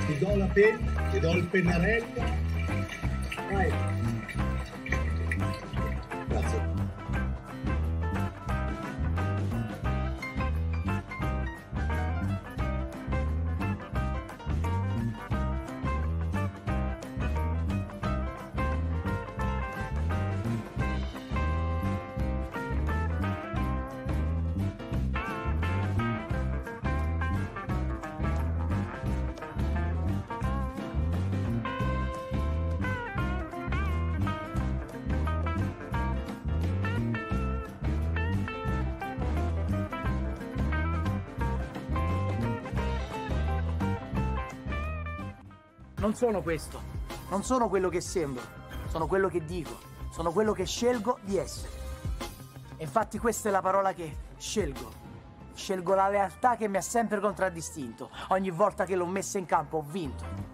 Ti do la penna, ti do il pennarello. Vai. Grazie. Non sono questo, non sono quello che sembro, sono quello che dico, sono quello che scelgo di essere. E infatti questa è la parola che scelgo. Scelgo la lealtà che mi ha sempre contraddistinto. Ogni volta che l'ho messa in campo ho vinto.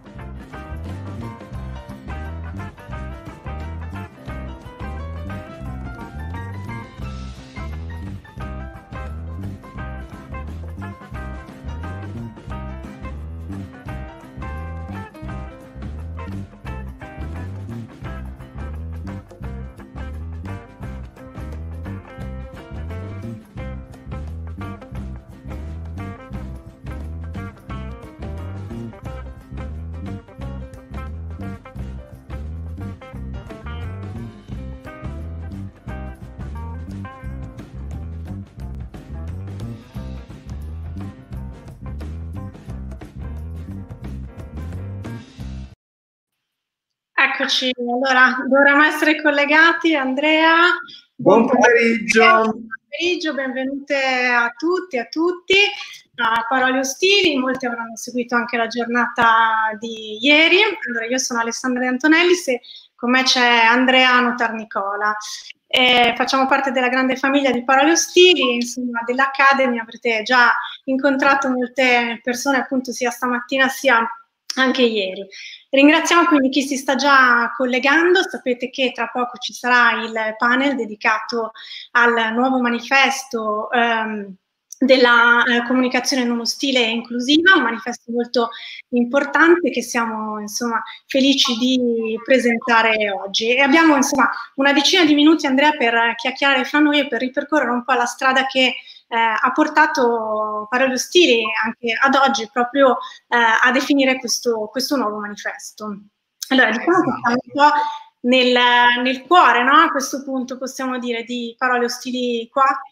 Eccoci, allora dovremmo essere collegati. Andrea, buon pomeriggio. Buon pomeriggio, benvenute a tutti e a tutti a Parole Ostili. Molti avranno seguito anche la giornata di ieri. Allora, io sono Alessandra De Antonellis e con me c'è Andrea Notarnicola. Facciamo parte della grande famiglia di Parole Ostili, insomma dell'Academy. Avrete già incontrato molte persone appunto sia stamattina sia anche ieri. Ringraziamo quindi chi si sta già collegando. Sapete che tra poco ci sarà il panel dedicato al nuovo manifesto della comunicazione non ostile e inclusiva, un manifesto molto importante che siamo insomma felici di presentare oggi. E abbiamo insomma una decina di minuti, Andrea, per chiacchierare fra noi e per ripercorrere un po' la strada che ha portato Parole Ostili anche ad oggi proprio a definire questo nuovo manifesto. Allora, diciamo che siamo un po' nel cuore, no? A questo punto possiamo dire di Parole Ostili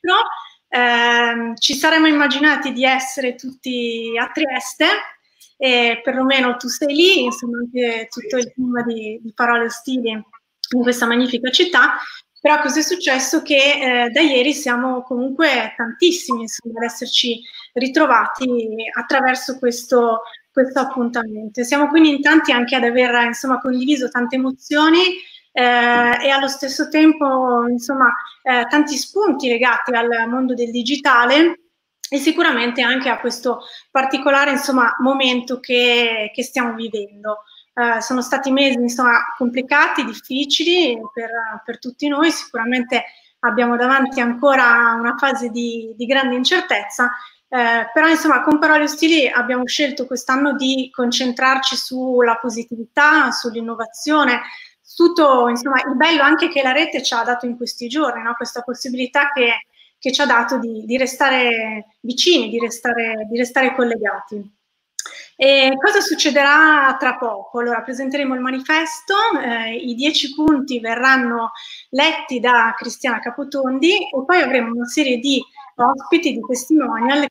4. Ci saremmo immaginati di essere tutti a Trieste, e perlomeno tu sei lì, insomma anche tutto il team di Parole Ostili in questa magnifica città. Però cos'è successo? Che da ieri siamo comunque tantissimi insomma, ad esserci ritrovati attraverso questo appuntamento. Siamo quindi in tanti anche ad aver insomma, condiviso tante emozioni e allo stesso tempo insomma, tanti spunti legati al mondo del digitale e sicuramente anche a questo particolare insomma, momento che stiamo vivendo. Sono stati mesi insomma, complicati, difficili per tutti noi, sicuramente abbiamo davanti ancora una fase di grande incertezza, però insomma con Parole Ostili abbiamo scelto quest'anno di concentrarci sulla positività, sull'innovazione, su tutto insomma, il bello anche che la rete ci ha dato in questi giorni, no? Questa possibilità che ci ha dato di restare vicini, di restare collegati. E cosa succederà tra poco? Allora presenteremo il manifesto, i 10 punti verranno letti da Cristiana Capotondi e poi avremo una serie di ospiti, di testimonial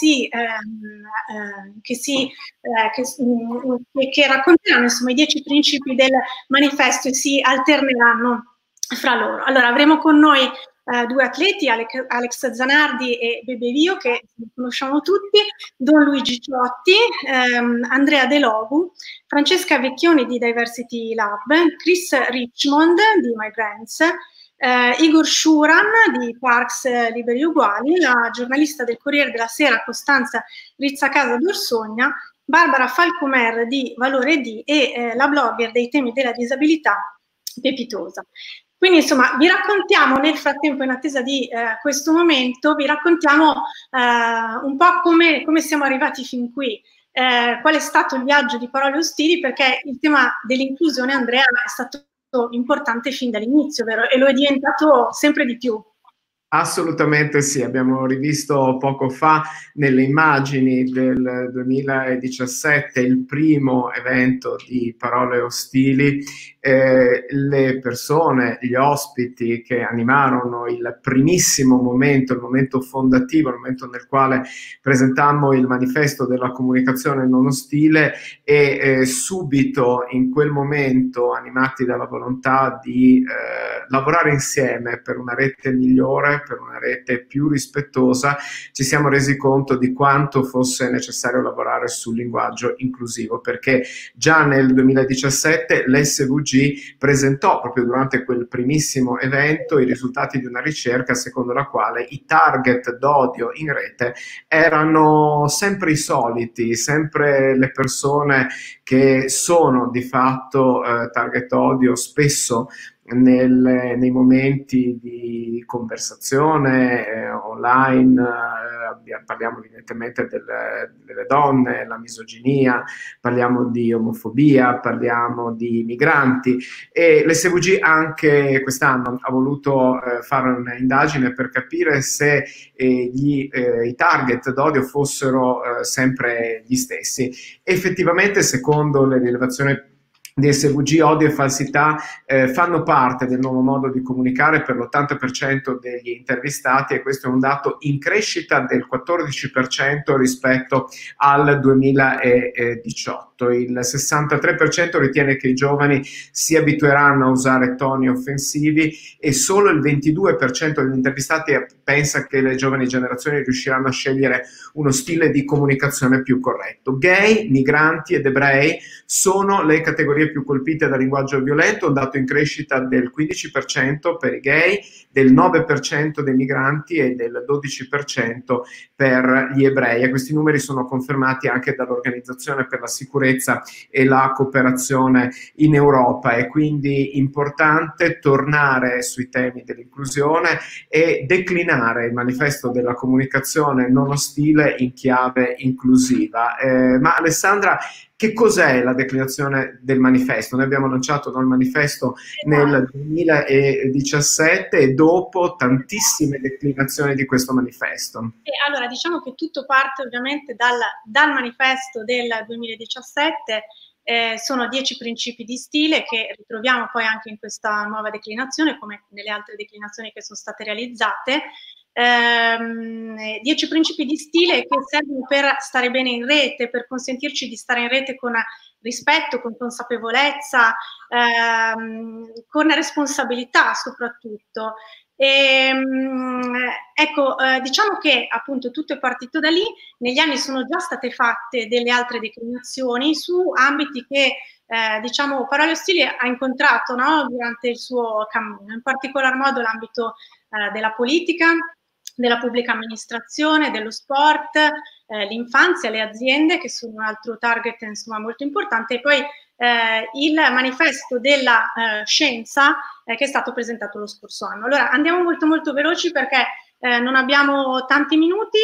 che racconteranno insomma, i 10 principi del manifesto e si alterneranno fra loro. Allora avremo con noi due atleti, Alex Zanardi e Bebe Vio, che conosciamo tutti, Don Luigi Ciotti, Andrea De Logu, Francesca Vecchioni di Diversity Lab, Chris Richmond di Migrants, Igor Shuran di Parks Liberi Uguali, la giornalista del Corriere della Sera Costanza Rizzacasa d'Orsogna, Barbara Falcomer di Valore D e la blogger dei temi della disabilità Pepitosa. Quindi insomma vi raccontiamo nel frattempo, in attesa di questo momento, vi raccontiamo un po' come siamo arrivati fin qui. qual è stato il viaggio di Parole Ostili, perché il tema dell'inclusione, Andrea, è stato importante fin dall'inizio, vero? E lo è diventato sempre di più. Assolutamente sì, abbiamo rivisto poco fa nelle immagini del 2017 il primo evento di Parole Ostili, le persone, gli ospiti che animarono il primissimo momento, il momento fondativo, il momento nel quale presentammo il manifesto della comunicazione non ostile e subito in quel momento, animati dalla volontà di lavorare insieme per una rete migliore, per una rete più rispettosa, ci siamo resi conto di quanto fosse necessario lavorare sul linguaggio inclusivo, perché già nel 2017 l'SVG presentò proprio durante quel primissimo evento i risultati di una ricerca secondo la quale i target d'odio in rete erano sempre i soliti, sempre le persone che sono di fatto target odio spesso nei momenti di conversazione online, parliamo evidentemente delle donne, la misoginia, parliamo di omofobia, parliamo di migranti, e l'SVG anche quest'anno ha voluto fare un'indagine per capire se i target d'odio fossero sempre gli stessi. Effettivamente, secondo le rilevazioni di SVG, odio e falsità fanno parte del nuovo modo di comunicare per l'80% degli intervistati, e questo è un dato in crescita del 14% rispetto al 2018. Il 63% ritiene che i giovani si abitueranno a usare toni offensivi e solo il 22% degli intervistati pensa che le giovani generazioni riusciranno a scegliere uno stile di comunicazione più corretto. Gay, migranti ed ebrei sono le categorie più colpite dal linguaggio violento, un dato in crescita del 15% per i gay, del 9% dei migranti e del 12% per gli ebrei, e questi numeri sono confermati anche dall'Organizzazione per la sicurezza e la cooperazione in Europa. È quindi importante tornare sui temi dell'inclusione e declinare il manifesto della comunicazione non ostile in chiave inclusiva. Ma Alessandra, che cos'è la declinazione del manifesto? Noi abbiamo lanciato il manifesto nel 2017 e dopo tantissime declinazioni di questo manifesto. Allora, diciamo che tutto parte ovviamente dal manifesto del 2017, sono 10 principi di stile che ritroviamo poi anche in questa nuova declinazione, come nelle altre declinazioni che sono state realizzate. 10 principi di stile che servono per stare bene in rete, per consentirci di stare in rete con rispetto, con consapevolezza, con responsabilità soprattutto. Ecco, diciamo che appunto tutto è partito da lì. Negli anni sono già state fatte delle altre declinazioni su ambiti che diciamo Parole Ostili ha incontrato, no, durante il suo cammino, in particolar modo l'ambito della politica, della pubblica amministrazione, dello sport, l'infanzia, le aziende, che sono un altro target insomma molto importante, e poi il manifesto della scienza che è stato presentato lo scorso anno. Allora andiamo molto molto veloci perché non abbiamo tanti minuti.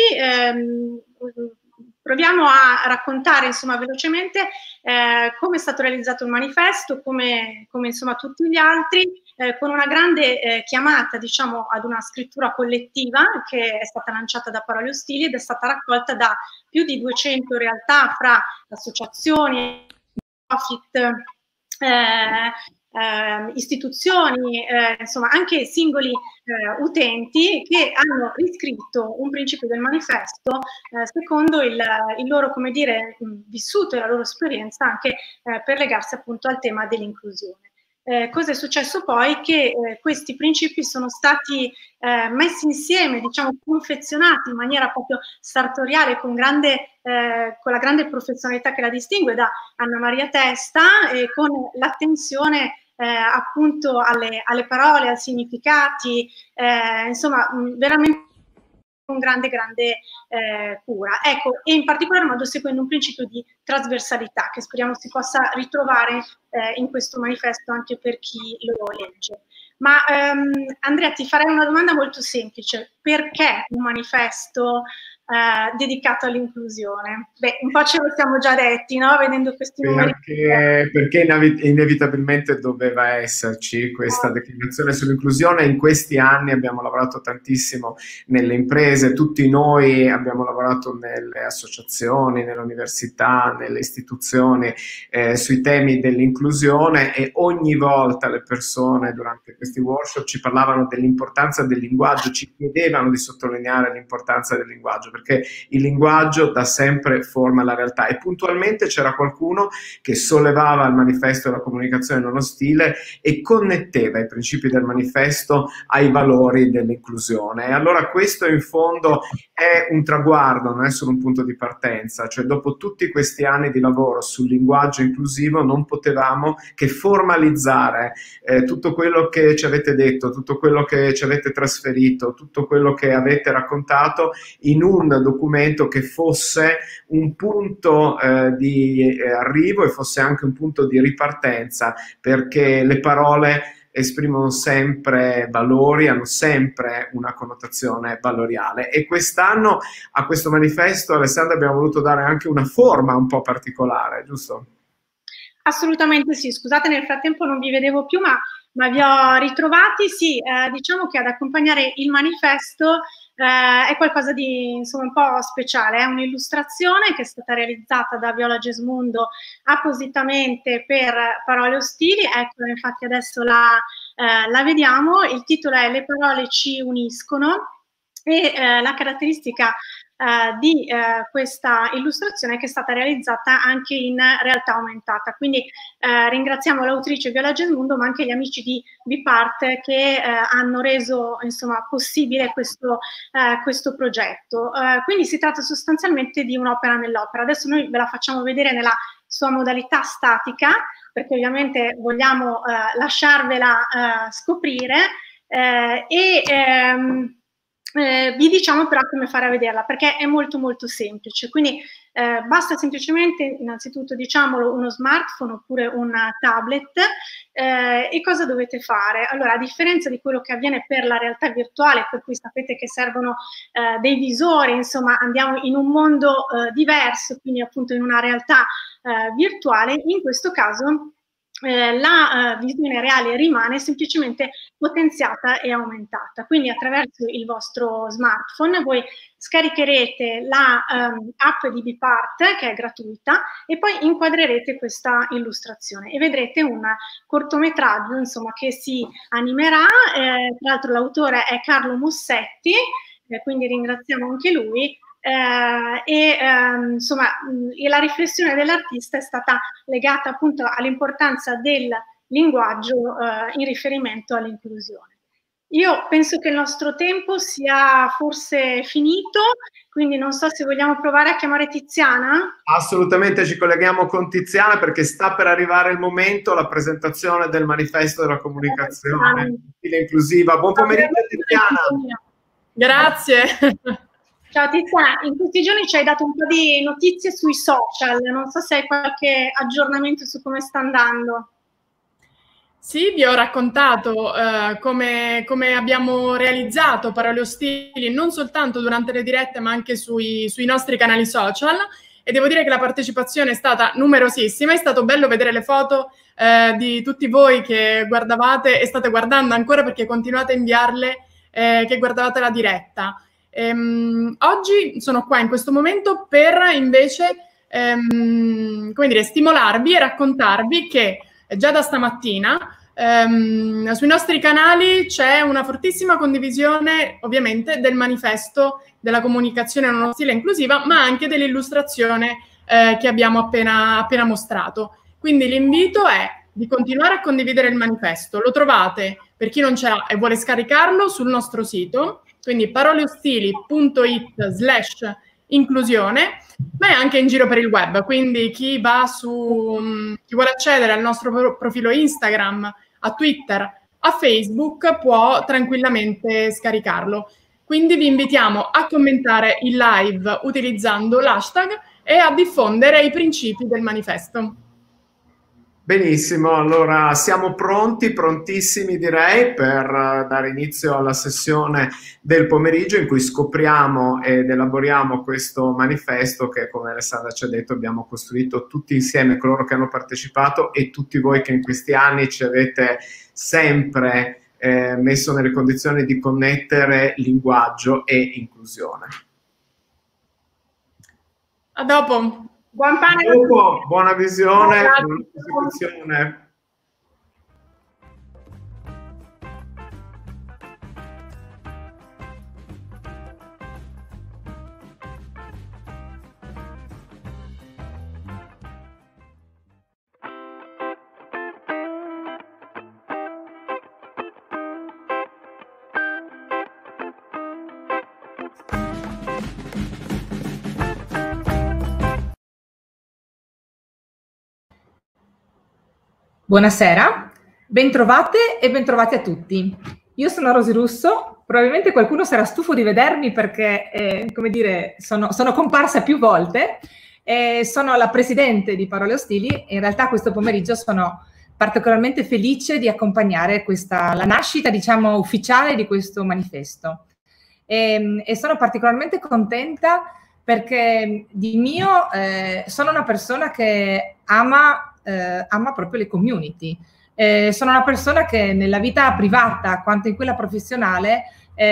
Proviamo a raccontare insomma velocemente come è stato realizzato il manifesto, come insomma tutti gli altri, con una grande chiamata diciamo ad una scrittura collettiva che è stata lanciata da Parole Ostili ed è stata raccolta da più di 200 realtà fra associazioni, profit, istituzioni, insomma anche singoli utenti che hanno riscritto un principio del manifesto secondo il loro, come dire, vissuto e la loro esperienza, anche per legarsi appunto al tema dell'inclusione. Cosa è successo poi? Che questi principi sono stati messi insieme, diciamo confezionati in maniera proprio sartoriale con la grande professionalità che la distingue, da Anna Maria Testa, con l'attenzione appunto alle parole, ai significati, insomma veramente con grande cura. Ecco, e in particolar modo seguendo un principio di trasversalità che speriamo si possa ritrovare in questo manifesto anche per chi lo legge. Ma Andrea, ti farei una domanda molto semplice: perché un manifesto dedicato all'inclusione. Beh, un po' ce lo siamo già detti, no? Vedendo questi numeri. Perché inevitabilmente doveva esserci questa declinazione sull'inclusione. In questi anni abbiamo lavorato tantissimo nelle imprese, tutti noi abbiamo lavorato nelle associazioni, nelle università, nelle istituzioni sui temi dell'inclusione, e ogni volta le persone durante questi workshop ci parlavano dell'importanza del linguaggio, ci chiedevano di sottolineare l'importanza del linguaggio, perché il linguaggio da sempre forma la realtà. E puntualmente c'era qualcuno che sollevava il manifesto della comunicazione non ostile e connetteva i principi del manifesto ai valori dell'inclusione. E allora questo in fondo è un traguardo, non è solo un punto di partenza, cioè dopo tutti questi anni di lavoro sul linguaggio inclusivo non potevamo che formalizzare tutto quello che ci avete detto, tutto quello che ci avete trasferito, tutto quello che avete raccontato in un documento che fosse un punto di arrivo e fosse anche un punto di ripartenza, perché le parole esprimono sempre valori, hanno sempre una connotazione valoriale, e quest'anno a questo manifesto, Alessandra, abbiamo voluto dare anche una forma un po' particolare, giusto? Assolutamente sì, scusate, nel frattempo non vi vedevo più, ma vi ho ritrovati. Sì, diciamo che ad accompagnare il manifesto è qualcosa di insomma un po' speciale, è un'illustrazione che è stata realizzata da Viola Gesmundo appositamente per Parole Ostili. Ecco, infatti adesso la vediamo. Il titolo è Le parole ci uniscono, e la caratteristica di questa illustrazione che è stata realizzata anche in realtà aumentata. Quindi ringraziamo l'autrice Viola Gesmundo, ma anche gli amici di Bipart che hanno reso insomma possibile questo progetto. Quindi si tratta sostanzialmente di un'opera nell'opera. Adesso noi ve la facciamo vedere nella sua modalità statica, perché ovviamente vogliamo lasciarvela scoprire, vi diciamo però come fare a vederla, perché è molto molto semplice. Quindi basta semplicemente, innanzitutto diciamolo, uno smartphone oppure un tablet. E cosa dovete fare? Allora, a differenza di quello che avviene per la realtà virtuale, per cui sapete che servono dei visori, insomma andiamo in un mondo diverso, quindi appunto in una realtà virtuale, in questo caso la visione reale rimane semplicemente potenziata e aumentata. Quindi attraverso il vostro smartphone voi scaricherete la app di Bipart, che è gratuita, e poi inquadrerete questa illustrazione e vedrete un cortometraggio insomma che si animerà. Tra l'altro l'autore è Carlo Mussetti, quindi ringraziamo anche lui. Insomma, la riflessione dell'artista è stata legata appunto all'importanza del linguaggio in riferimento all'inclusione. Io penso che il nostro tempo sia forse finito, quindi non so se vogliamo provare a chiamare Tiziana. Assolutamente, ci colleghiamo con Tiziana perché sta per arrivare il momento, la presentazione del manifesto della comunicazione inclusiva. Buon pomeriggio Tiziana. Grazie. Ciao Tiziana, in questi giorni ci hai dato un po' di notizie sui social, non so se hai qualche aggiornamento su come sta andando. Sì, vi ho raccontato come abbiamo realizzato Parole Ostili non soltanto durante le dirette ma anche sui nostri canali social, e devo dire che la partecipazione è stata numerosissima. È stato bello vedere le foto di tutti voi che guardavate e state guardando ancora, perché continuate a inviarle, che guardavate la diretta. Oggi sono qua in questo momento per invece come dire, stimolarvi e raccontarvi che già da stamattina sui nostri canali c'è una fortissima condivisione ovviamente del manifesto della comunicazione non ostile e inclusiva, ma anche dell'illustrazione che abbiamo appena mostrato. Quindi l'invito è di continuare a condividere il manifesto. Lo trovate, per chi non ce l'ha e vuole scaricarlo, sul nostro sito, quindi paroleostili.it/inclusione, ma è anche in giro per il web. Quindi chi vuole accedere al nostro profilo Instagram, a Twitter, a Facebook, può tranquillamente scaricarlo. Quindi vi invitiamo a commentare il live utilizzando l'hashtag e a diffondere i principi del manifesto. Benissimo, allora siamo pronti, prontissimi direi per dare inizio alla sessione del pomeriggio in cui scopriamo ed elaboriamo questo manifesto che, come Alessandra ci ha detto, abbiamo costruito tutti insieme, coloro che hanno partecipato e tutti voi che in questi anni ci avete sempre messo nelle condizioni di connettere linguaggio e inclusione. A dopo. Buon pane. Dopo, buona visione, buona prosecuzione. Buonasera, bentrovate e bentrovati a tutti. Io sono Rosy Russo, probabilmente qualcuno sarà stufo di vedermi perché, come dire, sono comparsa più volte. Sono la presidente di Parole Ostili e in realtà questo pomeriggio sono particolarmente felice di accompagnare la nascita, diciamo, ufficiale di questo manifesto. E sono particolarmente contenta perché di mio sono una persona che ama proprio le community. Sono una persona che nella vita privata quanto in quella professionale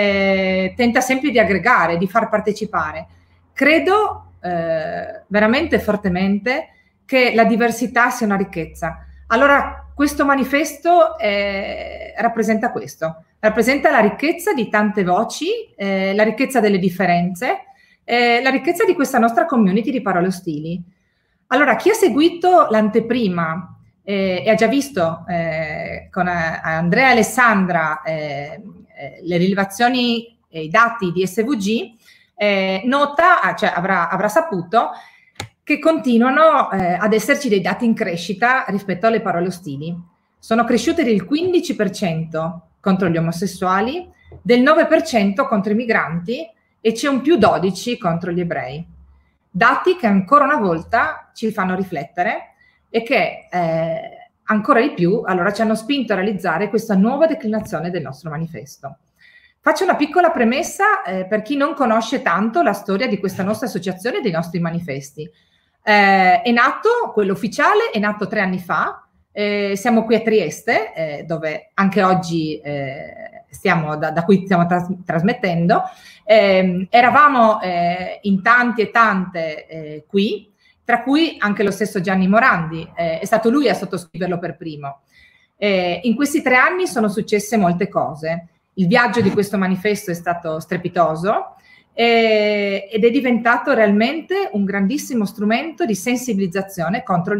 tenta sempre di aggregare, di far partecipare. Credo veramente fortemente che la diversità sia una ricchezza. Allora questo manifesto rappresenta questo, rappresenta la ricchezza di tante voci, la ricchezza delle differenze, la ricchezza di questa nostra community di Parole Ostili. Allora, chi ha seguito l'anteprima e ha già visto con Andrea e Alessandra le rilevazioni e i dati di SVG, nota, cioè avrà saputo che continuano ad esserci dei dati in crescita rispetto alle parole ostili. Sono cresciute del 15% contro gli omosessuali, del 9% contro i migranti e c'è un più 12% contro gli ebrei. Dati che ancora una volta ci fanno riflettere e che ancora di più allora ci hanno spinto a realizzare questa nuova declinazione del nostro manifesto. Faccio una piccola premessa per chi non conosce tanto la storia di questa nostra associazione e dei nostri manifesti. È nato, quello ufficiale, è nato 3 anni fa. Siamo qui a Trieste, dove anche oggi da cui stiamo trasmettendo. Eravamo in tanti e tante qui, tra cui anche lo stesso Gianni Morandi, è stato lui a sottoscriverlo per primo. In questi 3 anni sono successe molte cose. Il viaggio di questo manifesto è stato strepitoso ed è diventato realmente un grandissimo strumento di sensibilizzazione contro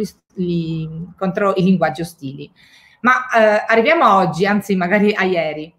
i linguaggi ostili. Ma arriviamo a oggi, anzi magari a ieri.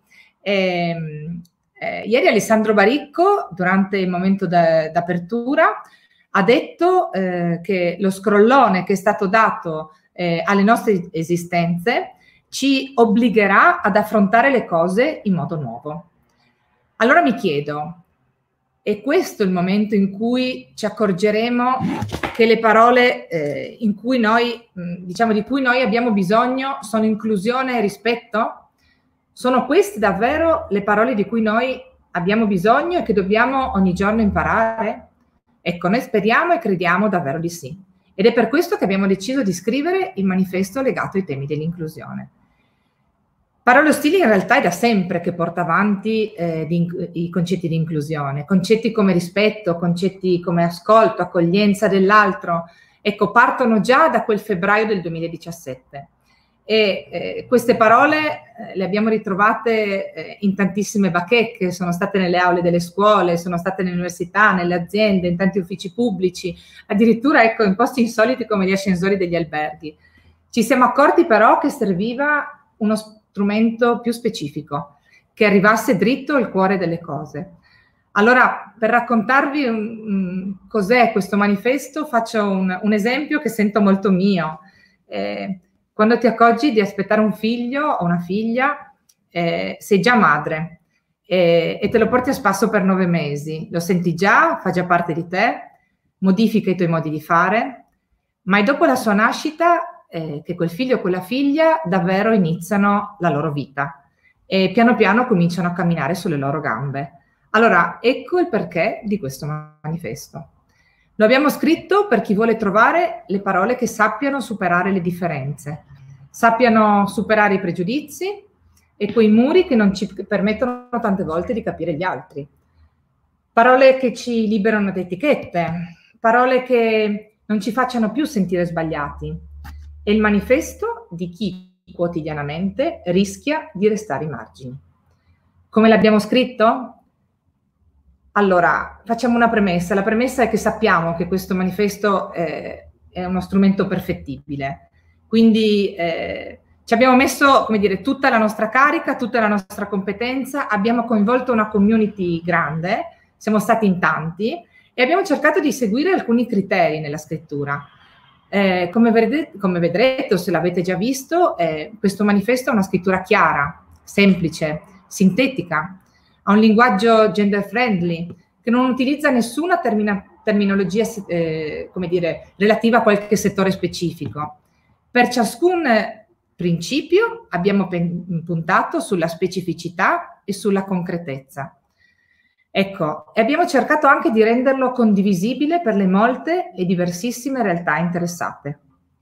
Ieri Alessandro Baricco, durante il momento d'apertura, ha detto che lo scrollone che è stato dato alle nostre esistenze ci obbligherà ad affrontare le cose in modo nuovo. Allora mi chiedo, è questo il momento in cui ci accorgeremo che le parole in cui noi, diciamo, di cui noi abbiamo bisogno sono inclusione e rispetto? Sono queste davvero le parole di cui noi abbiamo bisogno e che dobbiamo ogni giorno imparare? Ecco, noi speriamo e crediamo davvero di sì. Ed è per questo che abbiamo deciso di scrivere il manifesto legato ai temi dell'inclusione. Parole Ostili in realtà è da sempre che porta avanti i concetti di inclusione, concetti come rispetto, concetti come ascolto, accoglienza dell'altro. Ecco, partono già da quel febbraio del 2017. E queste parole le abbiamo ritrovate in tantissime bacheche, sono state nelle aule delle scuole, sono state nelle università, nelle aziende, in tanti uffici pubblici, addirittura ecco, in posti insoliti come gli ascensori degli alberghi. Ci siamo accorti però che serviva uno strumento più specifico, che arrivasse dritto al cuore delle cose. Allora, per raccontarvi cos'è questo manifesto, faccio un esempio che sento molto mio. Quando ti accorgi di aspettare un figlio o una figlia, sei già madre e te lo porti a spasso per 9 mesi. Lo senti già, fa già parte di te, modifica i tuoi modi di fare, ma è dopo la sua nascita che quel figlio o quella figlia davvero iniziano la loro vita e piano piano cominciano a camminare sulle loro gambe. Allora, ecco il perché di questo manifesto. Lo abbiamo scritto per chi vuole trovare le parole che sappiano superare le differenze, sappiano superare i pregiudizi e quei muri che non ci permettono tante volte di capire gli altri. Parole che ci liberano da etichette, parole che non ci facciano più sentire sbagliati. È il manifesto di chi quotidianamente rischia di restare ai margini. Come l'abbiamo scritto? Allora, facciamo una premessa. La premessa è che sappiamo che questo manifesto è uno strumento perfettibile. Quindi ci abbiamo messo, come dire, tutta la nostra carica, tutta la nostra competenza, abbiamo coinvolto una community grande, siamo stati in tanti e abbiamo cercato di seguire alcuni criteri nella scrittura. Come vedrete, o se l'avete già visto, questo manifesto ha una scrittura chiara, semplice, sintetica, ha un linguaggio gender friendly, che non utilizza nessuna terminologia, come dire, relativa a qualche settore specifico. Per ciascun principio abbiamo puntato sulla specificità e sulla concretezza. Ecco, e abbiamo cercato anche di renderlo condivisibile per le molte e diversissime realtà interessate.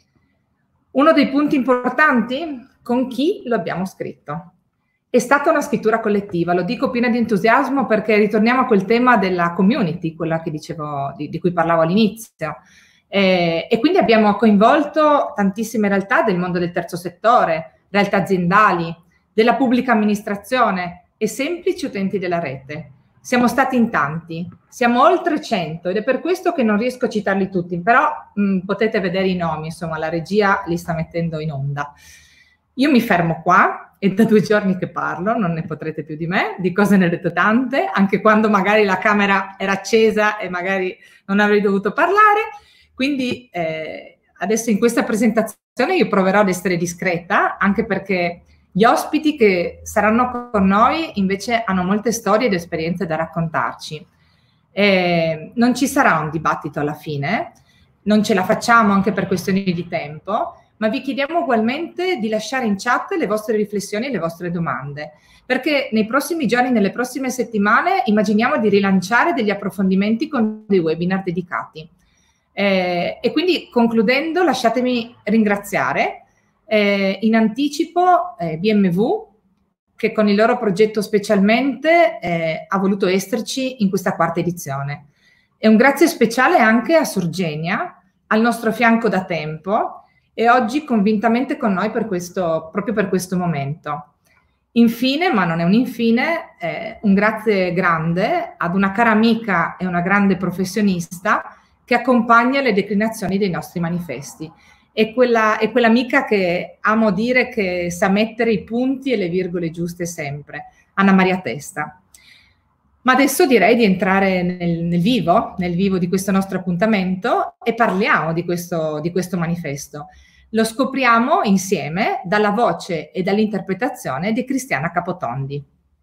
Uno dei punti importanti, con chi lo abbiamo scritto. È stata una scrittura collettiva, lo dico piena di entusiasmo perché ritorniamo a quel tema della community, quella che dicevo, di cui parlavo all'inizio. E quindi abbiamo coinvolto tantissime realtà del mondo del terzo settore, realtà aziendali, della pubblica amministrazione e semplici utenti della rete. Siamo stati in tanti, siamo oltre 100 ed è per questo che non riesco a citarli tutti, però potete vedere i nomi, insomma la regia li sta mettendo in onda. Io mi fermo qua, è da 2 giorni che parlo, non ne potrete più di me, di cose ne ho detto tante, anche quando magari la camera era accesa e magari non avrei dovuto parlare, quindi adesso in questa presentazione io proverò ad essere discreta, anche perché gli ospiti che saranno con noi invece hanno molte storie ed esperienze da raccontarci. Non ci sarà un dibattito alla fine, non ce la facciamo anche per questioni di tempo, ma vi chiediamo ugualmente di lasciare in chat le vostre riflessioni e le vostre domande, perché nei prossimi giorni, nelle prossime settimane, immaginiamo di rilanciare degli approfondimenti con dei webinar dedicati. E quindi, concludendo, lasciatemi ringraziare in anticipo BMW, che con il loro progetto specialmente ha voluto esserci in questa 4ª edizione. E un grazie speciale anche a Surgenia, al nostro fianco da tempo, e oggi convintamente con noi proprio per questo momento. Infine, ma non è un infine, un grazie grande ad una cara amica e una grande professionista che accompagna le declinazioni dei nostri manifesti. È quell'amica che amo dire che sa mettere i punti e le virgole giuste sempre, Anna Maria Testa. Ma adesso direi di entrare nel vivo di questo nostro appuntamento e parliamo di questo manifesto. Lo scopriamo insieme dalla voce e dall'interpretazione di Cristiana Capotondi.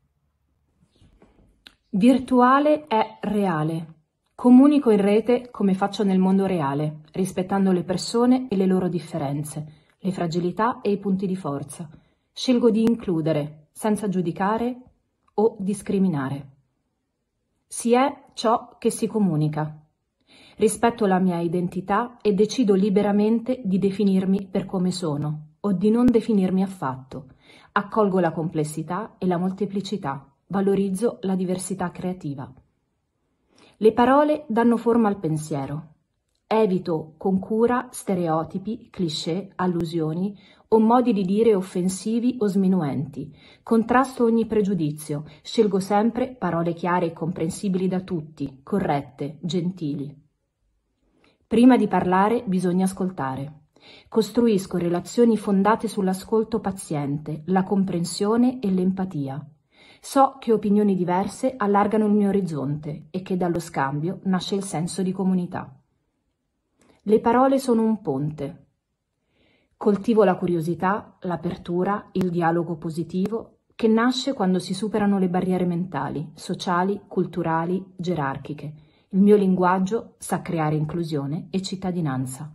Virtuale è reale. Comunico in rete come faccio nel mondo reale, rispettando le persone e le loro differenze, le fragilità e i punti di forza. Scelgo di includere, senza giudicare o discriminare. Si è ciò che si comunica. Rispetto la mia identità e decido liberamente di definirmi per come sono o di non definirmi affatto. Accolgo la complessità e la molteplicità, valorizzo la diversità creativa. Le parole danno forma al pensiero. Evito con cura stereotipi, cliché, allusioni o modi di dire offensivi o sminuenti. Contrasto ogni pregiudizio. Scelgo sempre parole chiare e comprensibili da tutti, corrette, gentili. Prima di parlare bisogna ascoltare. Costruisco relazioni fondate sull'ascolto paziente, la comprensione e l'empatia. So che opinioni diverse allargano il mio orizzonte e che dallo scambio nasce il senso di comunità. Le parole sono un ponte. Coltivo la curiosità, l'apertura, il dialogo positivo che nasce quando si superano le barriere mentali, sociali, culturali, gerarchiche. Il mio linguaggio sa creare inclusione e cittadinanza.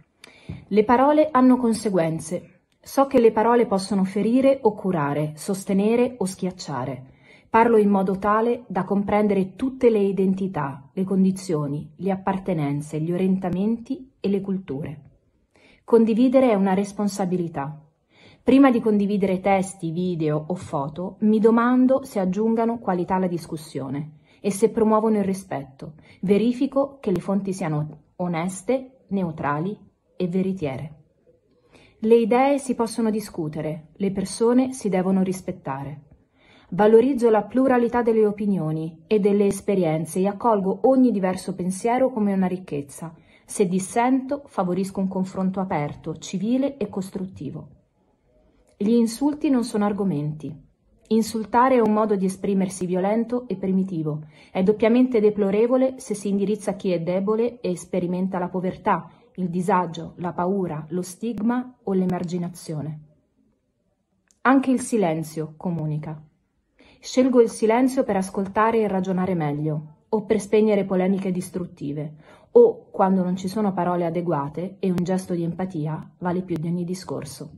Le parole hanno conseguenze. So che le parole possono ferire o curare, sostenere o schiacciare. Parlo in modo tale da comprendere tutte le identità, le condizioni, le appartenenze, gli orientamenti e le culture. Condividere è una responsabilità. Prima di condividere testi, video o foto, mi domando se aggiungano qualità alla discussione e se promuovono il rispetto. Verifico che le fonti siano oneste, neutrali e veritiere. Le idee si possono discutere, le persone si devono rispettare. Valorizzo la pluralità delle opinioni e delle esperienze e accolgo ogni diverso pensiero come una ricchezza. Se dissento, favorisco un confronto aperto, civile e costruttivo. Gli insulti non sono argomenti. Insultare è un modo di esprimersi violento e primitivo. È doppiamente deplorevole se si indirizza a chi è debole e sperimenta la povertà, il disagio, la paura, lo stigma o l'emarginazione. Anche il silenzio comunica. Scelgo il silenzio per ascoltare e ragionare meglio, o per spegnere polemiche distruttive, o, quando non ci sono parole adeguate e un gesto di empatia, vale più di ogni discorso.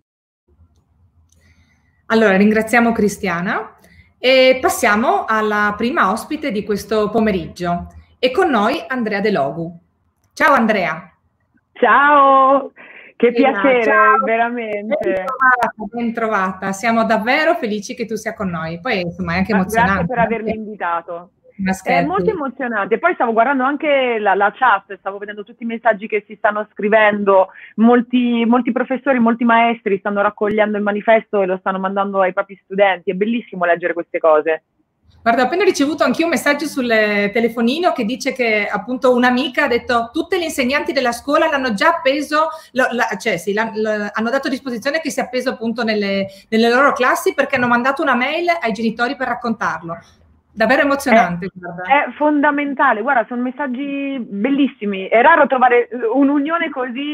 Allora, ringraziamo Cristiana e passiamo alla prima ospite di questo pomeriggio. E con noi Andrea De Logu. Ciao Andrea. Ciao, che piacere, ciao. veramente. Ben trovata. Siamo davvero felici che tu sia con noi. Poi insomma è anche emozionante. Grazie per avermi invitato. È molto emozionante. Poi stavo guardando anche la chat, stavo vedendo tutti i messaggi che si stanno scrivendo, molti professori, molti maestri stanno raccogliendo il manifesto e lo stanno mandando ai propri studenti. È bellissimo leggere queste cose. Guarda, ho appena ricevuto anch'io un messaggio sul telefonino che dice che appunto un'amica ha detto tutte le insegnanti della scuola l'hanno già appeso, hanno dato a disposizione che sia appeso appunto nelle loro classi perché hanno mandato una mail ai genitori per raccontarlo. Davvero emozionante. È fondamentale, guarda, sono messaggi bellissimi. È raro trovare un'unione così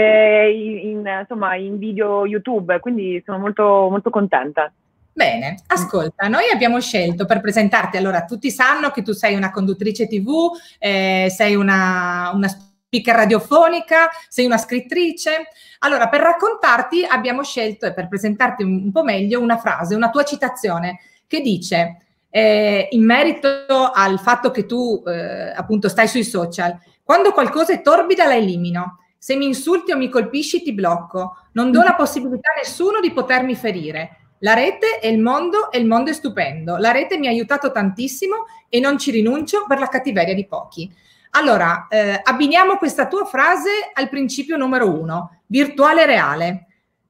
in video YouTube, quindi sono molto, molto contenta. Bene, ascolta, noi abbiamo scelto per presentarti, allora tutti sanno che tu sei una conduttrice TV, sei una speaker radiofonica, sei una scrittrice. Allora, per raccontarti abbiamo scelto, e per presentarti un po' meglio, una frase, una tua citazione che dice... in merito al fatto che tu appunto stai sui social, quando qualcosa è torbida la elimino, se mi insulti o mi colpisci ti blocco, non do la possibilità a nessuno di potermi ferire. La rete è il mondo e il mondo è stupendo, la rete mi ha aiutato tantissimo e non ci rinuncio per la cattiveria di pochi. Allora, abbiniamo questa tua frase al principio numero 1, virtuale reale.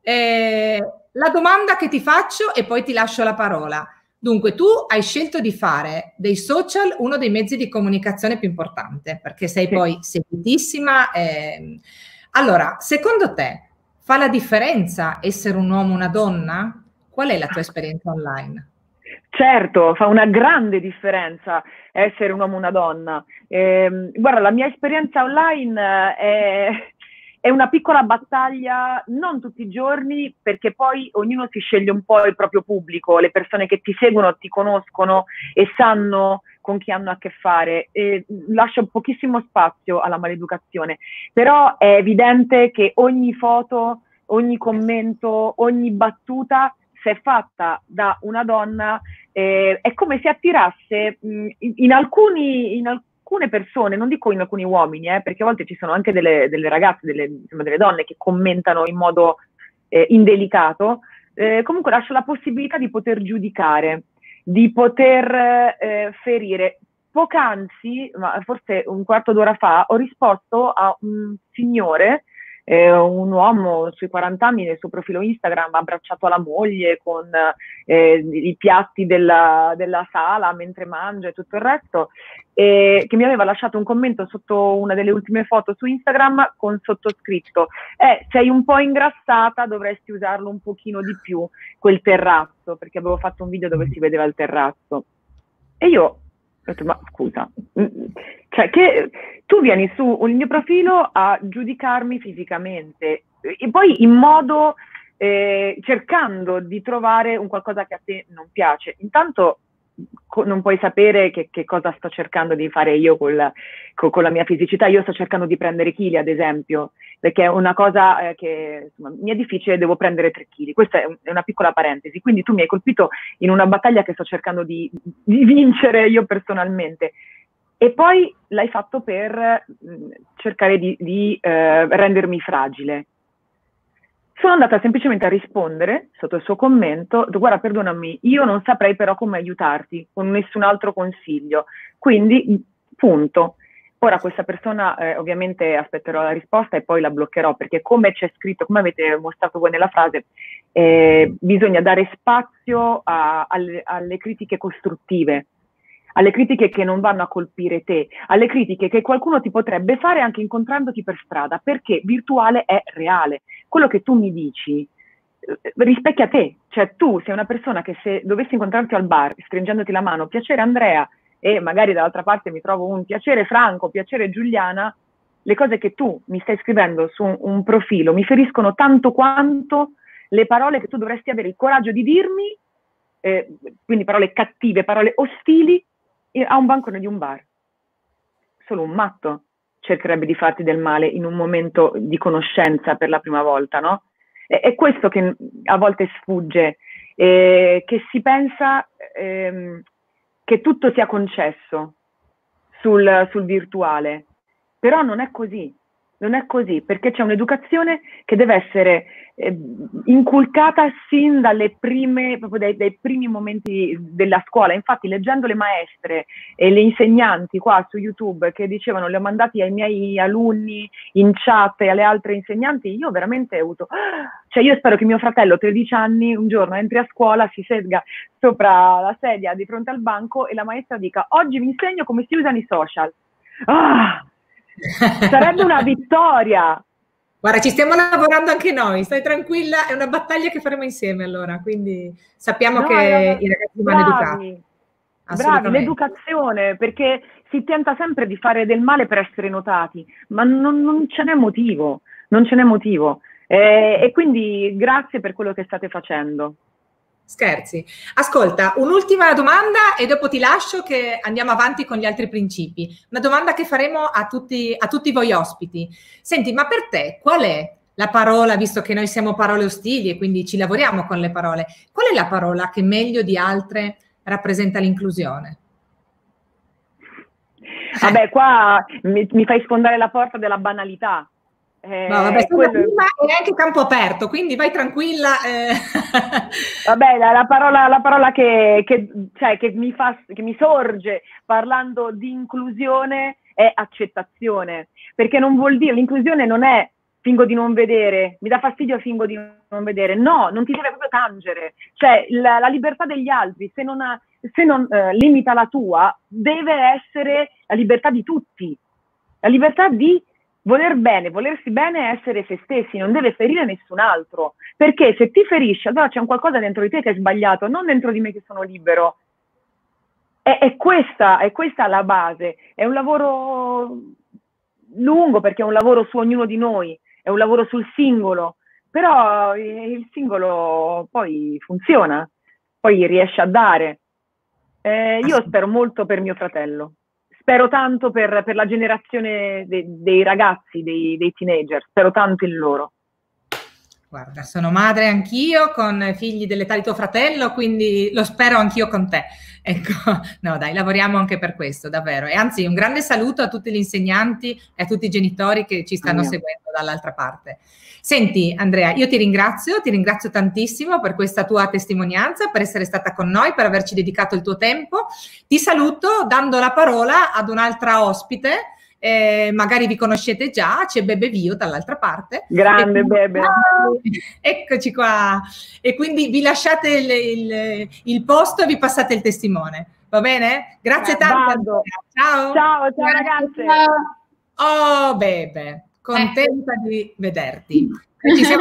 La domanda che ti faccio e poi ti lascio la parola. Dunque, tu hai scelto di fare dei social uno dei mezzi di comunicazione più importante, perché sei poi seguitissima. Allora, secondo te, fa la differenza essere un uomo o una donna? Qual è la tua esperienza online? Certo, fa una grande differenza essere un uomo o una donna. Guarda, la mia esperienza online è una piccola battaglia, non tutti i giorni, perché poi ognuno si sceglie un po' il proprio pubblico, le persone che ti seguono, ti conoscono e sanno con chi hanno a che fare, e lascia pochissimo spazio alla maleducazione. Però è evidente che ogni foto, ogni commento, ogni battuta, se è fatta da una donna, è come se attirasse in alcune persone, non dico in alcuni uomini, perché a volte ci sono anche delle ragazze, delle donne che commentano in modo indelicato, comunque lascia la possibilità di poter giudicare, di poter ferire. Poc'anzi, ma forse un quarto d'ora fa, ho risposto a un signore, un uomo sui 40 anni, nel suo profilo Instagram, abbracciato alla moglie con i piatti della sala mentre mangia e tutto il resto, che mi aveva lasciato un commento sotto una delle ultime foto su Instagram con sottoscritto: sei un po' ingrassata, dovresti usarlo un pochino di più quel terrazzo, perché avevo fatto un video dove si vedeva il terrazzo. E io ho detto: ma scusa, cioè che tu vieni su il mio profilo a giudicarmi fisicamente e poi in modo cercando di trovare un qualcosa che a te non piace. Intanto non puoi sapere che cosa sto cercando di fare io con la mia fisicità. Io sto cercando di prendere chili, ad esempio, perché è una cosa che insomma, mi è difficile, devo prendere 3 chili. Questa è una piccola parentesi. Quindi tu mi hai colpito in una battaglia che sto cercando di vincere io personalmente. E poi l'hai fatto per cercare di rendermi fragile. Sono andata semplicemente a rispondere sotto il suo commento: guarda, perdonami, io non saprei però come aiutarti con nessun altro consiglio, quindi punto. Ora questa persona ovviamente aspetterò la risposta e poi la bloccherò, perché come c'è scritto, come avete mostrato voi nella frase, bisogna dare spazio alle critiche costruttive, alle critiche che non vanno a colpire te, alle critiche che qualcuno ti potrebbe fare anche incontrandoti per strada, perché virtuale è reale. Quello che tu mi dici rispecchia te, cioè tu sei una persona che se dovessi incontrarti al bar stringendoti la mano, piacere Andrea, e magari dall'altra parte mi trovo un piacere Franco, piacere Giuliana, le cose che tu mi stai scrivendo su un profilo mi feriscono tanto quanto le parole che tu dovresti avere il coraggio di dirmi, quindi parole cattive, parole ostili, a un bancone di un bar. Solo un matto cercherebbe di farti del male in un momento di conoscenza per la prima volta, no? È questo che a volte sfugge, che si pensa che tutto sia concesso sul virtuale, però non è così. Non è così, perché c'è un'educazione che deve essere inculcata sin dalle prime, proprio dai primi momenti della scuola. Infatti, leggendo le maestre e le insegnanti qua su YouTube che dicevano le ho mandati ai miei alunni in chat e alle altre insegnanti, io veramente ho avuto... Cioè io spero che mio fratello, 13 anni, un giorno entri a scuola, si sedga sopra la sedia di fronte al banco e la maestra dica: oggi vi insegno come si usano i social. Ah! Sarebbe una vittoria. Guarda, ci stiamo lavorando anche noi, stai tranquilla, è una battaglia che faremo insieme allora, quindi sappiamo che i ragazzi vanno educati. Bravi, l'educazione, perché si tenta sempre di fare del male per essere notati, ma non ce n'è motivo, non ce n'è motivo. E quindi grazie per quello che state facendo. Scherzi. Ascolta, un'ultima domanda e dopo ti lascio che andiamo avanti con gli altri principi. Una domanda che faremo a tutti voi ospiti. Senti, ma per te qual è la parola, visto che noi siamo parole ostili e quindi ci lavoriamo con le parole, qual è la parola che meglio di altre rappresenta l'inclusione? Vabbè, qua mi fai sfondare la porta della banalità. No, vabbè, prima è anche campo aperto, quindi vai tranquilla. Vabbè, la parola che mi sorge parlando di inclusione è accettazione, perché non vuol dire, l'inclusione non è fingo di non vedere, mi dà fastidio, fingo di non vedere, no, non ti deve proprio tangere, cioè la libertà degli altri, se non limita la tua, deve essere la libertà di tutti, la libertà di voler bene, volersi bene, essere se stessi, non deve ferire nessun altro, perché se ti ferisci allora c'è un qualcosa dentro di te che è sbagliato, non dentro di me che sono libero. È questa la base, è un lavoro lungo perché è un lavoro su ognuno di noi, è un lavoro sul singolo, però il singolo poi funziona, poi riesce a dare. Io spero molto per mio fratello. Spero tanto per la generazione dei ragazzi, dei teenager, spero tanto in loro. Guarda, sono madre anch'io con figli dell'età di tuo fratello, quindi lo spero anch'io con te. Ecco, no dai, lavoriamo anche per questo, davvero. E anzi, un grande saluto a tutti gli insegnanti e a tutti i genitori che ci stanno seguendo dall'altra parte. Senti, Andrea, io ti ringrazio tantissimo per questa tua testimonianza, per essere stata con noi, per averci dedicato il tuo tempo. Ti saluto dando la parola ad un'altra ospite. Magari vi conoscete già, c'è Bebe Vio dall'altra parte. Grande Bebe. Eccoci qua. E quindi vi lasciate il posto e vi passate il testimone. Va bene? Grazie tanto. Ciao ragazze. Oh Bebe, contenta di vederti. Ci siamo conosciute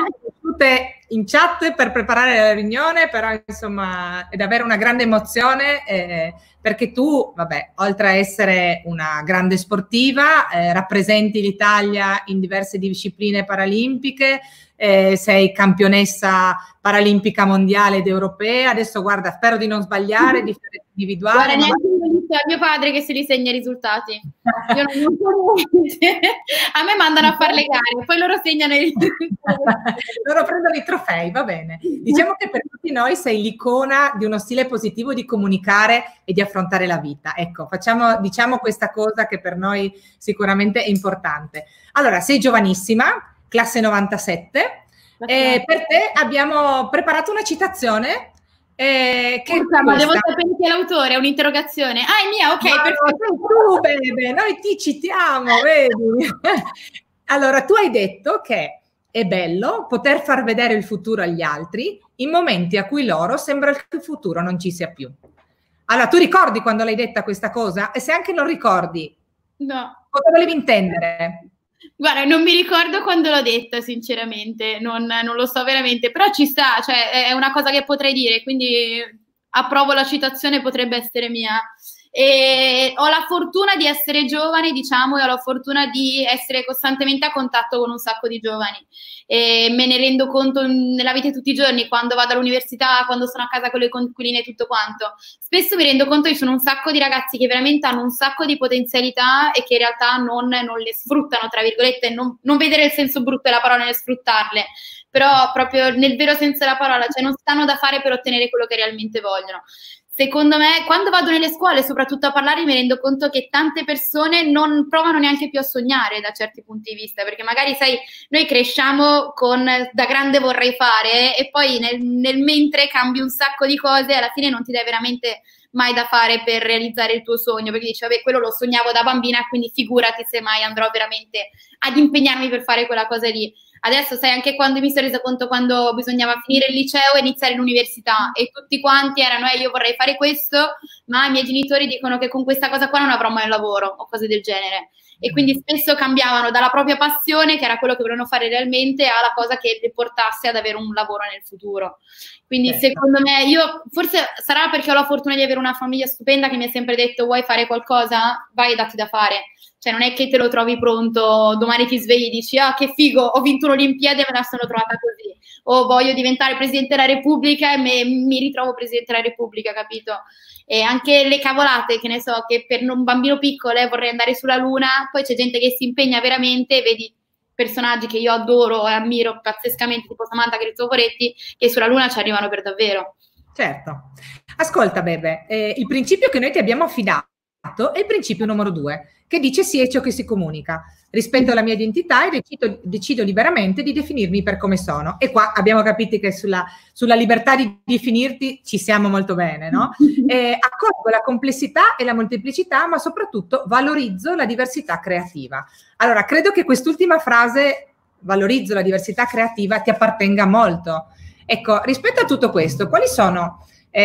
tutte in chat per preparare la riunione, però insomma è davvero una grande emozione perché tu, vabbè, oltre a essere una grande sportiva, rappresenti l'Italia in diverse discipline paralimpiche, sei campionessa paralimpica mondiale ed europea. Adesso guarda, spero di non sbagliare, differenza individuale. Guarda, neanche a mio padre che se li segna i risultati. Io non so niente. A me mandano a fare le gare, poi loro segnano i risultati. Loro prendono i trofei, va bene. Diciamo che per tutti noi sei l'icona di uno stile positivo di comunicare e di affrontare la vita. Ecco, diciamo questa cosa che per noi sicuramente è importante. Allora, sei giovanissima, classe 97, e per te abbiamo preparato una citazione ma devo sapere chi è l'autore, è un'interrogazione. Ah, è mia, ok, perfetto. Bebe, noi ti citiamo, vedi? Allora, tu hai detto che è bello poter far vedere il futuro agli altri in momenti a cui loro sembra che il futuro non ci sia più. Allora, tu ricordi quando l'hai detta questa cosa? E se anche non ricordi, no, cosa volevi intendere? Guarda, non mi ricordo quando l'ho detta, sinceramente, non lo so veramente, però ci sta, cioè è una cosa che potrei dire, quindi approvo la citazione, potrebbe essere mia. E ho la fortuna di essere giovane, diciamo, e ho la fortuna di essere costantemente a contatto con un sacco di giovani e me ne rendo conto nella vita di tutti i giorni, quando vado all'università, quando sono a casa con le coinquiline e tutto quanto. Spesso mi rendo conto che ci sono un sacco di ragazzi che veramente hanno un sacco di potenzialità e che in realtà non le sfruttano, tra virgolette, non vedere il senso brutto della parola nel sfruttarle, però proprio nel vero senso della parola, cioè non stanno da fare per ottenere quello che realmente vogliono. Secondo me, quando vado nelle scuole, soprattutto a parlare, mi rendo conto che tante persone non provano neanche più a sognare da certi punti di vista, perché magari, sai, noi cresciamo con da grande vorrei fare e poi nel mentre cambi un sacco di cose e alla fine non ti dai veramente mai da fare per realizzare il tuo sogno, perché dici, vabbè, quello lo sognavo da bambina, quindi figurati se mai andrò veramente ad impegnarmi per fare quella cosa lì. Adesso sai, anche quando mi sono resa conto quando bisognava finire il liceo e iniziare l'università e tutti quanti erano io vorrei fare questo, ma i miei genitori dicono che con questa cosa qua non avrò mai un lavoro o cose del genere, e quindi spesso cambiavano dalla propria passione, che era quello che volevano fare realmente, alla cosa che li portasse ad avere un lavoro nel futuro. Quindi secondo me, io forse sarà perché ho la fortuna di avere una famiglia stupenda che mi ha sempre detto: vuoi fare qualcosa? Vai e datti da fare. Cioè non è che te lo trovi pronto, domani ti svegli e dici ah che figo, ho vinto un'Olimpiade e me la sono trovata così, o voglio diventare Presidente della Repubblica e mi ritrovo Presidente della Repubblica, capito? E anche le cavolate, che ne so, che per un bambino piccolo vorrei andare sulla Luna, poi c'è gente che si impegna veramente, vedi personaggi che io adoro e ammiro pazzescamente, tipo Samantha Cristoforetti, che sulla Luna ci arrivano per davvero. Certo. Ascolta Bebe, il principio che noi ti abbiamo affidato è il principio numero 2, che dice sì è ciò che si comunica. Rispetto alla mia identità e decido liberamente di definirmi per come sono. E qua abbiamo capito che sulla libertà di definirti ci siamo molto bene, no? Accolgo la complessità e la molteplicità, ma soprattutto valorizzo la diversità creativa. Allora, credo che quest'ultima frase, valorizzo la diversità creativa, ti appartenga molto. Ecco, rispetto a tutto questo, quali sono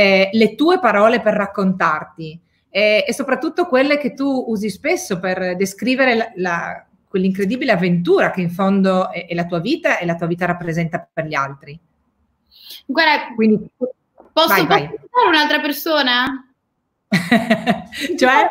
le tue parole per raccontarti? E soprattutto quelle che tu usi spesso per descrivere quell'incredibile avventura che in fondo è la tua vita e la tua vita rappresenta per gli altri. Guarda, quindi, posso citare un'altra persona? Cioè?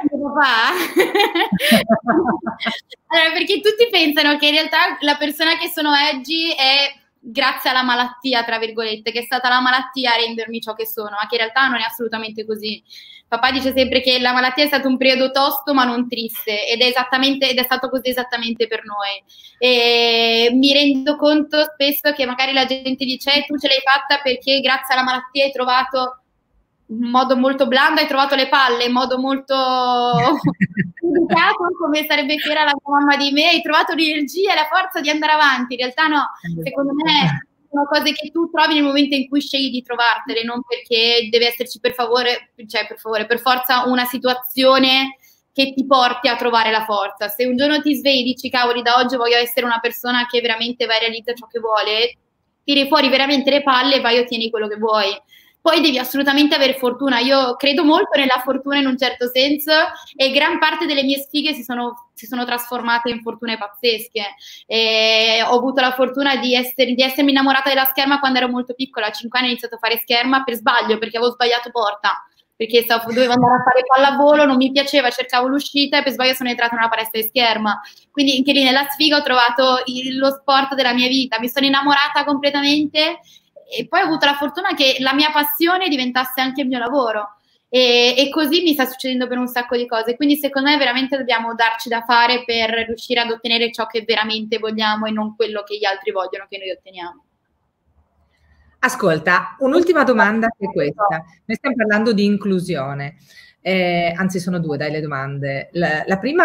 Allora, perché tutti pensano che in realtà la persona che sono oggi è grazie alla malattia, tra virgolette, che è stata la malattia a rendermi ciò che sono, ma che in realtà non è assolutamente così. Papà dice sempre che la malattia è stato un periodo tosto ma non triste, ed è stato così esattamente per noi. E mi rendo conto spesso che magari la gente dice tu ce l'hai fatta perché grazie alla malattia hai trovato in modo molto blando, hai trovato le palle, in modo molto educato, come sarebbe che era la tua mamma di me, hai trovato l'energia e la forza di andare avanti. In realtà no, secondo me sono cose che tu trovi nel momento in cui scegli di trovartele, non perché deve esserci per forza una situazione che ti porti a trovare la forza. Se un giorno ti svegli e dici cavoli, da oggi voglio essere una persona che veramente va a realizzare ciò che vuole, tiri fuori veramente le palle e vai e ottieni quello che vuoi. Poi devi assolutamente avere fortuna. Io credo molto nella fortuna in un certo senso e gran parte delle mie sfighe si sono trasformate in fortune pazzesche. E ho avuto la fortuna di essermi innamorata della scherma quando ero molto piccola. A 5 anni ho iniziato a fare scherma per sbaglio, perché avevo sbagliato porta. Perché dovevo andare a fare pallavolo, non mi piaceva, cercavo l'uscita e per sbaglio sono entrata in una palestra di scherma. Quindi anche lì nella sfiga ho trovato lo sport della mia vita. Mi sono innamorata completamente. E poi ho avuto la fortuna che la mia passione diventasse anche il mio lavoro e così mi sta succedendo per un sacco di cose, quindi secondo me veramente dobbiamo darci da fare per riuscire ad ottenere ciò che veramente vogliamo e non quello che gli altri vogliono che noi otteniamo. Ascolta, un'ultima domanda che è questa. Noi stiamo parlando di inclusione, anzi sono due, dai, le domande. La prima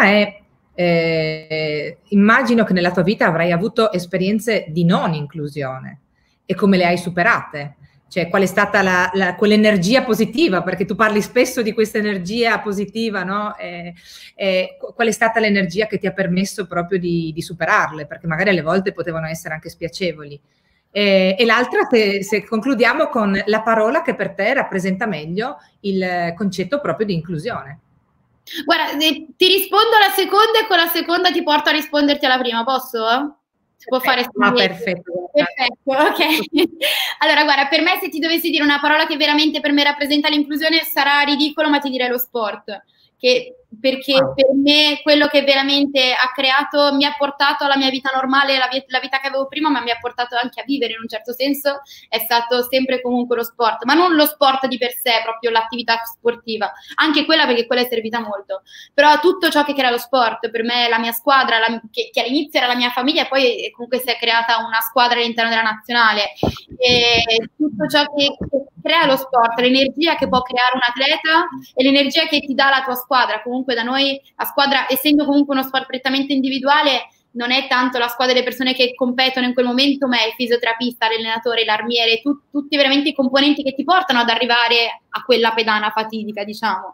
è, immagino che nella tua vita avrai avuto esperienze di non inclusione. E come le hai superate? Cioè, qual è stata quell'energia positiva? Perché tu parli spesso di questa energia positiva, no? Qual è stata l'energia che ti ha permesso proprio di superarle? Perché magari alle volte potevano essere anche spiacevoli. E l'altra, se concludiamo con la parola che per te rappresenta meglio il concetto proprio di inclusione. Guarda, ti rispondo alla seconda e con la seconda ti porto a risponderti alla prima, posso? Si può fare? Perfetto. Perfetto, ok. Allora, guarda, per me se ti dovessi dire una parola che veramente per me rappresenta l'inclusione sarà ridicolo, ma ti direi lo sport. Perché per me quello che veramente ha creato mi ha portato alla mia vita normale, la vita che avevo prima, ma mi ha portato anche a vivere in un certo senso, è stato sempre comunque lo sport, ma non lo sport di per sé, proprio l'attività sportiva, anche quella, perché quella è servita molto, però tutto ciò che crea lo sport, per me la mia squadra, che all'inizio era la mia famiglia e poi comunque si è creata una squadra all'interno della nazionale, e tutto ciò che crea lo sport, l'energia che può creare un atleta e l'energia che ti dà la tua squadra. Comunque da noi la squadra, essendo comunque uno sport prettamente individuale, non è tanto la squadra delle persone che competono in quel momento, ma è il fisioterapista, l'allenatore, l'armiere, tutti veramente i componenti che ti portano ad arrivare a quella pedana fatidica, diciamo.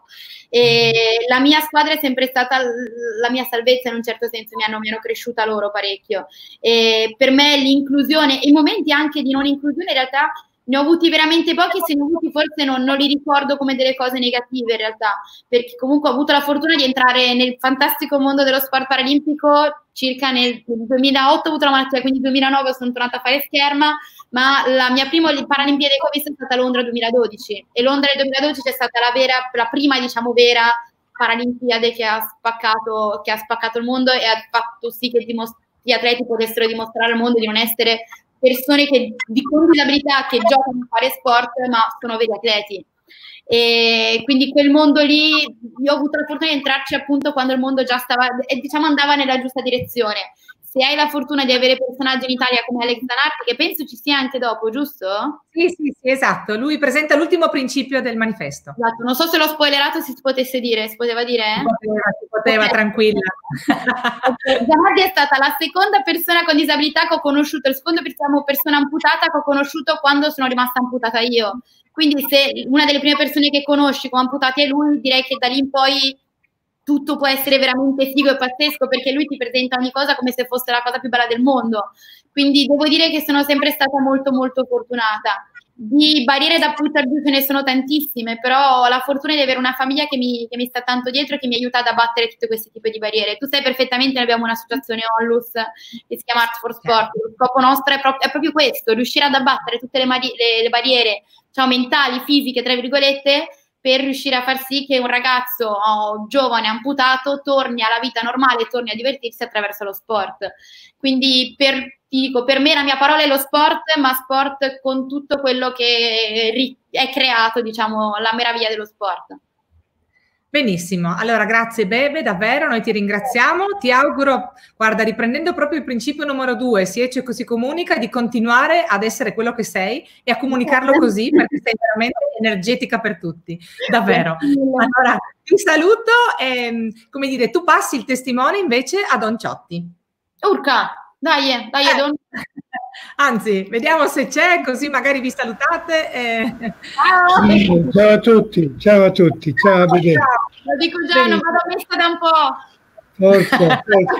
E la mia squadra è sempre stata la mia salvezza in un certo senso, mi hanno cresciuta loro parecchio. E per me l'inclusione, i momenti anche di non inclusione in realtà ne ho avuti veramente pochi, se ne ho avuti forse non li ricordo come delle cose negative in realtà, perché comunque ho avuto la fortuna di entrare nel fantastico mondo dello sport paralimpico circa nel 2008, ho avuto la malattia, quindi nel 2009 sono tornata a fare scherma, ma la mia prima Paralimpiade che ho visto è stata Londra 2012 e Londra del 2012 c'è stata la prima, diciamo, vera Paralimpiade che ha spaccato il mondo e ha fatto sì che gli atleti potessero dimostrare al mondo di non essere persone con disabilità che giocano a fare sport ma sono veri atleti. E quindi quel mondo lì io ho avuto la fortuna di entrarci appunto quando il mondo già stava, diciamo, andava nella giusta direzione. Se hai la fortuna di avere personaggi in Italia come Alex Zanardi, che penso ci sia anche dopo, giusto? Sì, esatto. Lui presenta l'ultimo principio del manifesto. Esatto. Non so se l'ho spoilerato, si potesse dire, si poteva dire? Si poteva, tranquilla. Zanardi è stata la seconda persona con disabilità che ho conosciuto, il secondo persona amputata che ho conosciuto quando sono rimasta amputata io. Quindi se una delle prime persone che conosci come amputati è lui, direi che da lì in poi tutto può essere veramente figo e pazzesco, perché lui ti presenta ogni cosa come se fosse la cosa più bella del mondo. Quindi devo dire che sono sempre stata molto molto fortunata. Di barriere da buttare giù ce ne sono tantissime, però ho la fortuna di avere una famiglia che mi sta tanto dietro e che mi aiuta ad abbattere tutti questi tipi di barriere. Tu sai perfettamente, noi abbiamo un'associazione Onlus che si chiama Art for Sport. Lo scopo nostro è proprio questo, riuscire ad abbattere tutte le barriere, diciamo, mentali, fisiche, tra virgolette, per riuscire a far sì che un ragazzo giovane amputato torni alla vita normale, torni a divertirsi attraverso lo sport. Quindi ti dico, per me la mia parola è lo sport, ma sport con tutto quello che è creato, diciamo, la meraviglia dello sport. Benissimo, allora grazie Bebe, davvero, noi ti ringraziamo, ti auguro, guarda, riprendendo proprio il principio numero 2, si esce così comunica, di continuare ad essere quello che sei e a comunicarlo così, perché sei veramente energetica per tutti, davvero. Allora, ti saluto e, come dire, tu passi il testimone invece a Don Ciotti. Urca, dai Don. Anzi, vediamo se c'è, così magari vi salutate. Ciao a tutti, ciao a Bebe. Lo dico già, non vado messa da un po'. Forza.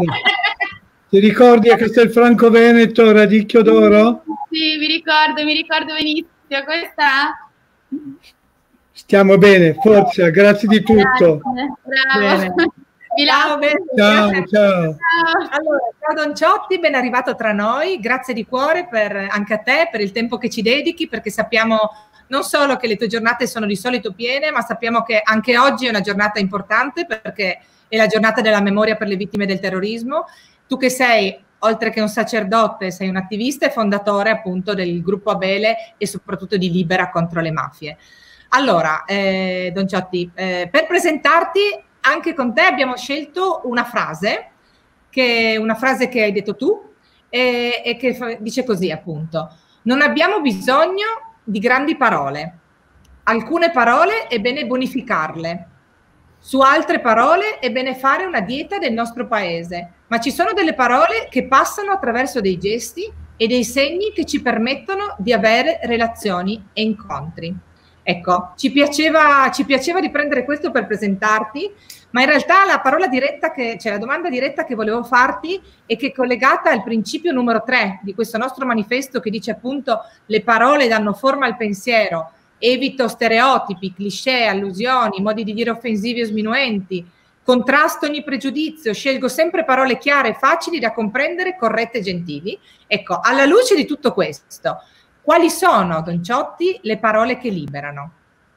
Ti ricordi a Castelfranco Veneto, Radicchio d'Oro? Sì, mi ricordo benissimo. Questa? Stiamo bene, forza, grazie di tutto. Bravo. Ciao, Ciao, ciao. Allora, ciao Don Ciotti, ben arrivato tra noi, grazie di cuore anche a te per il tempo che ci dedichi, perché sappiamo non solo che le tue giornate sono di solito piene, ma sappiamo che anche oggi è una giornata importante perché è la giornata della memoria per le vittime del terrorismo. Tu che sei, oltre che un sacerdote, sei un attivista e fondatore appunto del gruppo Abele e soprattutto di Libera contro le mafie. Allora, Don Ciotti, per presentarti, anche con te abbiamo scelto una frase che hai detto tu e che dice così appunto: non abbiamo bisogno di grandi parole, alcune parole è bene bonificarle, su altre parole è bene fare una dieta del nostro paese, ma ci sono delle parole che passano attraverso dei gesti e dei segni che ci permettono di avere relazioni e incontri. Ecco, ci piaceva riprendere questo per presentarti, ma in realtà la parola diretta la domanda diretta che volevo farti e che è collegata al principio numero 3 di questo nostro manifesto, che dice appunto: le parole danno forma al pensiero, evito stereotipi, cliché, allusioni, modi di dire offensivi o sminuenti, contrasto ogni pregiudizio, scelgo sempre parole chiare e facili da comprendere, corrette e gentili. Ecco, alla luce di tutto questo, quali sono, Don Ciotti, le parole che liberano?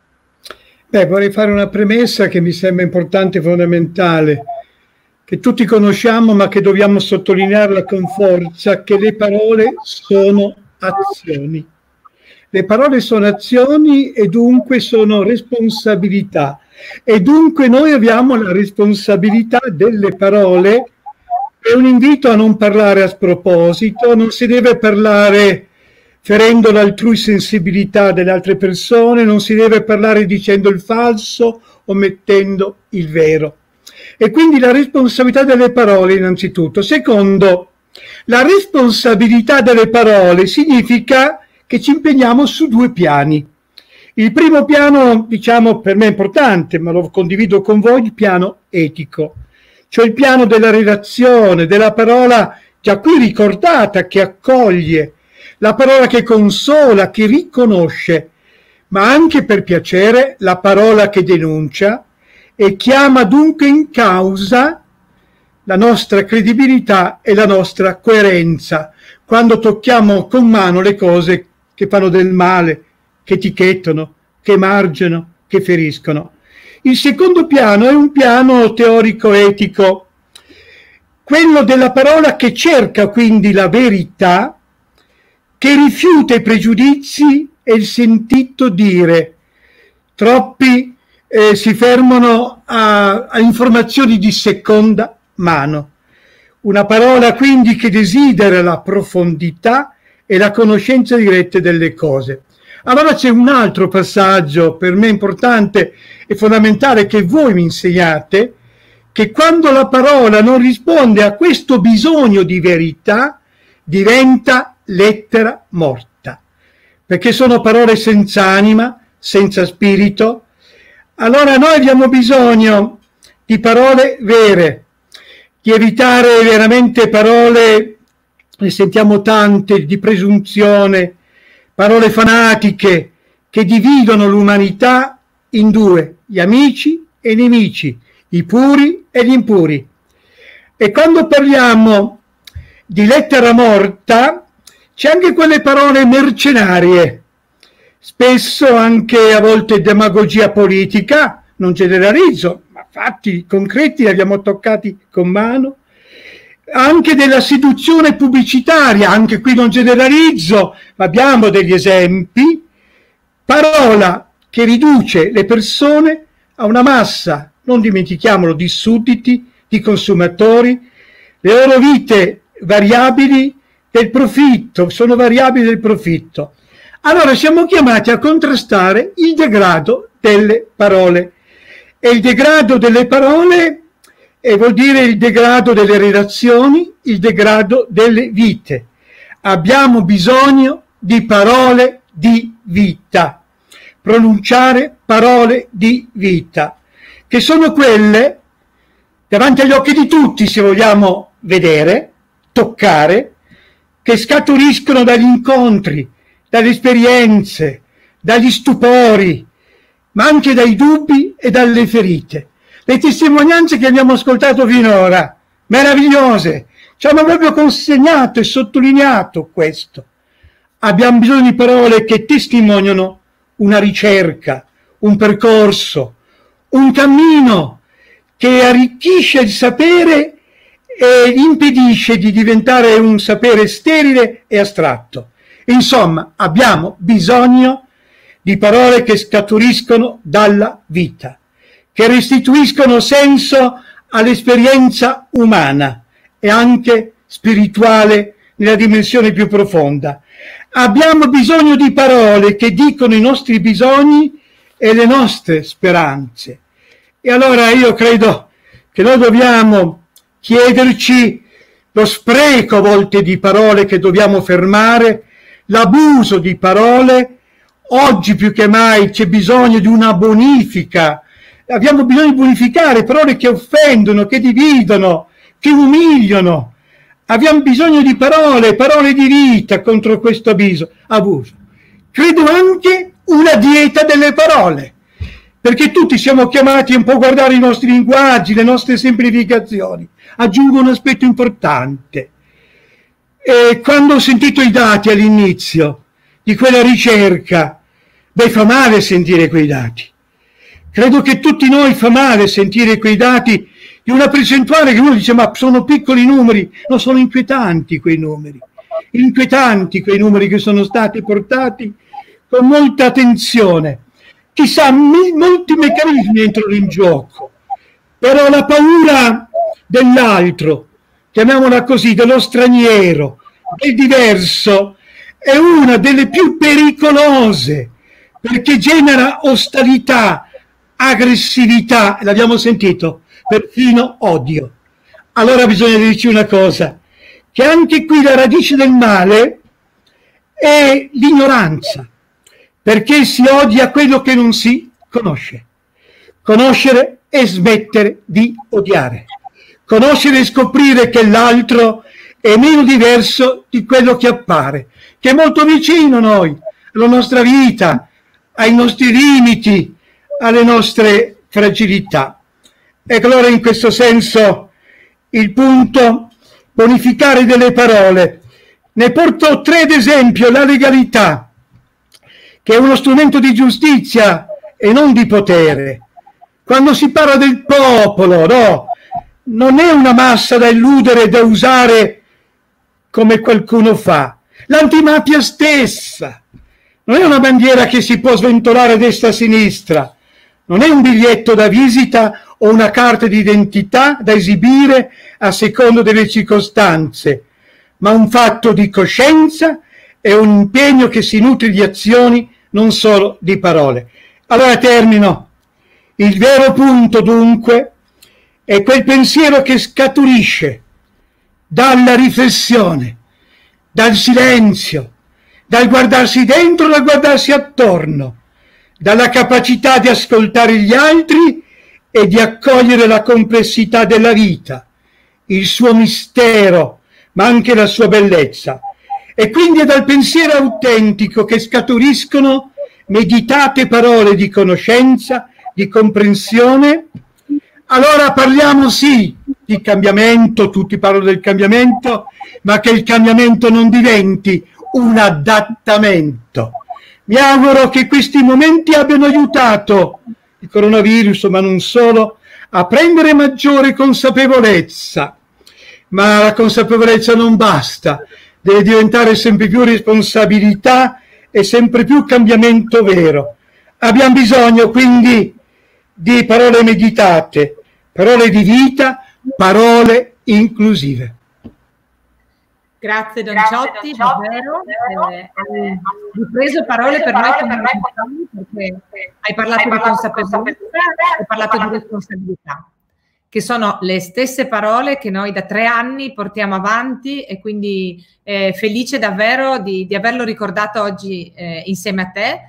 Beh, vorrei fare una premessa che mi sembra importante e fondamentale, che tutti conosciamo ma che dobbiamo sottolinearla con forza, che le parole sono azioni. Le parole sono azioni e dunque sono responsabilità. E dunque noi abbiamo la responsabilità delle parole. È un invito a non parlare a sproposito, non si deve parlare ferendo l'altrui sensibilità delle altre persone, non si deve parlare dicendo il falso o mettendo il vero. E quindi la responsabilità delle parole innanzitutto. Secondo, la responsabilità delle parole significa che ci impegniamo su due piani. Il primo piano, diciamo, per me è importante, ma lo condivido con voi, il piano etico, cioè il piano della relazione, della parola già qui ricordata, che accoglie, la parola che consola, che riconosce, ma anche per piacere la parola che denuncia e chiama dunque in causa la nostra credibilità e la nostra coerenza quando tocchiamo con mano le cose che fanno del male, che etichettano, che emarginano, che feriscono. Il secondo piano è un piano teorico-etico, quello della parola che cerca quindi la verità, che rifiuta i pregiudizi e il sentito dire. Troppi si fermano a informazioni di seconda mano. Una parola quindi che desidera la profondità e la conoscenza diretta delle cose. Allora c'è un altro passaggio per me importante e fondamentale che voi mi insegnate, che quando la parola non risponde a questo bisogno di verità, diventa lettera morta, perché sono parole senza anima, senza spirito. Allora noi abbiamo bisogno di parole vere, di evitare veramente parole, ne sentiamo tante, di presunzione, parole fanatiche che dividono l'umanità in due, gli amici e i nemici, i puri e gli impuri. E quando parliamo di lettera morta, c'è anche quelle parole mercenarie, spesso anche a volte demagogia politica, non generalizzo, ma fatti concreti li abbiamo toccati con mano, anche della seduzione pubblicitaria, anche qui non generalizzo, ma abbiamo degli esempi, parola che riduce le persone a una massa, non dimentichiamolo, di sudditi, di consumatori, le loro vite variabili del profitto, sono variabili del profitto. Allora siamo chiamati a contrastare il degrado delle parole. E il degrado delle parole vuol dire il degrado delle relazioni, il degrado delle vite. Abbiamo bisogno di parole di vita, pronunciare parole di vita, che sono quelle davanti agli occhi di tutti, se vogliamo vedere, toccare, che scaturiscono dagli incontri, dalle esperienze, dagli stupori, ma anche dai dubbi e dalle ferite. Le testimonianze che abbiamo ascoltato finora, meravigliose, ci hanno proprio consegnato e sottolineato questo. Abbiamo bisogno di parole che testimoniano una ricerca, un percorso, un cammino che arricchisce il sapere e impedisce di diventare un sapere sterile e astratto. Insomma, abbiamo bisogno di parole che scaturiscono dalla vita, che restituiscono senso all'esperienza umana e anche spirituale nella dimensione più profonda. Abbiamo bisogno di parole che dicono i nostri bisogni e le nostre speranze. E allora io credo che noi dobbiamo chiederci lo spreco a volte di parole che dobbiamo fermare, l'abuso di parole. Oggi più che mai c'è bisogno di una bonifica. Abbiamo bisogno di bonificare parole che offendono, che dividono, che umiliano. Abbiamo bisogno di parole di vita contro questo abuso. Credo anche una dieta delle parole, perché tutti siamo chiamati un po' a guardare i nostri linguaggi, le nostre semplificazioni. Aggiungo un aspetto importante. Quando ho sentito i dati all'inizio di quella ricerca, fa male sentire quei dati. Credo che tutti noi fa male sentire quei dati di una percentuale che uno dice ma sono piccoli numeri. No, sono inquietanti quei numeri. Inquietanti quei numeri che sono stati portati con molta attenzione. Chissà, molti meccanismi entrano in gioco, però la paura dell'altro, chiamiamola così, dello straniero, del diverso, è una delle più pericolose, perché genera ostalità, aggressività, l'abbiamo sentito, perfino odio. Allora bisogna dirci una cosa, che anche qui la radice del male è l'ignoranza, perché si odia quello che non si conosce. Conoscere e smettere di odiare. Conoscere e scoprire che l'altro è meno diverso di quello che appare, che è molto vicino a noi, alla nostra vita, ai nostri limiti, alle nostre fragilità. Ecco allora in questo senso il punto, bonificare delle parole. Ne porto 3 ad esempio: la legalità, che è uno strumento di giustizia e non di potere. Quando si parla del popolo, no, non è una massa da illudere, da usare come qualcuno fa. L'antimafia stessa non è una bandiera che si può sventolare a destra e a sinistra, non è un biglietto da visita o una carta di identità da esibire a secondo delle circostanze, ma un fatto di coscienza e un impegno che si nutre di azioni, non solo di parole. Allora termino. Il vero punto dunque è quel pensiero che scaturisce dalla riflessione, dal silenzio, dal guardarsi dentro, dal guardarsi attorno, dalla capacità di ascoltare gli altri e di accogliere la complessità della vita, il suo mistero, ma anche la sua bellezza. E quindi è dal pensiero autentico che scaturiscono meditate parole di conoscenza, di comprensione. Allora parliamo sì di cambiamento, tutti parlano del cambiamento, ma che il cambiamento non diventi un adattamento. Mi auguro che questi momenti abbiano aiutato il coronavirus, ma non solo, a prendere maggiore consapevolezza. Ma la consapevolezza non basta, deve diventare sempre più responsabilità e sempre più cambiamento vero. Abbiamo bisogno quindi di parole meditate, parole di vita, parole inclusive. Grazie Don Ciotti, davvero. Hai ripreso parole per noi fondamentali, perché hai parlato di consapevolezza, hai parlato di responsabilità, che sono le stesse parole che noi da 3 anni portiamo avanti, e quindi felice davvero di averlo ricordato oggi insieme a te.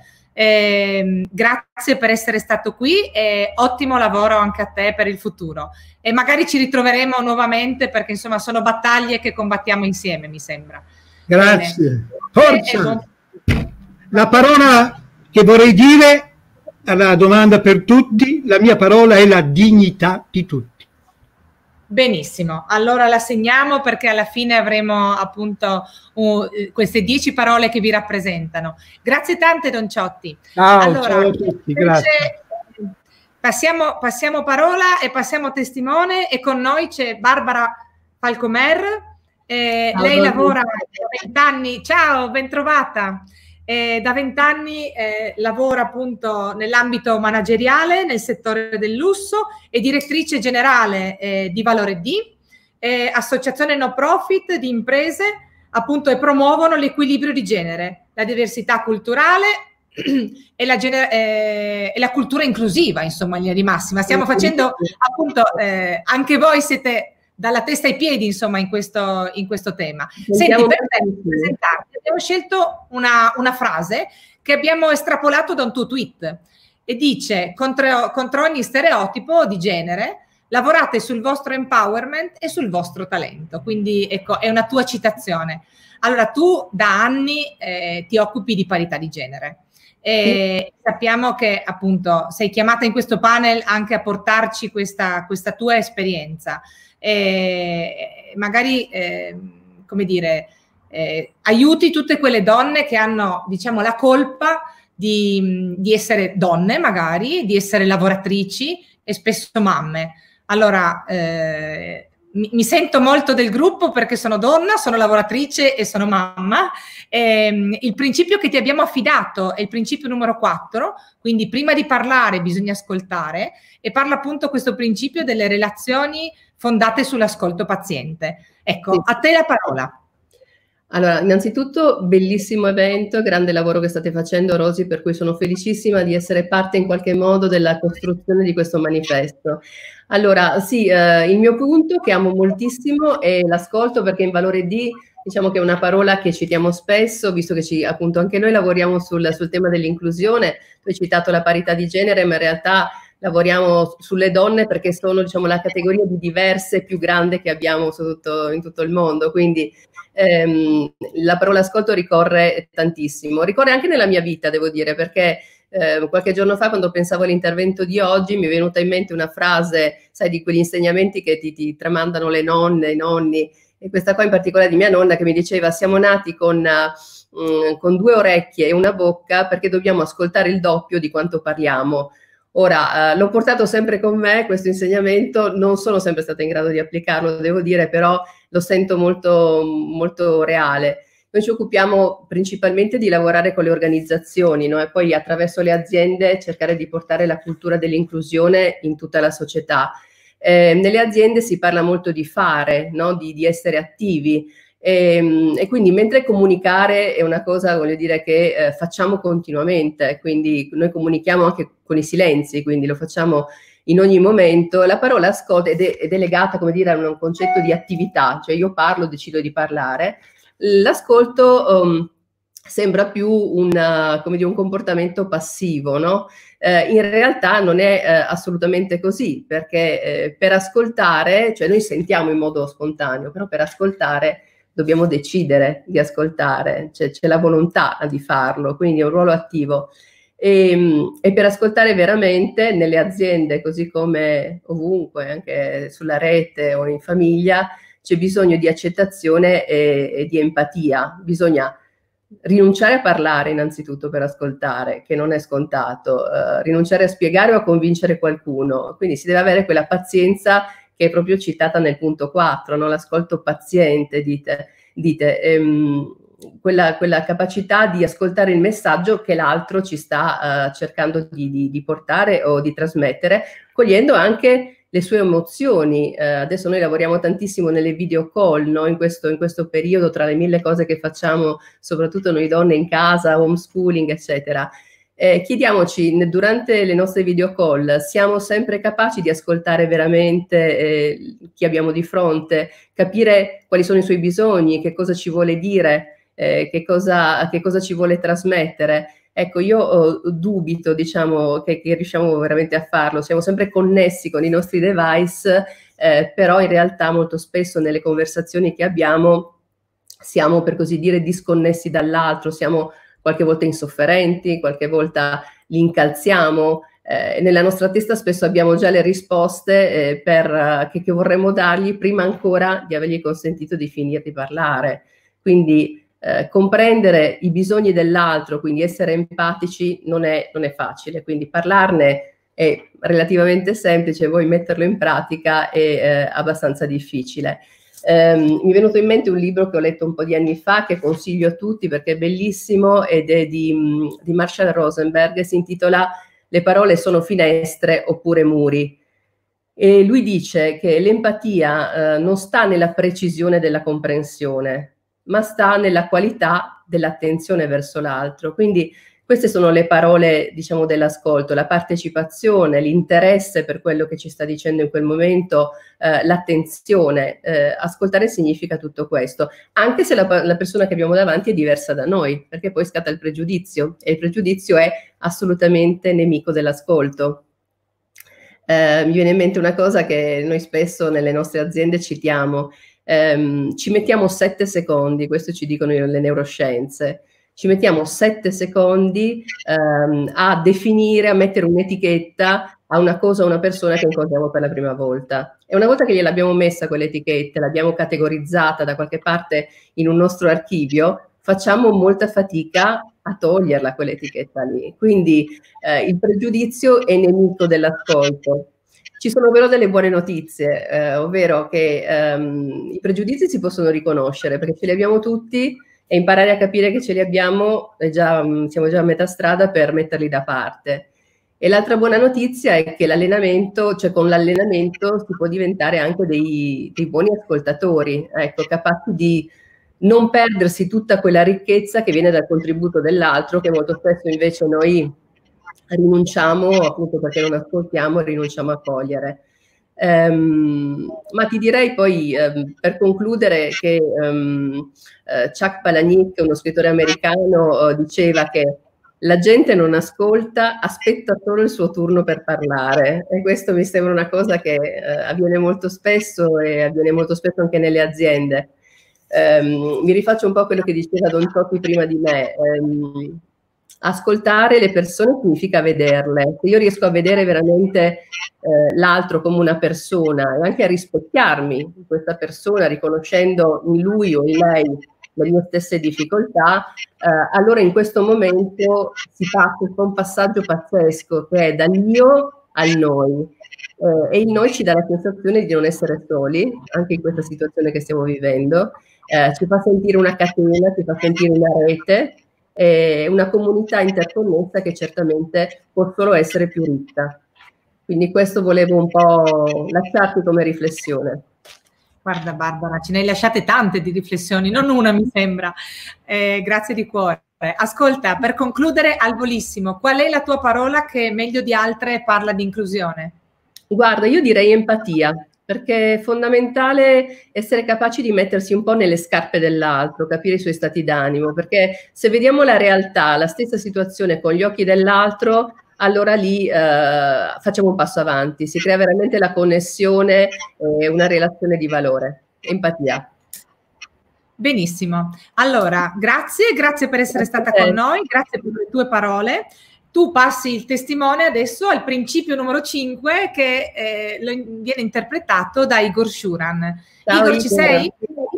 Grazie per essere stato qui e ottimo lavoro anche a te per il futuro, e magari ci ritroveremo nuovamente, perché insomma sono battaglie che combattiamo insieme, mi sembra. Grazie. Forza. La parola E vorrei dire, alla domanda per tutti, la mia parola è la dignità di tutti. Benissimo, allora la segniamo perché alla fine avremo appunto queste 10 parole che vi rappresentano. Grazie tante, Don Ciotti. Ciao, allora, ciao a tutti, grazie. Passiamo parola e passiamo testimone, e con noi c'è Barbara Falcomer. Lei lavora da 20 anni, ciao, ben trovata. Da 20 anni lavora appunto nell'ambito manageriale, nel settore del lusso, è direttrice generale di Valore D, associazione no profit di imprese appunto, e promuovono l'equilibrio di genere, la diversità culturale e la cultura inclusiva, insomma, in linea di massima. Stiamo facendo appunto, anche voi siete dalla testa ai piedi, insomma, in questo tema. Senti, per presentarti abbiamo scelto una frase che abbiamo estrapolato da un tuo tweet e dice: contro ogni stereotipo di genere lavorate sul vostro empowerment e sul vostro talento. Quindi ecco, è una tua citazione. Allora, tu da anni ti occupi di parità di genere. Sappiamo che appunto sei chiamata in questo panel anche a portarci questa tua esperienza. Magari come dire, aiuti tutte quelle donne che hanno, diciamo, la colpa di essere donne, magari di essere lavoratrici e spesso mamme. Allora mi sento molto del gruppo perché sono donna, sono lavoratrice e sono mamma. Il principio che ti abbiamo affidato è il principio numero 4, quindi prima di parlare bisogna ascoltare, e parla appunto questo principio delle relazioni fondate sull'ascolto paziente. Ecco, sì. A te la parola. Allora, innanzitutto bellissimo evento, grande lavoro che state facendo, Rosy, per cui sono felicissima di essere parte in qualche modo della costruzione di questo manifesto. Allora, sì, il mio punto che amo moltissimo è l'ascolto, perché in Valore D diciamo che è una parola che citiamo spesso, visto che appunto anche noi lavoriamo sul tema dell'inclusione. Tu hai citato la parità di genere, ma in realtà lavoriamo sulle donne perché sono, diciamo, la categoria di diverse più grande che abbiamo in tutto il mondo, quindi la parola ascolto ricorre tantissimo, ricorre anche nella mia vita, devo dire, perché qualche giorno fa, quando pensavo all'intervento di oggi, mi è venuta in mente una frase, sai, di quegli insegnamenti che ti tramandano le nonne, i nonni, e questa qua in particolare di mia nonna, che mi diceva: siamo nati con 2 orecchie e una bocca perché dobbiamo ascoltare il doppio di quanto parliamo. Ora, l'ho portato sempre con me questo insegnamento, non sono sempre stata in grado di applicarlo, devo dire, però lo sento molto, molto reale. Noi ci occupiamo principalmente di lavorare con le organizzazioni, no? E poi attraverso le aziende cercare di portare la cultura dell'inclusione in tutta la società. Nelle aziende si parla molto di fare, no? di essere attivi. E quindi, mentre comunicare è una cosa, voglio dire, che facciamo continuamente, quindi noi comunichiamo anche con i silenzi, quindi lo facciamo in ogni momento, la parola ascolto ed è legata, come dire, a un concetto di attività, cioè io parlo, decido di parlare. L'ascolto sembra più come dire, un comportamento passivo, no? In realtà non è assolutamente così, perché per ascoltare, cioè noi sentiamo in modo spontaneo, però per ascoltare dobbiamo decidere di ascoltare, c'è la volontà di farlo, quindi è un ruolo attivo. E per ascoltare veramente nelle aziende, così come ovunque, anche sulla rete o in famiglia, c'è bisogno di accettazione e di empatia. Bisogna rinunciare a parlare innanzitutto per ascoltare, che non è scontato, rinunciare a spiegare o a convincere qualcuno. Quindi si deve avere quella pazienza che è proprio citata nel punto 4, no? L'ascolto paziente, dite. Quella capacità di ascoltare il messaggio che l'altro ci sta cercando di portare o di trasmettere, cogliendo anche le sue emozioni. Adesso noi lavoriamo tantissimo nelle video call, no? in questo periodo, tra le 1000 cose che facciamo, soprattutto noi donne in casa, homeschooling, eccetera. Chiediamoci, durante le nostre video call, siamo sempre capaci di ascoltare veramente chi abbiamo di fronte, capire quali sono i suoi bisogni, che cosa ci vuole dire, che cosa ci vuole trasmettere. Ecco, io dubito, diciamo, che riusciamo veramente a farlo. Siamo sempre connessi con i nostri device, però in realtà molto spesso nelle conversazioni che abbiamo siamo, per così dire, disconnessi dall'altro, siamo qualche volta insofferenti, qualche volta li incalziamo. Nella nostra testa spesso abbiamo già le risposte che vorremmo dargli prima ancora di avergli consentito di finire di parlare. Quindi comprendere i bisogni dell'altro, quindi essere empatici, non è facile. Quindi parlarne è relativamente semplice, poi metterlo in pratica è abbastanza difficile. Mi è venuto in mente un libro che ho letto un po' di anni fa, che consiglio a tutti perché è bellissimo, ed è di Marshall Rosenberg, si intitola Le parole sono finestre oppure muri. E lui dice che l'empatia non sta nella precisione della comprensione, ma sta nella qualità dell'attenzione verso l'altro. Quindi queste sono le parole, diciamo, dell'ascolto: la partecipazione, l'interesse per quello che ci sta dicendo in quel momento, l'attenzione. Ascoltare significa tutto questo, anche se la persona che abbiamo davanti è diversa da noi, perché poi scatta il pregiudizio, e il pregiudizio è assolutamente nemico dell'ascolto. Mi viene in mente una cosa che noi spesso nelle nostre aziende citiamo: ci mettiamo 7 secondi, questo ci dicono le neuroscienze, ci mettiamo 7 secondi a definire, a mettere un'etichetta a una cosa o una persona che incontriamo per la prima volta. E una volta che gliel'abbiamo messa quell'etichetta, l'abbiamo categorizzata da qualche parte in un nostro archivio, facciamo molta fatica a toglierla quell'etichetta lì. Quindi il pregiudizio è nemico dell'ascolto. Ci sono però delle buone notizie, ovvero che i pregiudizi si possono riconoscere perché ce li abbiamo tutti, e imparare a capire che ce li abbiamo, siamo già a metà strada per metterli da parte. E l'altra buona notizia è che l'allenamento, cioè con l'allenamento si può diventare anche dei buoni ascoltatori, ecco, capaci di non perdersi tutta quella ricchezza che viene dal contributo dell'altro, che molto spesso invece noi rinunciamo, appunto perché non ascoltiamo, rinunciamo a cogliere. Ma ti direi poi, per concludere, che Chuck Palahniuk, uno scrittore americano, diceva che la gente non ascolta, aspetta solo il suo turno per parlare, e questo mi sembra una cosa che avviene molto spesso, e avviene molto spesso anche nelle aziende. Mi rifaccio un po' a quello che diceva Don Toti prima di me. Ascoltare le persone significa vederle. Se io riesco a vedere veramente l'altro come una persona, e anche a rispecchiarmi in questa persona, riconoscendo in lui o in lei le mie stesse difficoltà, allora in questo momento si fa un passaggio pazzesco, che è dall'io al noi, e il noi ci dà la sensazione di non essere soli, anche in questa situazione che stiamo vivendo, ci fa sentire una catena, ci fa sentire una rete, una comunità interconnessa che certamente può solo essere più ricca. Quindi questo volevo un po' lasciarti come riflessione. Guarda Barbara, ce ne hai lasciate tante di riflessioni, non una mi sembra. Grazie di cuore. Ascolta, per concludere al volissimo, qual è la tua parola che meglio di altre parla di inclusione? Guarda, io direi empatia, perché è fondamentale essere capaci di mettersi un po' nelle scarpe dell'altro, capire i suoi stati d'animo, perché se vediamo la realtà, la stessa situazione con gli occhi dell'altro, allora lì facciamo un passo avanti, si crea veramente la connessione e una relazione di valore. Empatia. Benissimo. Allora, grazie per essere stata con noi, grazie per le tue parole. Tu passi il testimone adesso al principio numero 5 che viene interpretato da Igor Shuran. Ciao, Igor, ci sei?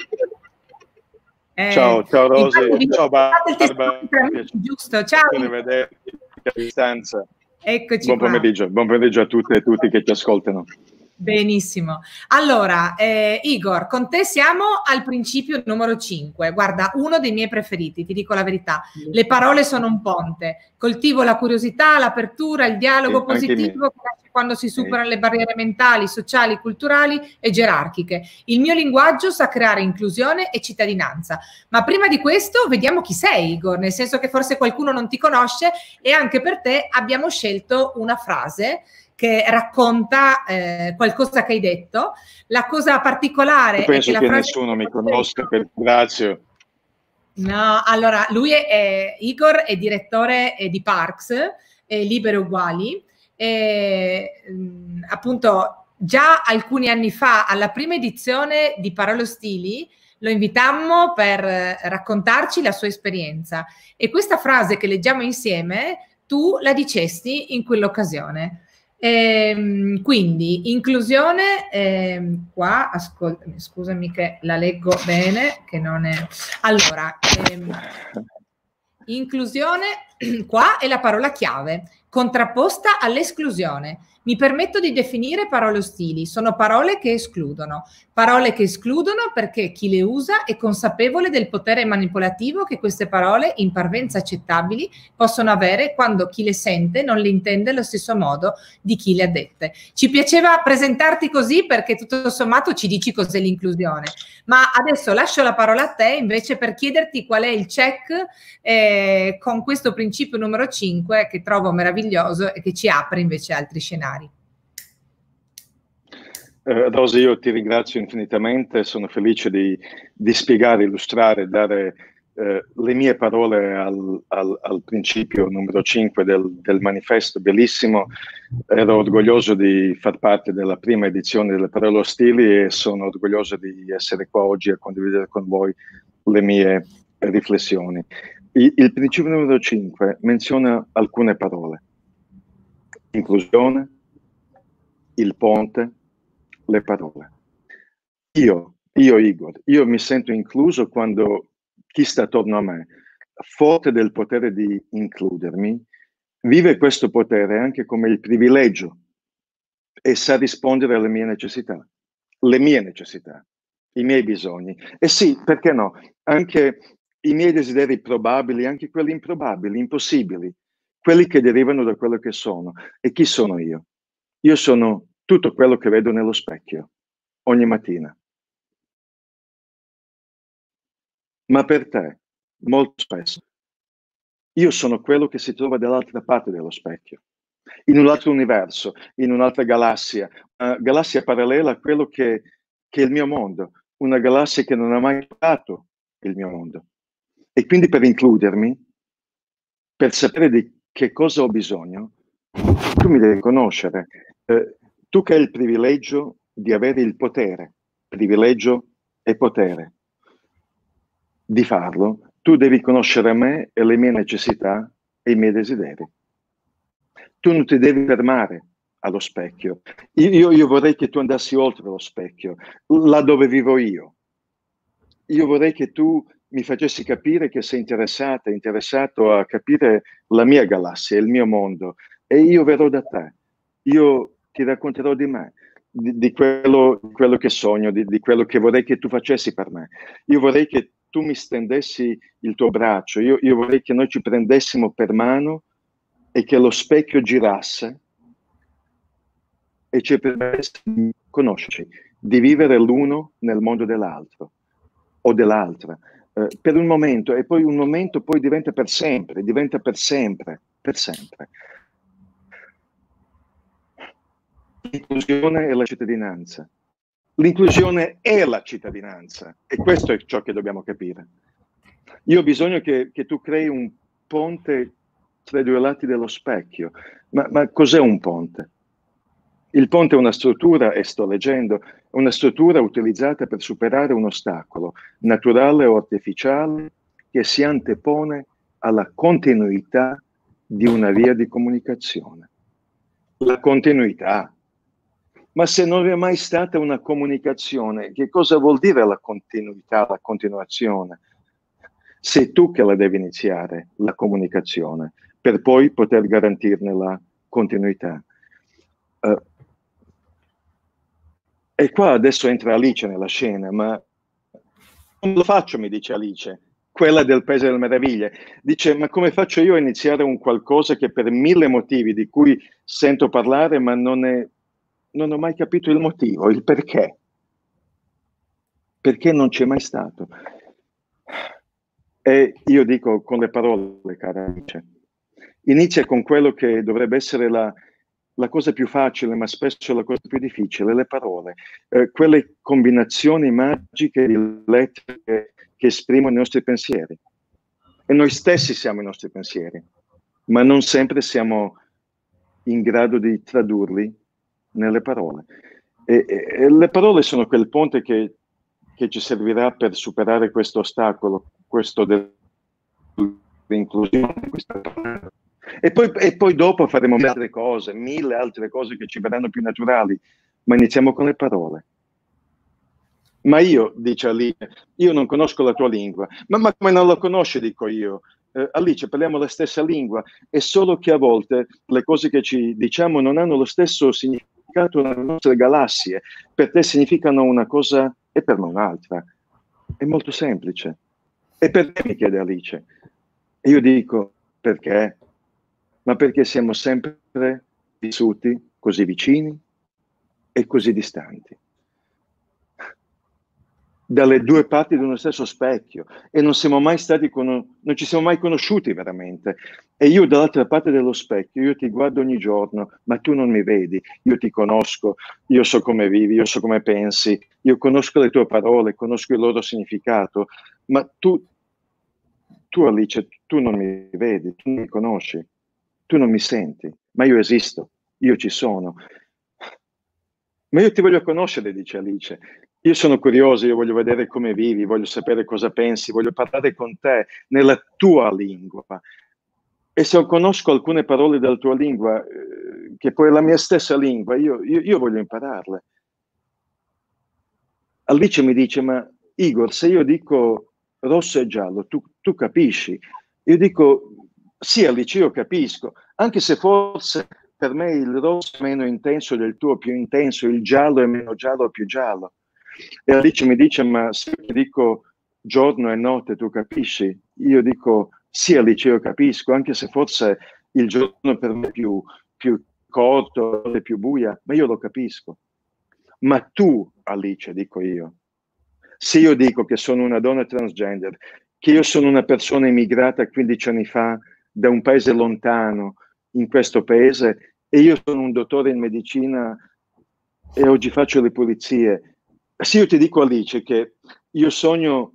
Ciao Rosy, ciao Barbara. Giusto, ciao. Rivederti a distanza. Eccoci buon pomeriggio a tutte e tutti che ti ascoltano. Benissimo. Allora, Igor, con te siamo al principio numero 5. Guarda, uno dei miei preferiti, ti dico la verità. Le parole sono un ponte. Coltivo la curiosità, l'apertura, il dialogo positivo che nasce quando si superano le barriere mentali, sociali, culturali e gerarchiche. Il mio linguaggio sa creare inclusione e cittadinanza. Ma prima di questo vediamo chi sei, Igor, nel senso che forse qualcuno non ti conosce e anche per te abbiamo scelto una frase che racconta qualcosa che hai detto. La cosa particolare Io penso è che che nessuno mi conosca, per ringrazio. No, allora lui Igor è direttore di Parks, Libere Uguali, appunto già alcuni anni fa alla prima edizione di Parole Ostili lo invitammo per raccontarci la sua esperienza e questa frase che leggiamo insieme tu la dicesti in quell'occasione. Quindi inclusione, qua scusami che la leggo bene, che non è... Allora, inclusione, qua è la parola chiave, contrapposta all'esclusione. Mi permetto di definire parole ostili, sono parole che escludono perché chi le usa è consapevole del potere manipolativo che queste parole, in parvenza accettabili, possono avere quando chi le sente non le intende allo stesso modo di chi le ha dette. Ci piaceva presentarti così perché tutto sommato ci dici cos'è l'inclusione, ma adesso lascio la parola a te invece per chiederti qual è il check con questo principio numero 5 che trovo meraviglioso e che ci apre invece altri scenari. Rosa, io ti ringrazio infinitamente, sono felice di spiegare, illustrare, dare le mie parole al principio numero 5 del manifesto, bellissimo. Ero orgoglioso di far parte della prima edizione delle parole ostili e sono orgoglioso di essere qua oggi a condividere con voi le mie riflessioni. Il principio numero 5 menziona alcune parole: inclusione, il ponte, le parole. Io Igor, io mi sento incluso quando chi sta attorno a me, forte del potere di includermi, vive questo potere anche come il privilegio e sa rispondere alle mie necessità, i miei bisogni. E sì, perché no? Anche i miei desideri probabili, anche quelli improbabili, impossibili, quelli che derivano da quello che sono. E chi sono io? Io sono tutto quello che vedo nello specchio, ogni mattina. Ma per te, molto spesso, io sono quello che si trova dall'altra parte dello specchio, in un altro universo, in un'altra galassia, una galassia parallela a quello che è il mio mondo, una galassia che non ha mai dato il mio mondo. E quindi per includermi, per sapere di che cosa ho bisogno, tu mi devi conoscere. Tu che hai il privilegio di avere il potere, privilegio e potere di farlo, tu devi conoscere me e le mie necessità e i miei desideri. Tu non ti devi fermare allo specchio. Io vorrei che tu andassi oltre lo specchio, là dove vivo io. Io vorrei che tu mi facessi capire che sei interessato a capire la mia galassia, il mio mondo, e io verrò da te. Io ti racconterò di me, di quello che sogno, di quello che vorrei che tu facessi per me. Io vorrei che tu mi stendessi il tuo braccio, io vorrei che noi ci prendessimo per mano e che lo specchio girasse e ci permettesse di conoscerci, di vivere l'uno nel mondo dell'altro o dell'altra, per un momento, e poi un momento poi diventa per sempre, per sempre. L'inclusione e la cittadinanza. L'inclusione è la cittadinanza e questo è ciò che dobbiamo capire. Io ho bisogno che tu crei un ponte tra i due lati dello specchio. Ma cos'è un ponte? Il ponte è una struttura, e sto leggendo, è una struttura utilizzata per superare un ostacolo, naturale o artificiale, che si antepone alla continuità di una via di comunicazione. La continuità. Ma se non è mai stata una comunicazione, che cosa vuol dire la continuità, la continuazione? Sei tu che la devi iniziare, la comunicazione, per poi poter garantirne la continuità. E qua adesso entra Alice nella scena, ma come lo faccio, mi dice Alice, quella del Paese delle Meraviglie. Dice, ma come faccio io a iniziare un qualcosa che per 1000 motivi di cui sento parlare, ma non ho mai capito il motivo, il perché. Perché non c'è mai stato. E io dico con le parole, cara Alice, inizia con quello che dovrebbe essere la cosa più facile, ma spesso la cosa più difficile, le parole. Quelle combinazioni magiche di lettere che esprimono i nostri pensieri. E noi stessi siamo i nostri pensieri, ma non sempre siamo in grado di tradurli nelle parole. E le parole sono quel ponte che che ci servirà per superare questo ostacolo, questo dell'inclusione. E poi dopo faremo mille altre cose che ci verranno più naturali, ma iniziamo con le parole. Ma io, dice Alice, io non conosco la tua lingua. Ma come non la conosci, dico io. Alice, parliamo la stessa lingua, è solo che a volte le cose che ci diciamo non hanno lo stesso significato nelle nostre galassie. Per te significano una cosa e per me un'altra. È molto semplice. E perché, mi chiede Alice? E io dico, perché? Ma perché siamo sempre vissuti così vicini e così distanti, dalle due parti di uno stesso specchio, e non siamo mai stati non ci siamo mai conosciuti veramente. E io dall'altra parte dello specchio, io ti guardo ogni giorno, ma tu non mi vedi. Io ti conosco, io so come vivi, io so come pensi, io conosco le tue parole, conosco il loro significato, ma tu Alice, tu non mi vedi, tu non mi conosci, tu non mi senti, ma io esisto, io ci sono. Ma io ti voglio conoscere, dice Alice. Io sono curioso, io voglio vedere come vivi, voglio sapere cosa pensi, voglio parlare con te nella tua lingua. E se conosco alcune parole della tua lingua, che poi è la mia stessa lingua, io voglio impararle. Alice mi dice, ma Igor, se io dico rosso e giallo, tu capisci? Io dico, sì Alice, io capisco, anche se forse per me il rosso è meno intenso del tuo, più intenso, il giallo è meno giallo, più giallo. E Alice mi dice, ma se io dico giorno e notte, tu capisci? Io dico, sì Alice, io capisco, anche se forse il giorno per me è più corto, è più buia, ma io lo capisco. Ma tu, Alice, dico io, se io dico che sono una donna transgender, che io sono una persona immigrata 15 anni fa da un paese lontano in questo paese, e io sono un dottore in medicina e oggi faccio le pulizie. Se io ti dico, Alice, che io sono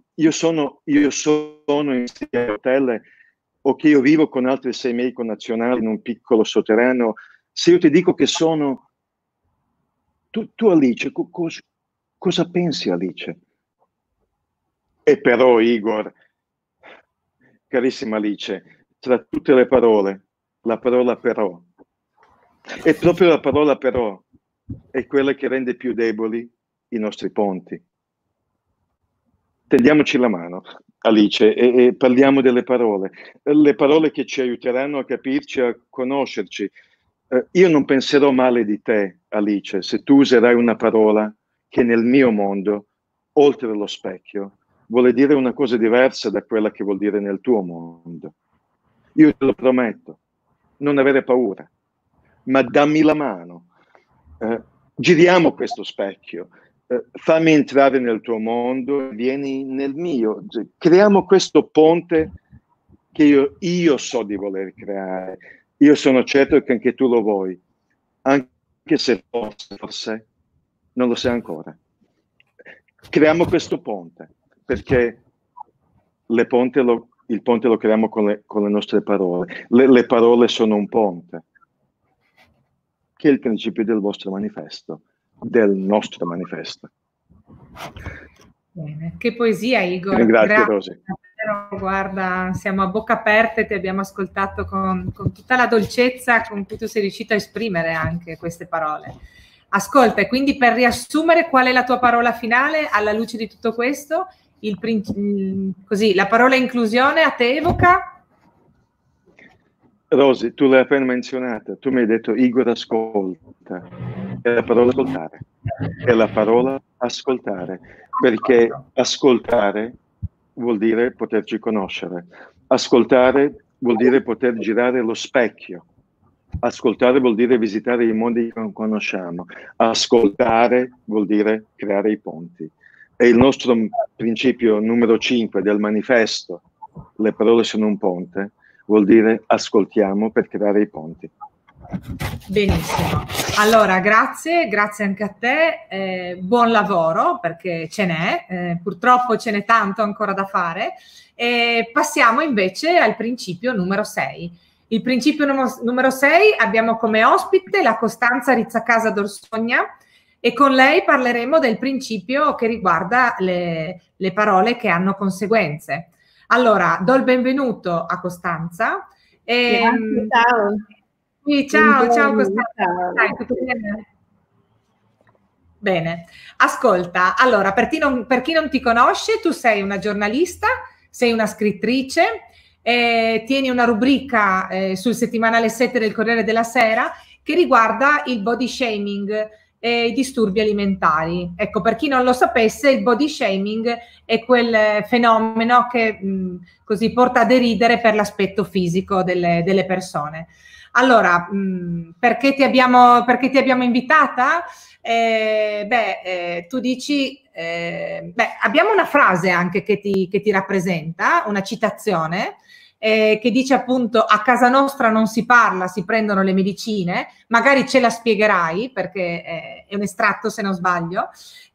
in hotel, o che io vivo con altri 6 miei connazionali in un piccolo sotterraneo, se io ti dico che sono... Tu Alice, cosa pensi, Alice? E però, Igor, carissima Alice, tra tutte le parole, la parola però, è proprio la parola però, è quella che rende più deboli i nostri ponti. Tendiamoci la mano, Alice, e parliamo delle parole, le parole che ci aiuteranno a capirci, a conoscerci. Io non penserò male di te, Alice, se tu userai una parola che nel mio mondo, oltre lo specchio, vuole dire una cosa diversa da quella che vuol dire nel tuo mondo. Io te lo prometto, non avere paura, ma dammi la mano. Giriamo questo specchio. Fammi entrare nel tuo mondo, vieni nel mio, creiamo questo ponte che io so di voler creare. Io sono certo che anche tu lo vuoi, anche se forse non lo sai ancora. Creiamo questo ponte, perché il ponte lo creiamo con le nostre parole. Le parole sono un ponte, che è il principio del vostro manifesto, del nostro manifesto. Bene. Che poesia, Igor. Grazie, Rosy. Guarda, siamo a bocca aperta e ti abbiamo ascoltato con tutta la dolcezza con cui tu sei riuscito a esprimere anche queste parole. Ascolta, e quindi per riassumere, qual è la tua parola finale alla luce di tutto questo? Così, la parola inclusione a te evoca? Rosy, tu l'hai appena menzionata, tu mi hai detto Igor ascolta, è la parola ascoltare, è la parola ascoltare, perché ascoltare vuol dire poterci conoscere, ascoltare vuol dire poter girare lo specchio, ascoltare vuol dire visitare i mondi che non conosciamo, ascoltare vuol dire creare i ponti. E il nostro principio numero 5 del manifesto, le parole sono un ponte, vuol dire ascoltiamo per creare i ponti. Benissimo. Allora, grazie anche a te, buon lavoro perché ce n'è, purtroppo ce n'è tanto ancora da fare. Passiamo invece al principio numero 6. Il principio numero 6 abbiamo come ospite la Costanza Rizzacasa d'Orsogna, e con lei parleremo del principio che riguarda le parole che hanno conseguenze. Allora, do il benvenuto a Costanza. Grazie, ciao. Sì, ciao Costanza. Dai, tutto bene? Bene, ascolta, allora per chi non ti conosce, tu sei una giornalista, sei una scrittrice, tieni una rubrica sul settimanale 7 del Corriere della Sera che riguarda il body shaming e i disturbi alimentari. Ecco, per chi non lo sapesse, il body shaming è quel fenomeno che così porta a deridere per l'aspetto fisico delle persone. Allora, perché ti abbiamo invitata? Tu dici, abbiamo una frase anche che ti rappresenta, una citazione, che dice appunto: a casa nostra non si parla, si prendono le medicine. Magari ce la spiegherai perché è un estratto, se non sbaglio.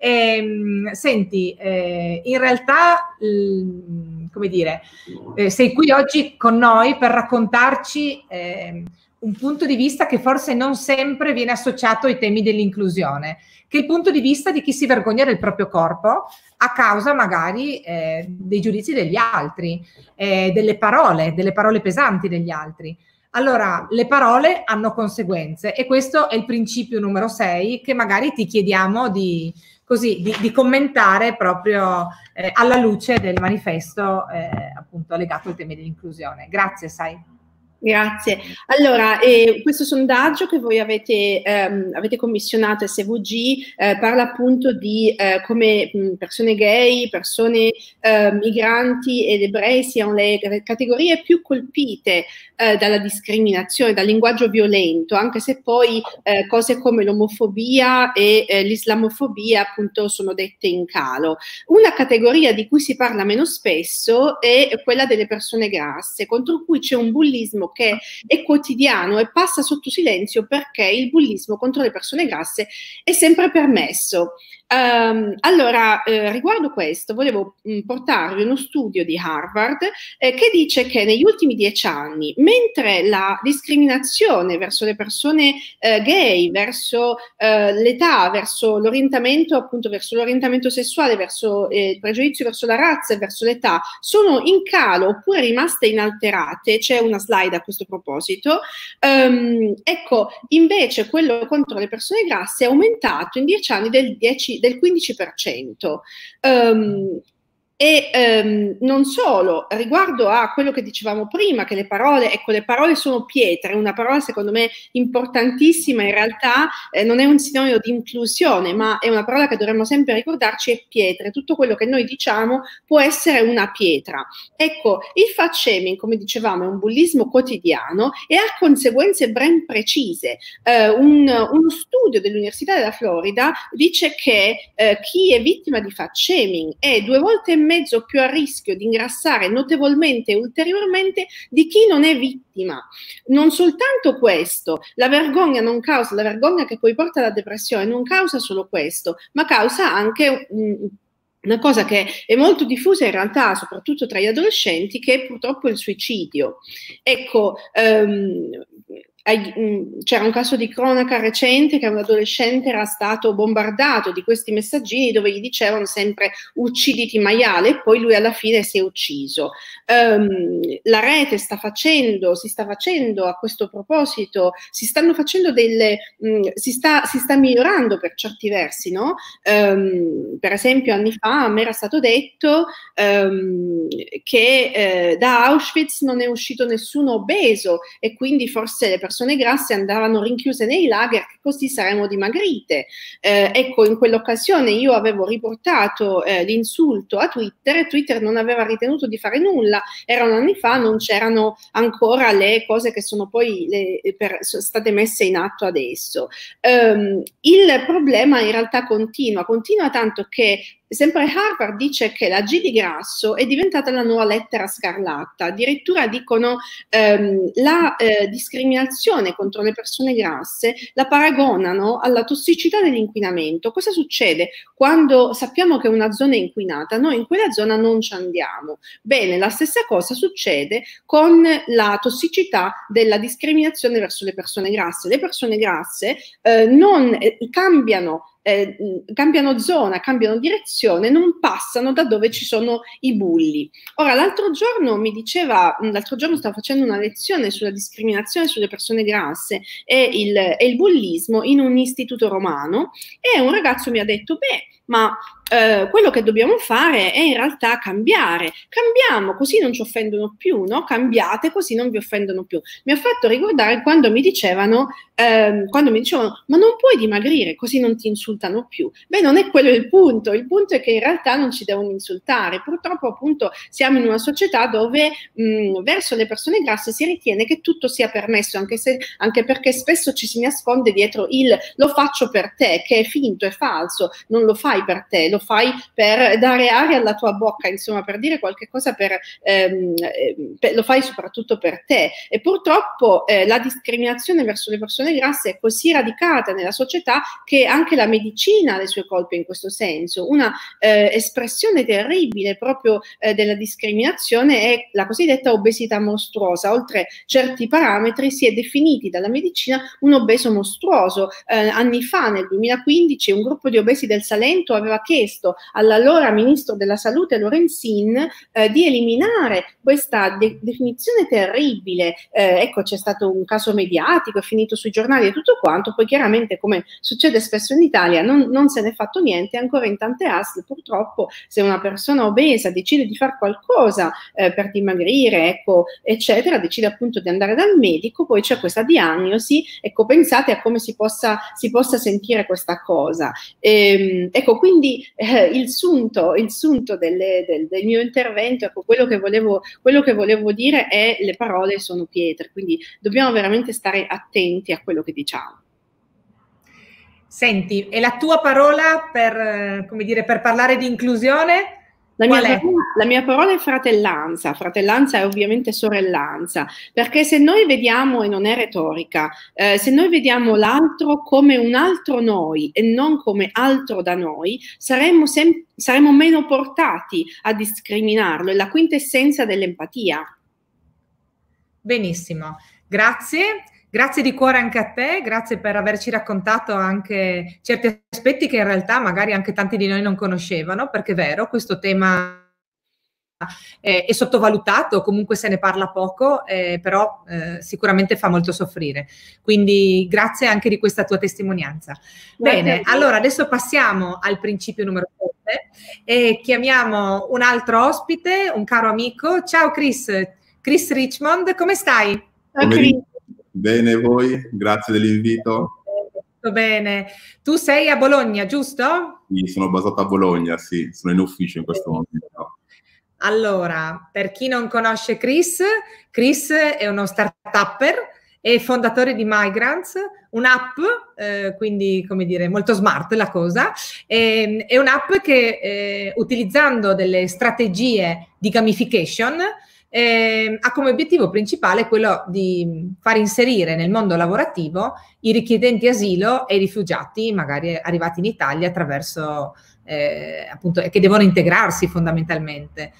Senti, in realtà, come dire, sei qui oggi con noi per raccontarci un punto di vista che forse non sempre viene associato ai temi dell'inclusione, che è il punto di vista di chi si vergogna del proprio corpo a causa magari dei giudizi degli altri, delle parole pesanti degli altri. Allora, le parole hanno conseguenze e questo è il principio numero 6 che magari ti chiediamo di commentare proprio alla luce del manifesto appunto legato al tema dell'inclusione. Grazie, Sai. Grazie. Allora, questo sondaggio che voi avete commissionato SVG parla appunto di come persone gay, persone migranti ed ebrei siano le categorie più colpite dalla discriminazione, dal linguaggio violento, anche se poi cose come l'omofobia e l'islamofobia appunto sono dette in calo. Una categoria di cui si parla meno spesso è quella delle persone grasse, contro cui c'è un bullismo che è quotidiano e passa sotto silenzio perché il bullismo contro le persone grasse è sempre permesso. Allora, riguardo questo, volevo portarvi uno studio di Harvard che dice che negli ultimi 10 anni, mentre la discriminazione verso le persone gay, verso l'età, verso l'orientamento, appunto verso l'orientamento sessuale, verso il pregiudizio verso la razza e verso l'età, sono in calo oppure rimaste inalterate, c'è una slide a questo proposito, ecco, invece quello contro le persone grasse è aumentato in 10 anni del 15%. Non solo, riguardo a quello che dicevamo prima, che le parole, ecco, le parole sono pietre, una parola secondo me importantissima, in realtà non è un sinonimo di inclusione, ma è una parola che dovremmo sempre ricordarci, è pietre, tutto quello che noi diciamo può essere una pietra. Ecco, il fat shaming, come dicevamo, è un bullismo quotidiano e ha conseguenze ben precise. Uno studio dell'Università della Florida dice che chi è vittima di fat shaming è 2 volte e mezzo più a rischio di ingrassare notevolmente e ulteriormente di chi non è vittima. Non soltanto questo, la vergogna che poi porta alla depressione non causa solo questo, ma causa anche una cosa che è molto diffusa in realtà, soprattutto tra gli adolescenti, che è purtroppo il suicidio. Ecco, c'era un caso di cronaca recente che un adolescente era stato bombardato di questi messaggini dove gli dicevano sempre ucciditi maiale e poi lui alla fine si è ucciso. La rete si sta facendo a questo proposito, si sta migliorando per certi versi, no? Per esempio anni fa a me era stato detto che da Auschwitz non è uscito nessuno obeso e quindi forse le persone grasse andavano rinchiuse nei lager, così saremmo dimagrite. Ecco, in quell'occasione io avevo riportato l'insulto a Twitter e Twitter non aveva ritenuto di fare nulla. Erano anni fa, non c'erano ancora le cose che sono poi sono state messe in atto adesso. Il problema in realtà continua tanto che sempre Harvard dice che la G di grasso è diventata la nuova lettera scarlatta, addirittura dicono la discriminazione contro le persone grasse la paragonano alla tossicità dell'inquinamento. Cosa succede? Quando sappiamo che una zona è inquinata, noi in quella zona non ci andiamo. Bene, la stessa cosa succede con la tossicità della discriminazione verso le persone grasse. Le persone grasse non cambiano cambiano zona, cambiano direzione, non passano da dove ci sono i bulli. Ora, l'altro giorno stavo facendo una lezione sulla discriminazione sulle persone grasse e il bullismo in un istituto romano, e un ragazzo mi ha detto, ma quello che dobbiamo fare è in realtà cambiare. Cambiamo, così non ci offendono più, no? Cambiate, così non vi offendono più. Mi ha fatto ricordare quando mi dicevano, ma non puoi dimagrire, così non ti insultano più. Non è quello il punto è che in realtà non ci devono insultare. Purtroppo appunto siamo in una società dove verso le persone grasse si ritiene che tutto sia permesso, anche perché spesso ci si nasconde dietro il lo faccio per te, che è finto, è falso, non lo fai per te, lo fai per dare aria alla tua bocca, insomma, per dire qualche cosa, lo fai soprattutto per te. E purtroppo la discriminazione verso le persone grasse è così radicata nella società che anche la medicina ha le sue colpe in questo senso. Una espressione terribile proprio della discriminazione è la cosiddetta obesità mostruosa. Oltre certi parametri si è definiti dalla medicina un obeso mostruoso. Anni fa, nel 2015, un gruppo di obesi del Salento aveva chiesto all'allora ministro della salute Lorenzin di eliminare questa definizione terribile. Ecco, c'è stato un caso mediatico, è finito sui giornali e tutto quanto, poi chiaramente, come succede spesso in Italia, non se n'è fatto niente. Ancora in tante ASL purtroppo, se una persona obesa decide di fare qualcosa per dimagrire, ecco, eccetera, decide appunto di andare dal medico, poi c'è questa diagnosi. Ecco, pensate a come si possa sentire questa cosa. Ecco, quindi il sunto del mio intervento, ecco, quello che volevo dire è: le parole sono pietre, quindi dobbiamo veramente stare attenti a quello che diciamo. Senti, e la tua parola per parlare di inclusione? La mia parola è fratellanza. Fratellanza è ovviamente sorellanza, perché se noi vediamo, e non è retorica, se noi vediamo l'altro come un altro noi e non come altro da noi, saremmo meno portati a discriminarlo. È la quintessenza dell'empatia. Benissimo, grazie. Grazie di cuore anche a te, grazie per averci raccontato anche certi aspetti che in realtà magari anche tanti di noi non conoscevano, perché è vero, questo tema è sottovalutato, comunque se ne parla poco, però sicuramente fa molto soffrire. Quindi grazie anche di questa tua testimonianza. Bene, allora adesso passiamo al principio numero 7 e chiamiamo un altro ospite, un caro amico. Ciao Chris Richmond, come stai? Ciao Chris. Bene, voi? Grazie dell'invito. Tutto bene. Tu sei a Bologna, giusto? Sì, sono basato a Bologna, sì, sono in ufficio in questo momento. Allora, per chi non conosce Chris è uno start-upper e fondatore di Migrants, un'app, quindi come dire molto smart la cosa, è un'app che utilizzando delle strategie di gamification ha come obiettivo principale quello di far inserire nel mondo lavorativo i richiedenti asilo e i rifugiati magari arrivati in Italia attraverso appunto, che devono integrarsi fondamentalmente.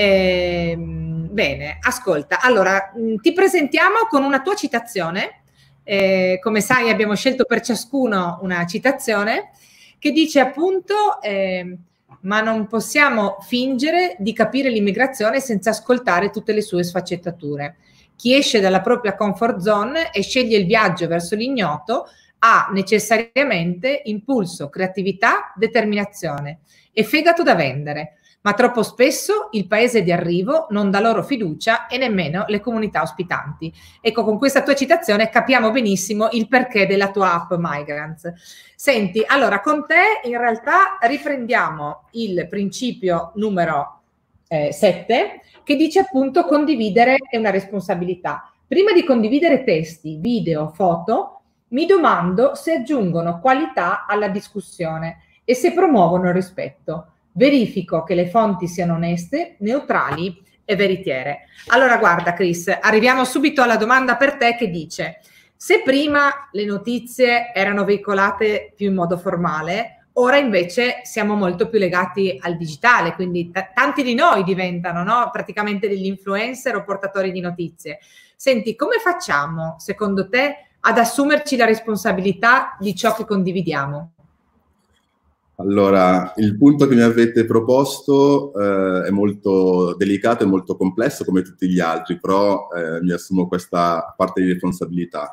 Bene, ascolta, allora ti presentiamo con una tua citazione. Come sai abbiamo scelto per ciascuno una citazione che dice appunto ma non possiamo fingere di capire l'immigrazione senza ascoltare tutte le sue sfaccettature. Chi esce dalla propria comfort zone e sceglie il viaggio verso l'ignoto ha necessariamente impulso, creatività, determinazione e fegato da vendere, ma troppo spesso il paese di arrivo non dà loro fiducia e nemmeno le comunità ospitanti. Ecco, con questa tua citazione capiamo benissimo il perché della tua app Migrants. Senti, allora con te in realtà riprendiamo il principio numero 7 che dice appunto condividere è una responsabilità. Prima di condividere testi, video, foto, mi domando se aggiungono qualità alla discussione e se promuovono il rispetto. Verifico che le fonti siano oneste, neutrali e veritiere. Allora guarda Chris, arriviamo subito alla domanda per te che dice: se prima le notizie erano veicolate più in modo formale, ora invece siamo molto più legati al digitale, quindi tanti di noi diventano, no, praticamente degli influencer o portatori di notizie. Senti, come facciamo secondo te ad assumerci la responsabilità di ciò che condividiamo? Allora, il punto che mi avete proposto è molto delicato e molto complesso come tutti gli altri, però mi assumo questa parte di responsabilità.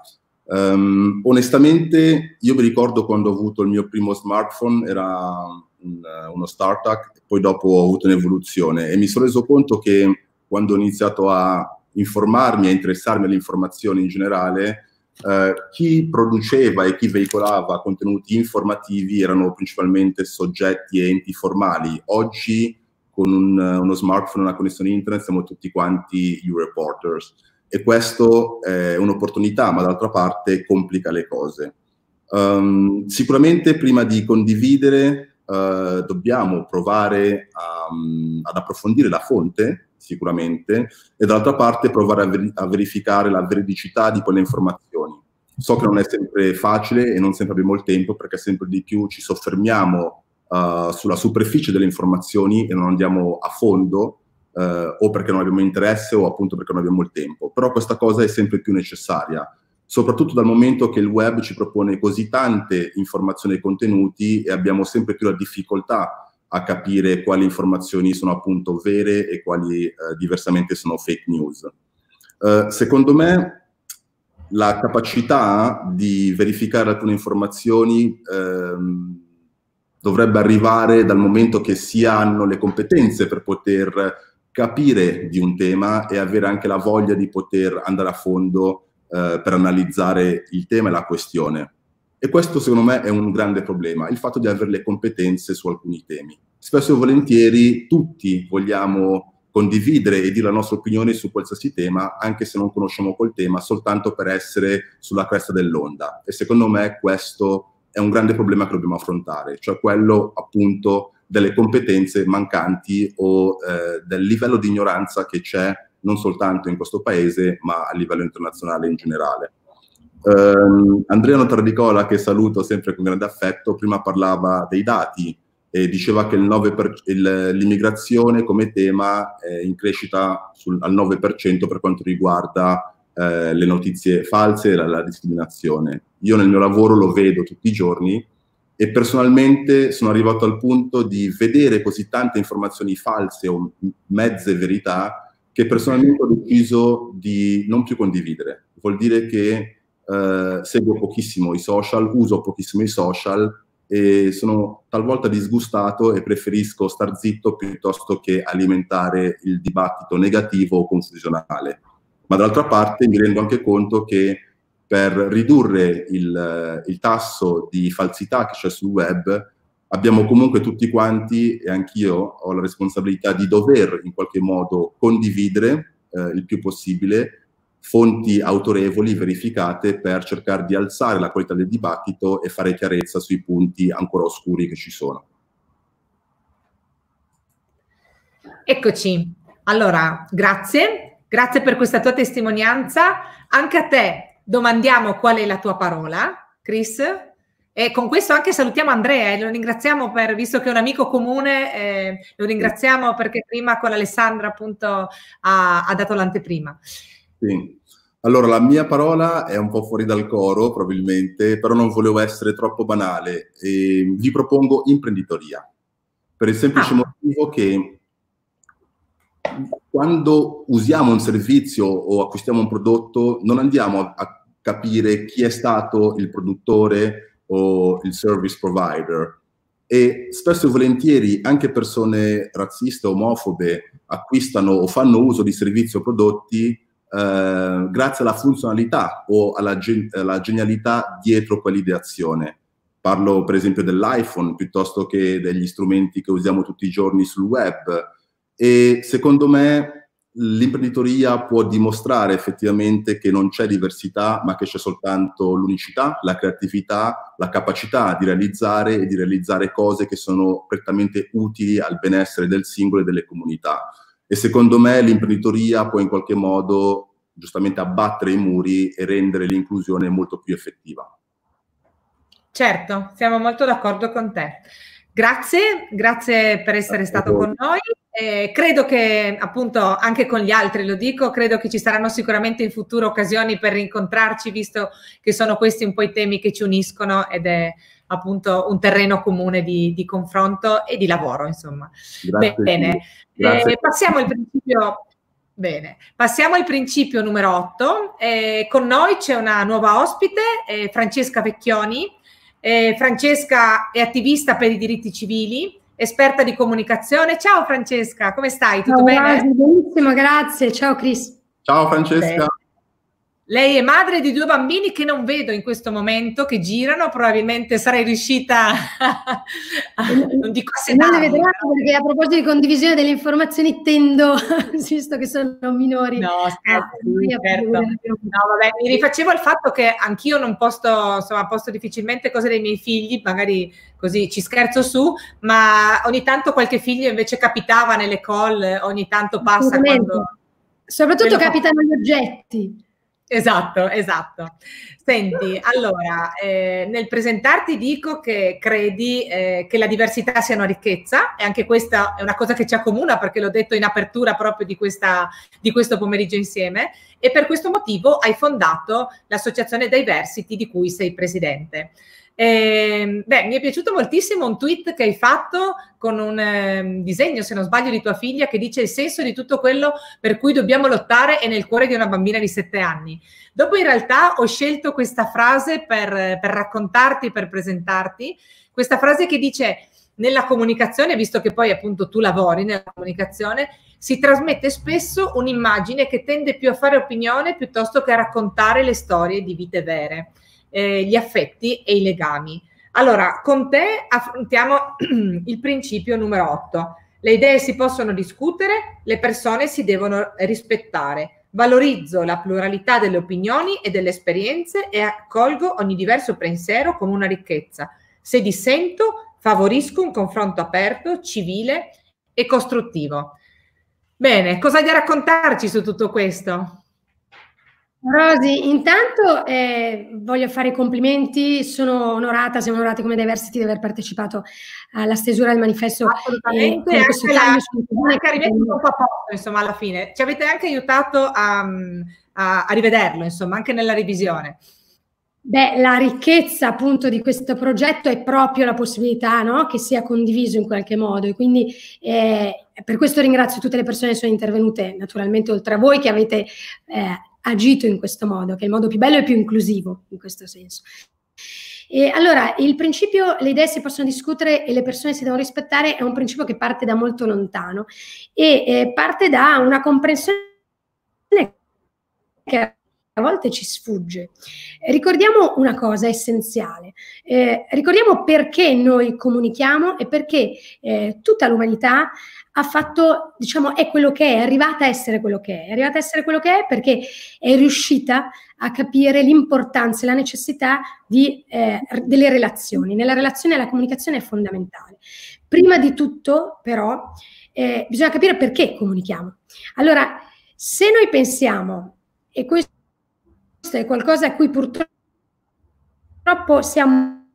Onestamente, io mi ricordo quando ho avuto il mio primo smartphone, era uno StarTAC, poi dopo ho avuto un'evoluzione e mi sono reso conto che quando ho iniziato a informarmi, a interessarmi all'informazione in generale, chi produceva e chi veicolava contenuti informativi erano principalmente soggetti e enti formali. Oggi con uno smartphone e una connessione internet siamo tutti quanti reporters e questo è un'opportunità, ma d'altra parte complica le cose. Sicuramente prima di condividere dobbiamo provare ad approfondire la fonte, sicuramente, e dall'altra parte provare a verificare la veridicità di quelle informazioni. So che non è sempre facile e non sempre abbiamo il tempo, perché sempre di più ci soffermiamo sulla superficie delle informazioni e non andiamo a fondo, o perché non abbiamo interesse o appunto perché non abbiamo il tempo. Però questa cosa è sempre più necessaria, soprattutto dal momento che il web ci propone così tante informazioni e contenuti e abbiamo sempre più la difficoltà a capire quali informazioni sono appunto vere e quali diversamente sono fake news. Secondo me la capacità di verificare alcune informazioni dovrebbe arrivare dal momento che si hanno le competenze per poter capire di un tema e avere anche la voglia di poter andare a fondo per analizzare il tema e la questione. E questo secondo me è un grande problema, il fatto di avere le competenze su alcuni temi. Spesso e volentieri tutti vogliamo condividere e dire la nostra opinione su qualsiasi tema, anche se non conosciamo quel tema, soltanto per essere sulla cresta dell'onda. E secondo me questo è un grande problema che dobbiamo affrontare, cioè quello appunto delle competenze mancanti o del livello di ignoranza che c'è non soltanto in questo paese, ma a livello internazionale in generale. Andrea Notardicola, che saluto sempre con grande affetto, prima parlava dei dati e diceva che l'immigrazione come tema è in crescita al 9% per quanto riguarda le notizie false e la discriminazione. Io nel mio lavoro lo vedo tutti i giorni e personalmente sono arrivato al punto di vedere così tante informazioni false o mezze verità che personalmente ho deciso di non più condividere. Vuol dire che seguo pochissimo i social, uso pochissimo i social e sono talvolta disgustato e preferisco star zitto piuttosto che alimentare il dibattito negativo o confusionale. Ma dall'altra parte mi rendo anche conto che per ridurre il tasso di falsità che c'è sul web abbiamo comunque tutti quanti, e anch'io ho la responsabilità di dover in qualche modo condividere il più possibile fonti autorevoli, verificate, per cercare di alzare la qualità del dibattito e fare chiarezza sui punti ancora oscuri che ci sono. Eccoci. Allora, grazie per questa tua testimonianza. Anche a te domandiamo qual è la tua parola, Chris. E con questo anche salutiamo Andrea, lo ringraziamo visto che è un amico comune, lo ringraziamo perché prima con Alessandra appunto ha dato l'anteprima. Sì. Allora, la mia parola è un po' fuori dal coro, probabilmente, però non volevo essere troppo banale. E vi propongo imprenditoria, per il semplice motivo che quando usiamo un servizio o acquistiamo un prodotto non andiamo a capire chi è stato il produttore o il service provider. E spesso e volentieri anche persone razziste, omofobe, acquistano o fanno uso di servizi o prodotti grazie alla funzionalità o alla genialità dietro quell'ideazione. Parlo per esempio dell'iPhone piuttosto che degli strumenti che usiamo tutti i giorni sul web. E secondo me l'imprenditoria può dimostrare effettivamente che non c'è diversità, ma che c'è soltanto l'unicità, la creatività, la capacità di realizzare e di realizzare cose che sono prettamente utili al benessere del singolo e delle comunità. E secondo me l'imprenditoria può in qualche modo giustamente abbattere i muri e rendere l'inclusione molto più effettiva. Certo, siamo molto d'accordo con te. Grazie per essere stato con noi. Credo che appunto anche con gli altri, lo dico, credo che ci saranno sicuramente in futuro occasioni per rincontrarci, visto che sono questi un po' i temi che ci uniscono ed è appunto un terreno comune di confronto e di lavoro, insomma. Grazie. Bene, passiamo al principio. Bene, passiamo al principio numero 8. Con noi c'è una nuova ospite, Francesca Vecchioni. Francesca è attivista per i diritti civili, esperta di comunicazione. Ciao Francesca, come stai? Tutto bene? Benissimo, grazie. Ciao Cris. Ciao Francesca. Bene. Lei è madre di 2 bambini che non vedo in questo momento, che girano, probabilmente sarai riuscita non dico a non le sedarli, vedrò, perché a proposito di condivisione delle informazioni tendo, visto che sono minori. No, certo. No, vabbè, mi rifacevo il fatto che anch'io non posto, insomma, posto difficilmente cose dei miei figli, magari così ci scherzo su, ma ogni tanto qualche figlio invece capitava nelle call, ogni tanto passa quando... Soprattutto capitano gli oggetti. Esatto. Senti, allora, nel presentarti dico che credi che la diversità sia una ricchezza, e anche questa è una cosa che ci accomuna, perché l'ho detto in apertura proprio di questo pomeriggio insieme, e per questo motivo hai fondato l'associazione Diversity di cui sei presidente. Mi è piaciuto moltissimo un tweet che hai fatto con un disegno, se non sbaglio, di tua figlia, che dice: il senso di tutto quello per cui dobbiamo lottare è nel cuore di una bambina di 7 anni. Dopo in realtà ho scelto questa frase per raccontarti, per presentarti, questa frase che dice: nella comunicazione, visto che poi appunto tu lavori nella comunicazione, si trasmette spesso un'immagine che tende più a fare opinione piuttosto che a raccontare le storie di vite vere, gli affetti e i legami. Allora, con te affrontiamo il principio numero 8. Le idee si possono discutere, le persone si devono rispettare. Valorizzo la pluralità delle opinioni e delle esperienze e accolgo ogni diverso pensiero come una ricchezza. Se dissento, favorisco un confronto aperto, civile e costruttivo. Bene, cosa hai da raccontarci su tutto questo? Rosy, intanto voglio fare i complimenti, sono onorata, siamo onorati come Diversity di aver partecipato alla stesura del manifesto. Assolutamente, anche a rimetterlo un po' a posto, insomma, alla fine. Ci avete anche aiutato a rivederlo, insomma, anche nella revisione. Beh, la ricchezza appunto di questo progetto è proprio la possibilità, no, che sia condiviso in qualche modo, e quindi per questo ringrazio tutte le persone che sono intervenute, naturalmente oltre a voi che avete agito in questo modo, che è il modo più bello e più inclusivo in questo senso. E allora, il principio le idee si possono discutere e le persone si devono rispettare è un principio che parte da molto lontano e parte da una comprensione che a volte ci sfugge. Ricordiamo una cosa essenziale, ricordiamo perché noi comunichiamo e perché tutta l'umanità ha fatto, diciamo, è quello che è arrivata a essere quello che è. È arrivata a essere quello che è perché è riuscita a capire l'importanza e la necessità delle relazioni. Nella relazione la comunicazione è fondamentale. Prima di tutto, però, bisogna capire perché comunichiamo. Allora, se noi pensiamo, e questo è qualcosa a cui purtroppo siamo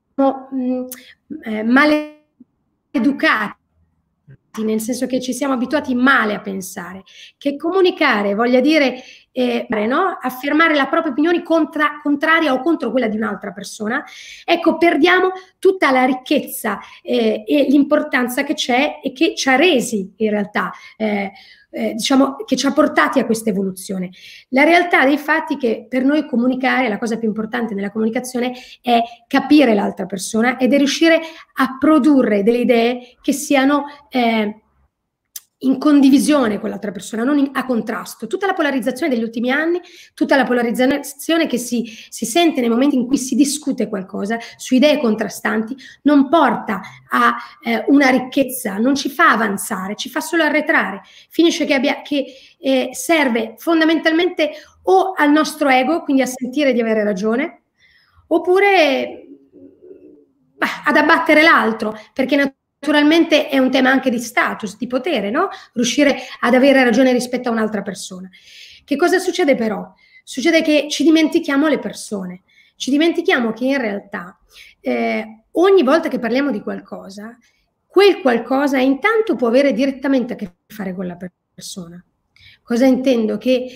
maleducati, nel senso che ci siamo abituati male a pensare che comunicare voglia dire no? Affermare la propria opinione contraria o contro quella di un'altra persona, ecco, perdiamo tutta la ricchezza e l'importanza che c'è e che ci ha resi in realtà diciamo, che ci ha portati a questa evoluzione. La realtà dei fatti è che per noi comunicare, la cosa più importante nella comunicazione è capire l'altra persona ed è riuscire a produrre delle idee che siano in condivisione con l'altra persona, non a contrasto. Tutta la polarizzazione degli ultimi anni, tutta la polarizzazione che si sente nei momenti in cui si discute qualcosa su idee contrastanti, non porta a una ricchezza, non ci fa avanzare, ci fa solo arretrare. Finisce che serve fondamentalmente o al nostro ego, quindi a sentire di avere ragione, oppure ad abbattere l'altro, perché naturalmente è un tema anche di status, di potere, no? Riuscire ad avere ragione rispetto a un'altra persona. Che cosa succede però? Succede che ci dimentichiamo le persone, ci dimentichiamo che in realtà ogni volta che parliamo di qualcosa, quel qualcosa intanto può avere direttamente a che fare con la persona. Cosa intendo? Che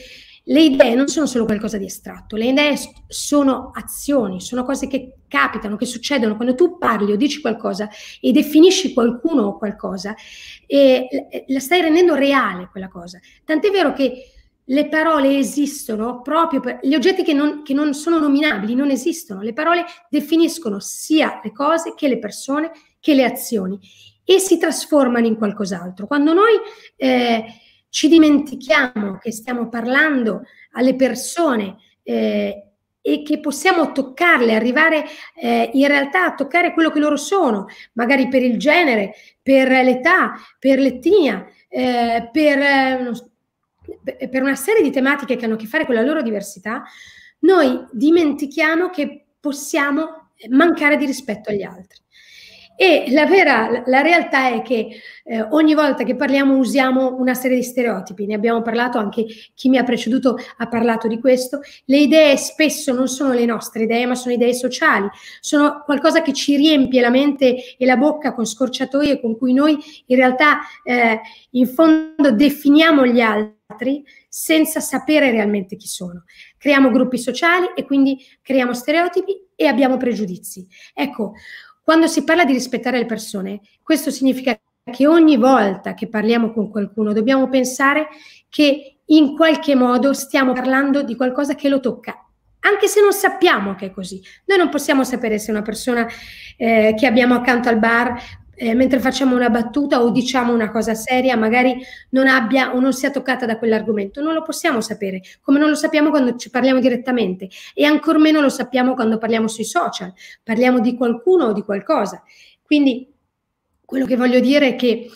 le idee non sono solo qualcosa di astratto, le idee sono azioni, sono cose che capitano, che succedono. Quando tu parli o dici qualcosa e definisci qualcuno o qualcosa, la stai rendendo reale quella cosa. Tant'è vero che le parole esistono proprio per gli oggetti che non sono nominabili, non esistono. Le parole definiscono sia le cose che le persone che le azioni e si trasformano in qualcos'altro. Quando noi ci dimentichiamo che stiamo parlando alle persone e che possiamo toccarle, arrivare in realtà a toccare quello che loro sono, magari per il genere, per l'età, per l'etnia, per una serie di tematiche che hanno a che fare con la loro diversità, noi dimentichiamo che possiamo mancare di rispetto agli altri. E la realtà è che ogni volta che parliamo usiamo una serie di stereotipi, ne abbiamo parlato, anche chi mi ha preceduto ha parlato di questo. Le idee spesso non sono le nostre idee, ma sono idee sociali, sono qualcosa che ci riempie la mente e la bocca con scorciatoie con cui noi in realtà in fondo definiamo gli altri senza sapere realmente chi sono. Creiamo gruppi sociali e quindi creiamo stereotipi e abbiamo pregiudizi. Ecco, quando si parla di rispettare le persone, questo significa che ogni volta che parliamo con qualcuno dobbiamo pensare che in qualche modo stiamo parlando di qualcosa che lo tocca, anche se non sappiamo che è così. Noi non possiamo sapere se una persona che abbiamo accanto al bar, mentre facciamo una battuta o diciamo una cosa seria, magari non abbia o non sia toccata da quell'argomento. Non lo possiamo sapere, come non lo sappiamo quando ci parliamo direttamente e ancor meno lo sappiamo quando parliamo sui social, parliamo di qualcuno o di qualcosa. Quindi quello che voglio dire è che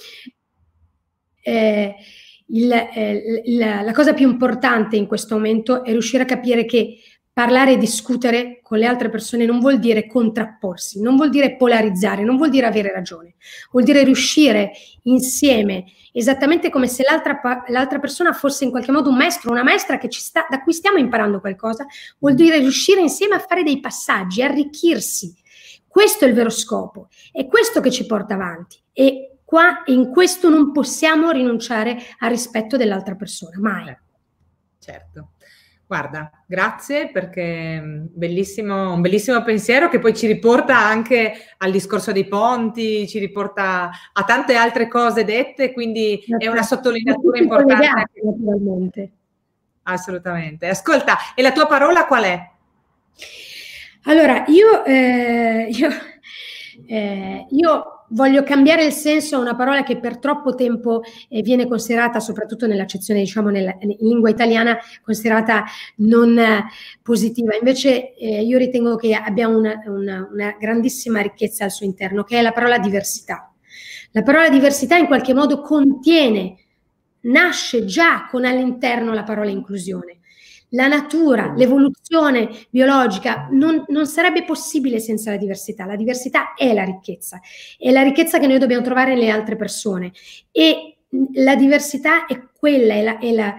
la cosa più importante in questo momento è riuscire a capire che parlare e discutere con le altre persone non vuol dire contrapporsi, non vuol dire polarizzare, non vuol dire avere ragione, vuol dire riuscire insieme, esattamente come se l'altra persona fosse in qualche modo un maestro, una maestra da cui stiamo imparando qualcosa, vuol dire riuscire insieme a fare dei passaggi, arricchirsi. Questo è il vero scopo, è questo che ci porta avanti e in questo non possiamo rinunciare al rispetto dell'altra persona, mai. Certo. Guarda, grazie perché un bellissimo pensiero che poi ci riporta anche al discorso dei ponti, ci riporta a tante altre cose dette, quindi è una sottolineatura importante. Naturalmente. Assolutamente. Ascolta, e la tua parola qual è? Allora, io voglio cambiare il senso a una parola che per troppo tempo viene considerata, soprattutto nell'accezione, diciamo, in lingua italiana, considerata non positiva. Invece io ritengo che abbia una grandissima ricchezza al suo interno, che è la parola diversità. La parola diversità in qualche modo nasce già con all'interno la parola inclusione. La natura, l'evoluzione biologica non sarebbe possibile senza la diversità. La diversità è la ricchezza che noi dobbiamo trovare nelle altre persone e la diversità è quella,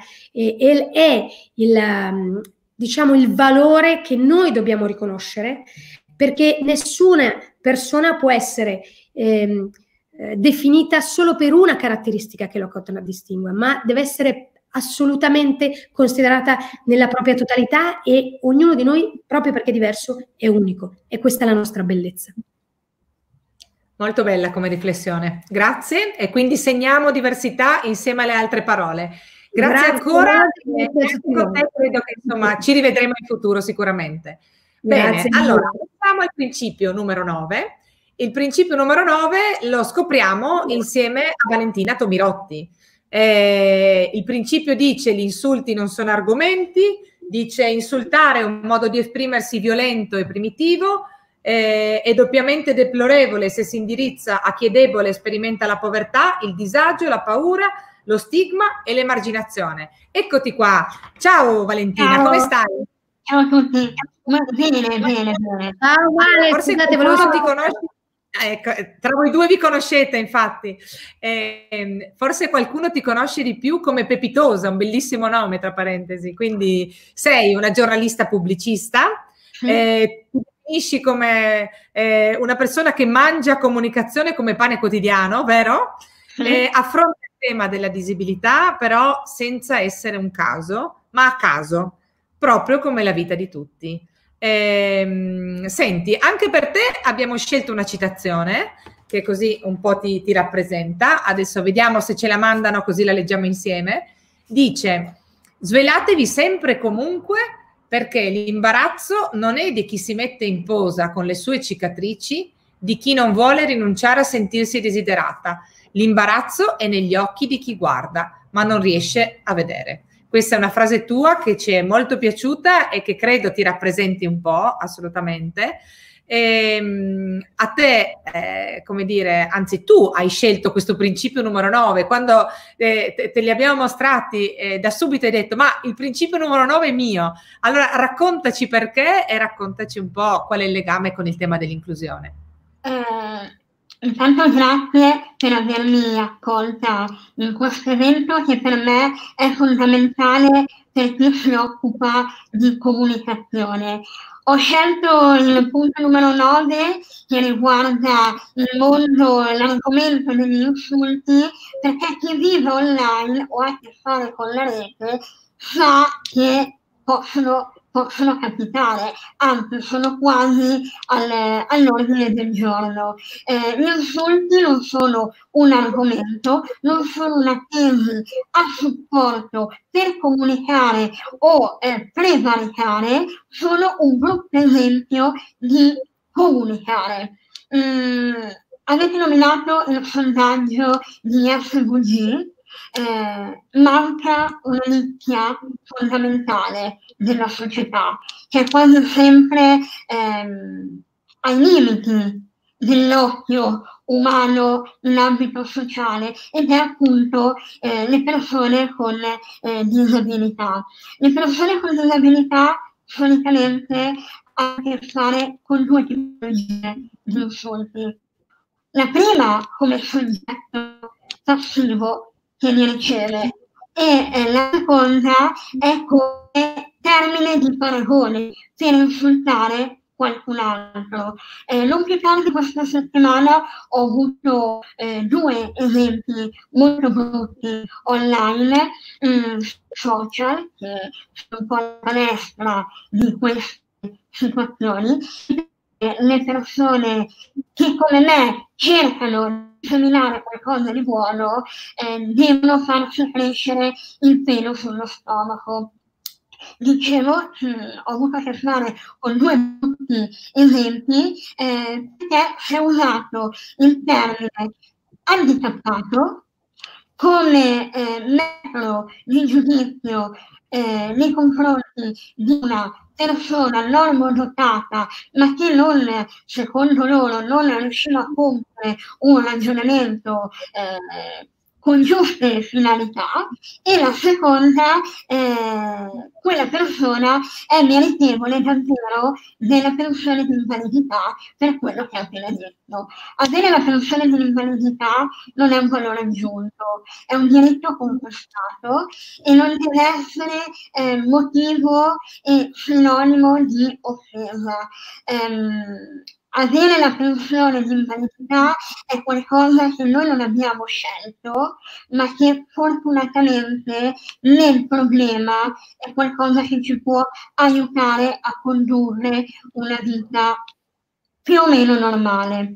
diciamo, il valore che noi dobbiamo riconoscere, perché nessuna persona può essere definita solo per una caratteristica che lo contraddistingue, ma deve essere assolutamente considerata nella propria totalità e ognuno di noi, proprio perché è diverso, è unico e questa è la nostra bellezza. Molto bella come riflessione, grazie, e quindi segniamo diversità insieme alle altre parole. Grazie ancora, credo che insomma ci rivedremo in futuro sicuramente. Bene, allora passiamo al principio numero 9. Il principio numero 9 lo scopriamo insieme a Valentina Tomirotti. Il principio dice: gli insulti non sono argomenti, dice insultare è un modo di esprimersi violento e primitivo, è doppiamente deplorevole se si indirizza a chi è debole e sperimenta la povertà, il disagio, la paura, lo stigma e l'emarginazione. Eccoti qua, ciao Valentina. Ciao. Come stai? Ciao a tutti, bene. Ciao Vale, forse scusate, ti conosci. Ecco, tra voi due vi conoscete, infatti. Forse qualcuno ti conosce di più come Pepitosa, un bellissimo nome tra parentesi, quindi sei una giornalista pubblicista, ti definisci come una persona che mangia comunicazione come pane quotidiano, vero? Affronta il tema della disabilità però senza essere un caso, ma a caso, proprio come la vita di tutti. Senti, anche per te abbiamo scelto una citazione che così un po' ti rappresenta. Adesso vediamo se ce la mandano, così la leggiamo insieme. Dice: svelatevi sempre e comunque, perché l'imbarazzo non è di chi si mette in posa con le sue cicatrici, di chi non vuole rinunciare a sentirsi desiderata. L'imbarazzo è negli occhi di chi guarda, ma non riesce a vedere. Questa è una frase tua che ci è molto piaciuta e che credo ti rappresenti un po', assolutamente. A te, come dire, anzi tu hai scelto questo principio numero 9, quando te li abbiamo mostrati da subito hai detto: ma il principio numero 9 è mio. Allora raccontaci perché e raccontaci un po' qual è il legame con il tema dell'inclusione. Intanto grazie per avermi accolta in questo evento che per me è fondamentale per chi si occupa di comunicazione. Ho scelto il punto numero 9 che riguarda il mondo, l'argomento degli insulti, perché chi vive online o ha a che fare con la rete sa che possono capitare, anzi sono quasi all'ordine del giorno. Gli insulti non sono un argomento, non sono una tesi a supporto per comunicare o prevaricare, sono un brutto esempio di comunicare. Avete nominato il sondaggio di SVG. Manca una nicchia fondamentale della società che è quasi sempre ai limiti dell'occhio umano in ambito sociale, ed è appunto le persone con disabilità. Le persone con disabilità solitamente hanno a che fare con due tipologie di insulti. La prima come soggetto passivo che li riceve, e la seconda è come termine di paragone per insultare qualcun altro. Non più tardi questa settimana ho avuto due esempi molto brutti online, social, che sono un po' la palestra di queste situazioni. Le persone che come me cercano di seminare qualcosa di buono devono farsi crescere il pelo sullo stomaco. Dicevo, ho avuto a che fare con due brutti esempi perché si è usato il termine handicappato come metodo di giudizio nei confronti di una persona normodotata, ma che non, secondo loro, non riusciva a compiere un ragionamento con giuste finalità, e la seconda, quella persona è meritevole davvero della pensione di invalidità per quello che ha appena detto. Avere la pensione di invalidità non è un valore aggiunto, è un diritto conquistato e non deve essere motivo e sinonimo di offesa. Avere la pensione di invalidità è qualcosa che noi non abbiamo scelto, ma che fortunatamente nel problema è qualcosa che ci può aiutare a condurre una vita più o meno normale.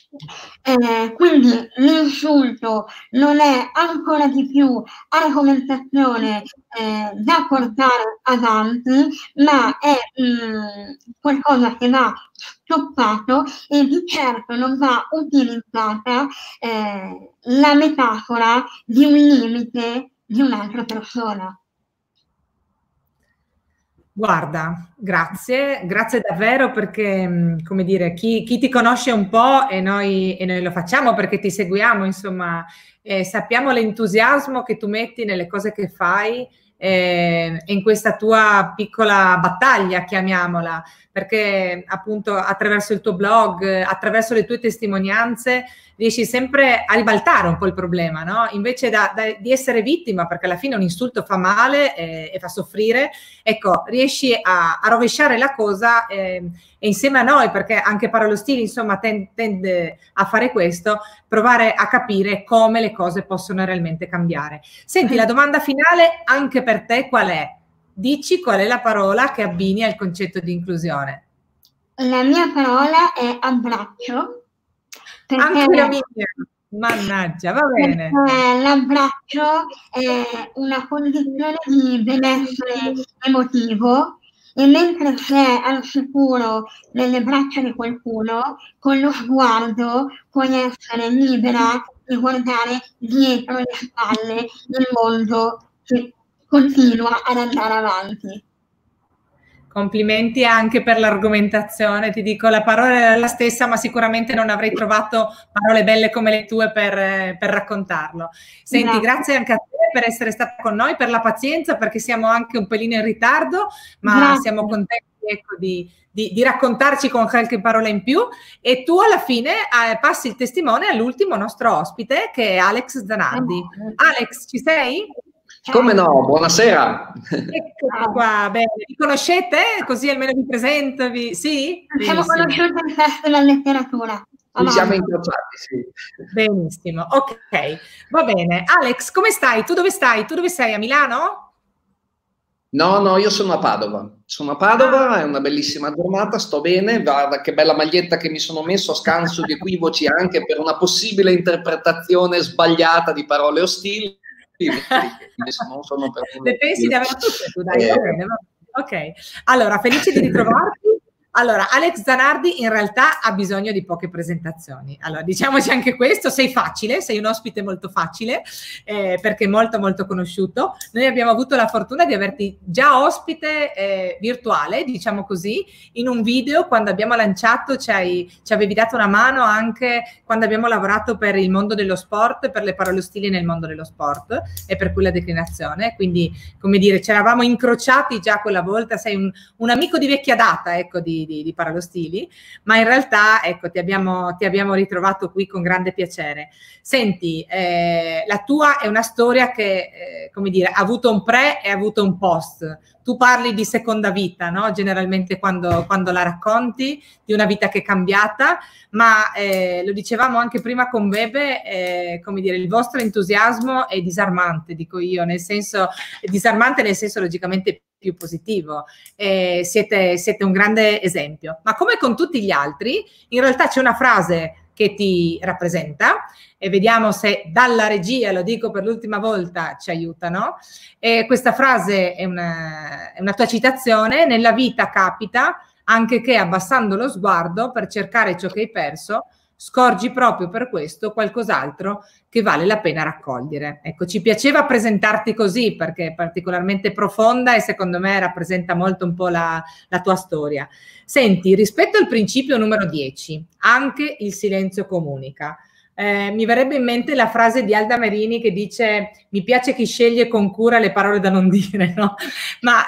Quindi l'insulto non è ancora di più argomentazione da portare avanti, ma è qualcosa che va stoppato, e di certo non va utilizzata la metafora di un limite di un'altra persona. Guarda, grazie davvero, perché, come dire, chi ti conosce un po', e noi lo facciamo perché ti seguiamo, insomma, sappiamo l'entusiasmo che tu metti nelle cose che fai, in questa tua piccola battaglia, chiamiamola, perché appunto attraverso il tuo blog, attraverso le tue testimonianze, riesci sempre a ribaltare un po' il problema, no? Invece di essere vittima, perché alla fine un insulto fa male e fa soffrire, ecco, riesci a rovesciare la cosa, e insieme a noi, perché anche Parole Ostili, insomma, tende a fare questo, provare a capire come le cose possono realmente cambiare. Senti, la domanda finale anche per te qual è? dici qual è la parola che abbini al concetto di inclusione. La mia parola è abbraccio. Anche la mia. Mannaggia, va bene. L'abbraccio è una condizione di benessere emotivo, e mentre sei al sicuro nelle braccia di qualcuno, con lo sguardo puoi essere libera di guardare dietro le spalle il mondo che continua ad andare avanti. Complimenti anche per l'argomentazione, ti dico, la parola è la stessa, ma sicuramente non avrei trovato parole belle come le tue per raccontarlo. Senti, grazie anche a te per essere stata con noi, per la pazienza, perché siamo anche un pelino in ritardo, ma siamo contenti, ecco, di raccontarci con qualche parola in più, e tu alla fine passi il testimone all'ultimo nostro ospite, che è Alex Zanardi. Alex, ci sei? Come no, buonasera. Ecco qua, bene. Vi conoscete? Così almeno vi presento. Sì? Siamo conosciuti al Festival Letteratura. Ci siamo incrociati, sì. Benissimo, ok. Va bene. Alex, come stai? Tu dove stai? Tu dove sei? A Milano? No, io sono a Padova. Sono a Padova, è una bellissima giornata, sto bene. Guarda che bella maglietta che mi sono messo, a scanso di equivoci anche per una possibile interpretazione sbagliata di parole ostili. Non sono per le pensi di averle tutte tu, dai, va bene. Ok, allora felice di ritrovarti. Allora, Alex Zanardi in realtà ha bisogno di poche presentazioni. Allora, diciamoci anche questo, sei un ospite molto facile, perché molto molto conosciuto. Noi abbiamo avuto la fortuna di averti già ospite virtuale, diciamo così, in un video quando abbiamo lanciato, ci avevi dato una mano anche quando abbiamo lavorato per il mondo dello sport, per le parole ostili nel mondo dello sport e per cui la declinazione. Quindi, come dire, ci eravamo incrociati già quella volta, sei un amico di vecchia data, ecco, di parole ostili, ma in realtà ecco ti abbiamo ritrovato qui con grande piacere. Senti, la tua è una storia che come dire, ha avuto un pre e ha avuto un post. Tu parli di seconda vita, no? Generalmente quando la racconti, di una vita che è cambiata, ma lo dicevamo anche prima con Bebe, come dire, il vostro entusiasmo è disarmante, dico io, nel senso, disarmante nel senso logicamente più positivo. Siete un grande esempio. Ma come con tutti gli altri, in realtà c'è una frase che ti rappresenta, e vediamo se dalla regia, lo dico per l'ultima volta, ci aiutano. Questa frase è una tua citazione: nella vita capita anche che abbassando lo sguardo per cercare ciò che hai perso, scorgi proprio per questo qualcos'altro che vale la pena raccogliere. Ecco, ci piaceva presentarti così perché è particolarmente profonda e secondo me rappresenta molto un po' la tua storia. Senti, rispetto al principio numero 10, anche il silenzio comunica. Mi verrebbe in mente la frase di Alda Merini che dice: mi piace chi sceglie con cura le parole da non dire, no? Ma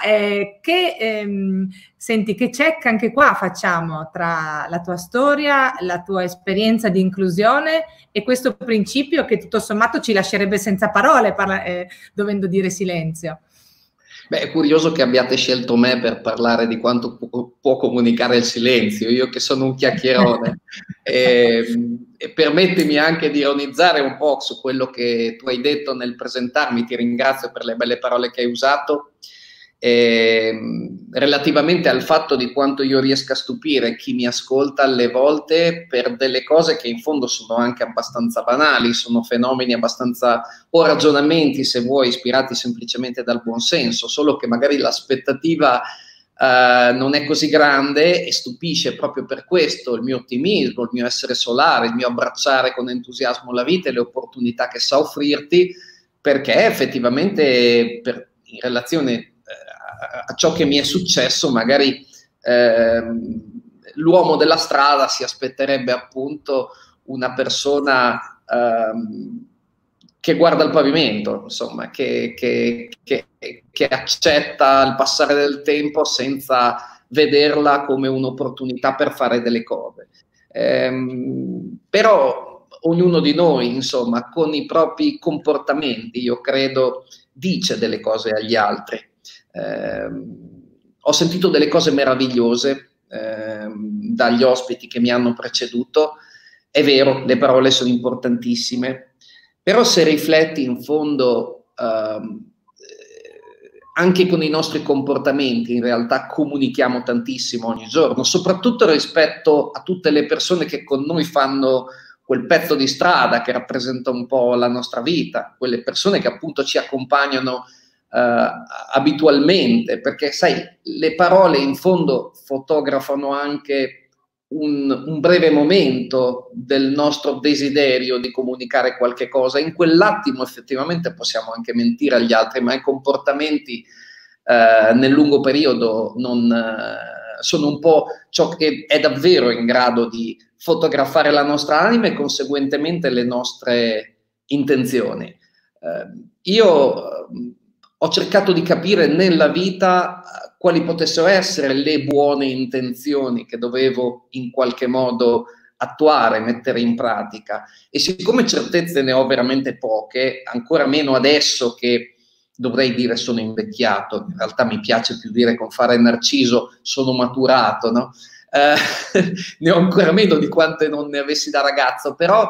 senti, che check anche qua facciamo tra la tua storia, la tua esperienza di inclusione e questo principio che tutto sommato ci lascerebbe senza parole dovendo dire silenzio? Beh, è curioso che abbiate scelto me per parlare di quanto può comunicare il silenzio, io che sono un chiacchierone. E permettimi anche di ironizzare un po' su quello che tu hai detto nel presentarmi, ti ringrazio per le belle parole che hai usato, relativamente al fatto di quanto io riesca a stupire chi mi ascolta alle volte per delle cose che in fondo sono anche abbastanza banali, sono fenomeni abbastanza, o ragionamenti se vuoi, ispirati semplicemente dal buonsenso, solo che magari l'aspettativa non è così grande e stupisce proprio per questo il mio ottimismo, il mio essere solare, il mio abbracciare con entusiasmo la vita e le opportunità che sa offrirti, perché effettivamente in relazione a ciò che mi è successo magari l'uomo della strada si aspetterebbe appunto una persona che guarda il pavimento, insomma, che accetta il passare del tempo senza vederla come un'opportunità per fare delle cose. Però ognuno di noi, insomma, con i propri comportamenti, io credo, dice delle cose agli altri. Ho sentito delle cose meravigliose dagli ospiti che mi hanno preceduto. È vero, le parole sono importantissime, però se rifletti in fondo anche con i nostri comportamenti in realtà comunichiamo tantissimo ogni giorno, soprattutto rispetto a tutte le persone che con noi fanno quel pezzo di strada che rappresenta un po' la nostra vita, quelle persone che appunto ci accompagnano abitualmente, perché sai, le parole in fondo fotografano anche un breve momento del nostro desiderio di comunicare qualche cosa. In quell'attimo effettivamente possiamo anche mentire agli altri, ma i comportamenti nel lungo periodo sono un po' ciò che è davvero in grado di fotografare la nostra anima e conseguentemente le nostre intenzioni. Io ho cercato di capire nella vita quali potessero essere le buone intenzioni che dovevo in qualche modo attuare, mettere in pratica, e siccome certezze ne ho veramente poche, ancora meno adesso che dovrei dire sono invecchiato, in realtà mi piace più dire con fare narciso sono maturato, no? Ne ho ancora meno di quante non ne avessi da ragazzo, però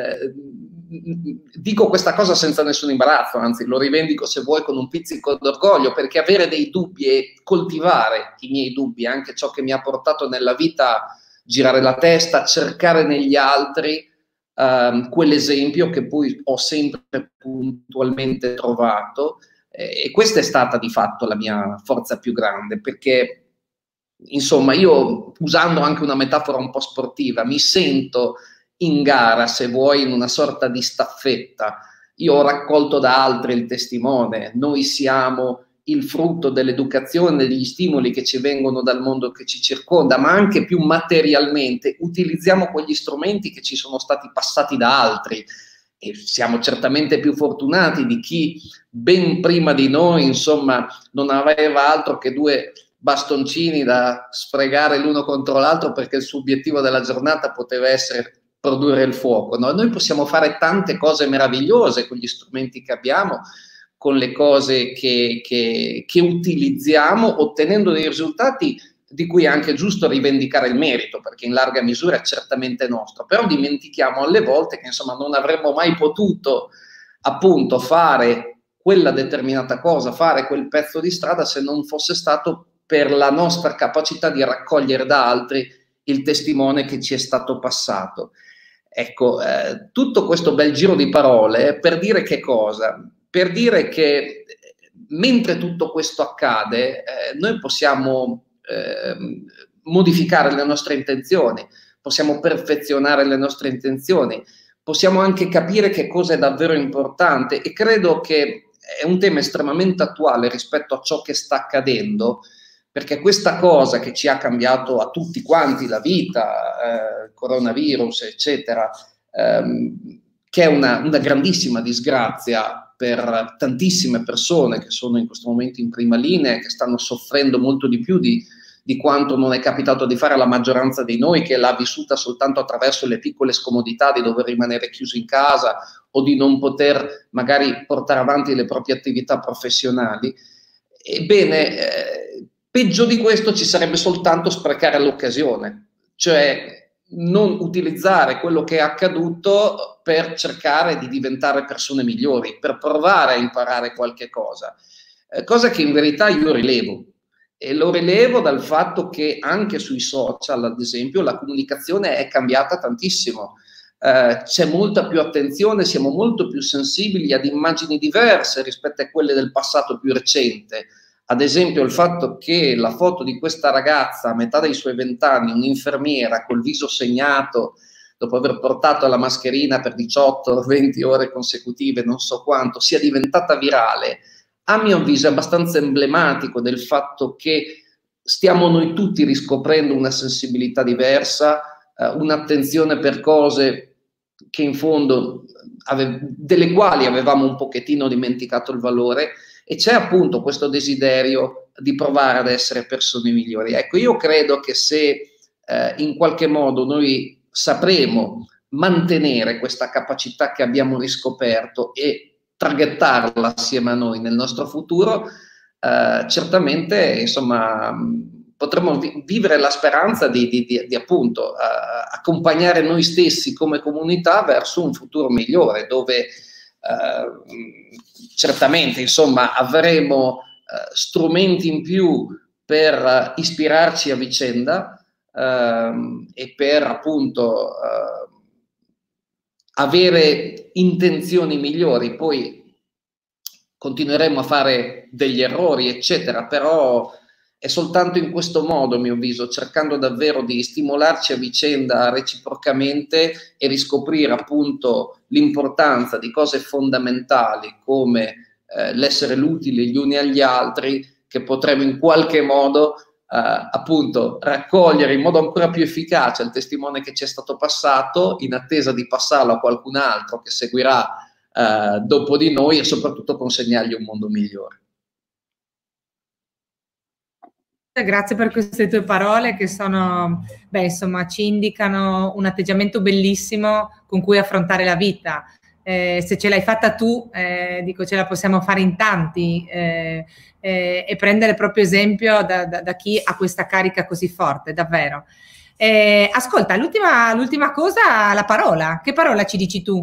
dico questa cosa senza nessun imbarazzo, anzi lo rivendico se vuoi con un pizzico d'orgoglio, perché avere dei dubbi e coltivare i miei dubbi, anche ciò che mi ha portato nella vita girare la testa, cercare negli altri quell'esempio che poi ho sempre puntualmente trovato, e questa è stata di fatto la mia forza più grande, perché insomma io, usando anche una metafora un po' sportiva, mi sento in gara, se vuoi, in una sorta di staffetta. Io ho raccolto da altri il testimone, noi siamo il frutto dell'educazione, degli stimoli che ci vengono dal mondo che ci circonda, ma anche più materialmente utilizziamo quegli strumenti che ci sono stati passati da altri, e siamo certamente più fortunati di chi ben prima di noi, insomma, non aveva altro che 2 bastoncini da sfregare l'uno contro l'altro, perché il suo obiettivo della giornata poteva essere produrre il fuoco, no? Noi possiamo fare tante cose meravigliose con gli strumenti che abbiamo, con le cose che utilizziamo, ottenendo dei risultati di cui è anche giusto rivendicare il merito, perché in larga misura è certamente nostro, però dimentichiamo alle volte che insomma non avremmo mai potuto appunto fare quella determinata cosa, fare quel pezzo di strada, se non fosse stato per la nostra capacità di raccogliere da altri il testimone che ci è stato passato. Ecco, tutto questo bel giro di parole per dire che cosa? Per dire che mentre tutto questo accade, noi possiamo modificare le nostre intenzioni, possiamo perfezionare le nostre intenzioni, possiamo anche capire che cosa è davvero importante, e credo che è un tema estremamente attuale rispetto a ciò che sta accadendo, perché questa cosa che ci ha cambiato a tutti quanti la vita, coronavirus, eccetera, che è una grandissima disgrazia per tantissime persone che sono in questo momento in prima linea e che stanno soffrendo molto di più di quanto non è capitato di fare alla maggioranza di noi, che l'ha vissuta soltanto attraverso le piccole scomodità di dover rimanere chiusi in casa o di non poter magari portare avanti le proprie attività professionali. Ebbene, peggio di questo ci sarebbe soltanto sprecare l'occasione, cioè non utilizzare quello che è accaduto per cercare di diventare persone migliori, per provare a imparare qualche cosa, cosa che in verità io rilevo. E lo rilevo dal fatto che anche sui social, ad esempio, la comunicazione è cambiata tantissimo. C'è molta più attenzione, siamo molto più sensibili ad immagini diverse rispetto a quelle del passato più recente. Ad esempio il fatto che la foto di questa ragazza a metà dei suoi 20 anni, un'infermiera col viso segnato, dopo aver portato la mascherina per 18-20 ore consecutive, non so quanto, sia diventata virale, a mio avviso è abbastanza emblematico del fatto che stiamo noi tutti riscoprendo una sensibilità diversa, un'attenzione per cose che in fondo delle quali avevamo un pochettino dimenticato il valore, e c'è appunto questo desiderio di provare ad essere persone migliori. Ecco, io credo che se in qualche modo noi sapremo mantenere questa capacità che abbiamo riscoperto e traghettarla assieme a noi nel nostro futuro, certamente insomma potremo vivere la speranza di appunto accompagnare noi stessi come comunità verso un futuro migliore, dove certamente insomma avremo strumenti in più per ispirarci a vicenda e per appunto avere intenzioni migliori. Poi continueremo a fare degli errori, eccetera, però è soltanto in questo modo, a mio avviso, cercando davvero di stimolarci a vicenda reciprocamente e riscoprire appunto l'importanza di cose fondamentali come l'essere utili gli uni agli altri, che potremo in qualche modo appunto raccogliere in modo ancora più efficace il testimone che ci è stato passato, in attesa di passarlo a qualcun altro che seguirà dopo di noi, e soprattutto consegnargli un mondo migliore. Grazie per queste tue parole che sono, beh, insomma, ci indicano un atteggiamento bellissimo con cui affrontare la vita. Se ce l'hai fatta tu, dico, ce la possiamo fare in tanti, e prendere proprio esempio da chi ha questa carica così forte, davvero. Ascolta, l'ultima cosa, la parola. Che parola ci dici tu?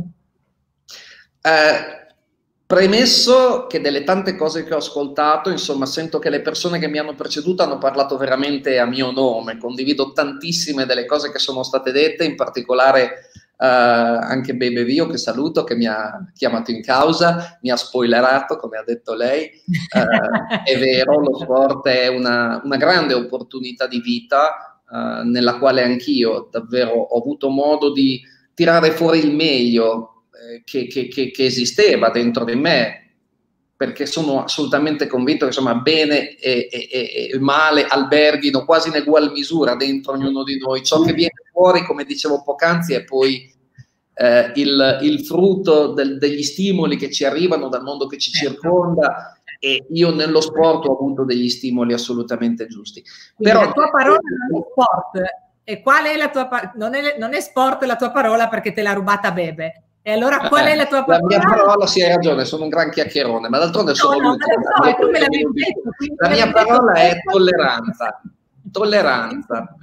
Premesso che delle tante cose che ho ascoltato, insomma, sento che le persone che mi hanno preceduto hanno parlato veramente a mio nome, condivido tantissime delle cose che sono state dette, in particolare anche Bebe Vio, che saluto, che mi ha chiamato in causa, mi ha spoilerato, come ha detto lei. È vero, lo sport è una grande opportunità di vita, nella quale anch'io davvero ho avuto modo di tirare fuori il meglio che esisteva dentro di me, perché sono assolutamente convinto che insomma bene e male alberghino quasi in ugual misura dentro ognuno di noi. Ciò che viene fuori, come dicevo poc'anzi, è poi il frutto degli stimoli che ci arrivano dal mondo che ci circonda, e io nello sport ho avuto degli stimoli assolutamente giusti. Quindi però la tua parola non è sport, e qual è la tua non è sport la tua parola, perché te l'ha rubata Bebe. E allora qual è la tua parola? La mia parola, sì, hai ragione, sono un gran chiacchierone, ma d'altronde sono l'ultimo. La mia parola è tolleranza. Tolleranza,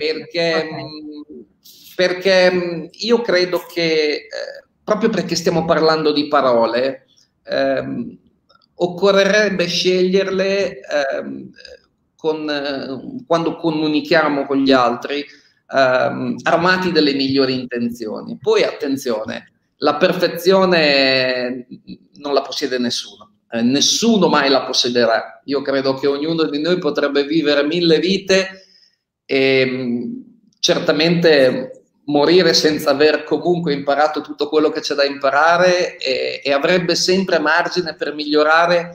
perché io credo che proprio perché stiamo parlando di parole, occorrerebbe sceglierle quando comunichiamo con gli altri, armati delle migliori intenzioni. Poi attenzione, la perfezione non la possiede nessuno, nessuno mai la possederà. Io credo che ognuno di noi potrebbe vivere 1000 vite e certamente morire senza aver comunque imparato tutto quello che c'è da imparare, e avrebbe sempre margine per migliorare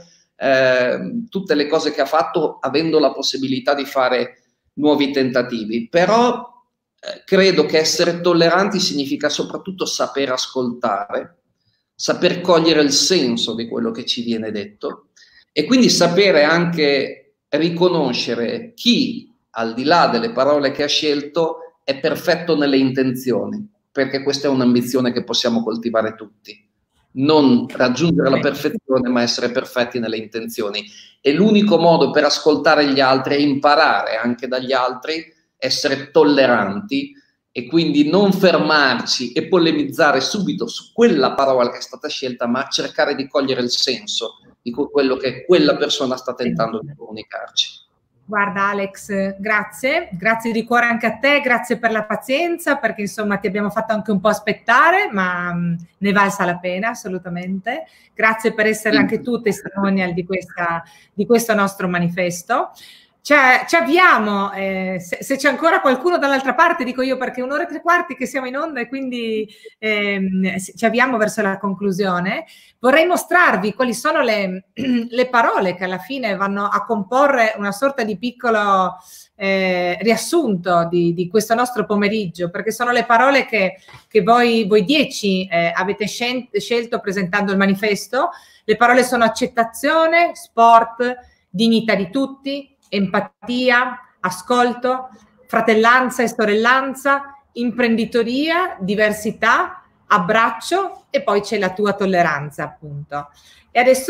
tutte le cose che ha fatto, avendo la possibilità di fare nuovi tentativi. Però credo che essere tolleranti significa soprattutto saper ascoltare, saper cogliere il senso di quello che ci viene detto, e quindi sapere anche riconoscere chi, al di là delle parole che ha scelto, è perfetto nelle intenzioni, perché questa è un'ambizione che possiamo coltivare tutti. Non raggiungere la perfezione, ma essere perfetti nelle intenzioni. E l'unico modo per ascoltare gli altri e imparare anche dagli altri, essere tolleranti, e quindi non fermarci e polemizzare subito su quella parola che è stata scelta, ma cercare di cogliere il senso di quello che quella persona sta tentando di comunicarci. Guarda Alex, grazie di cuore anche a te, grazie per la pazienza, perché insomma ti abbiamo fatto anche un po' aspettare, ma ne valsa la pena assolutamente. Grazie per essere anche tu testimonial di questo nostro manifesto. Ci avviamo, se c'è ancora qualcuno dall'altra parte, dico io, perché 1 ora e 3/4 che siamo in onda, e quindi ci avviamo verso la conclusione. Vorrei mostrarvi quali sono le parole che alla fine vanno a comporre una sorta di piccolo riassunto di questo nostro pomeriggio, perché sono le parole che voi 10 avete scelto presentando il manifesto. Le parole sono accettazione, sport, dignità di tutti, empatia, ascolto, fratellanza e sorellanza, imprenditoria, diversità, abbraccio, e poi c'è la tua tolleranza, appunto. E adesso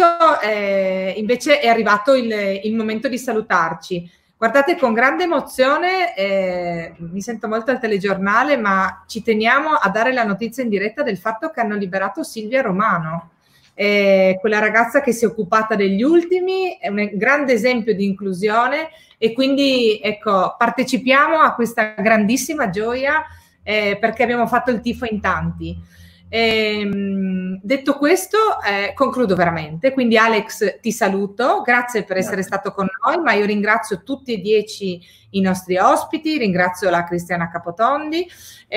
invece è arrivato il momento di salutarci. Guardate, con grande emozione, mi sento molto al telegiornale, ma ci teniamo a dare la notizia in diretta del fatto che hanno liberato Silvia Romano. quella ragazza che si è occupata degli ultimi, è un grande esempio di inclusione, e quindi ecco, partecipiamo a questa grandissima gioia perché abbiamo fatto il tifo in tanti. Detto questo, concludo veramente, quindi Alex ti saluto, grazie per essere stato con noi, ma io ringrazio tutti e 10 i nostri ospiti, ringrazio la Cristiana Capotondi,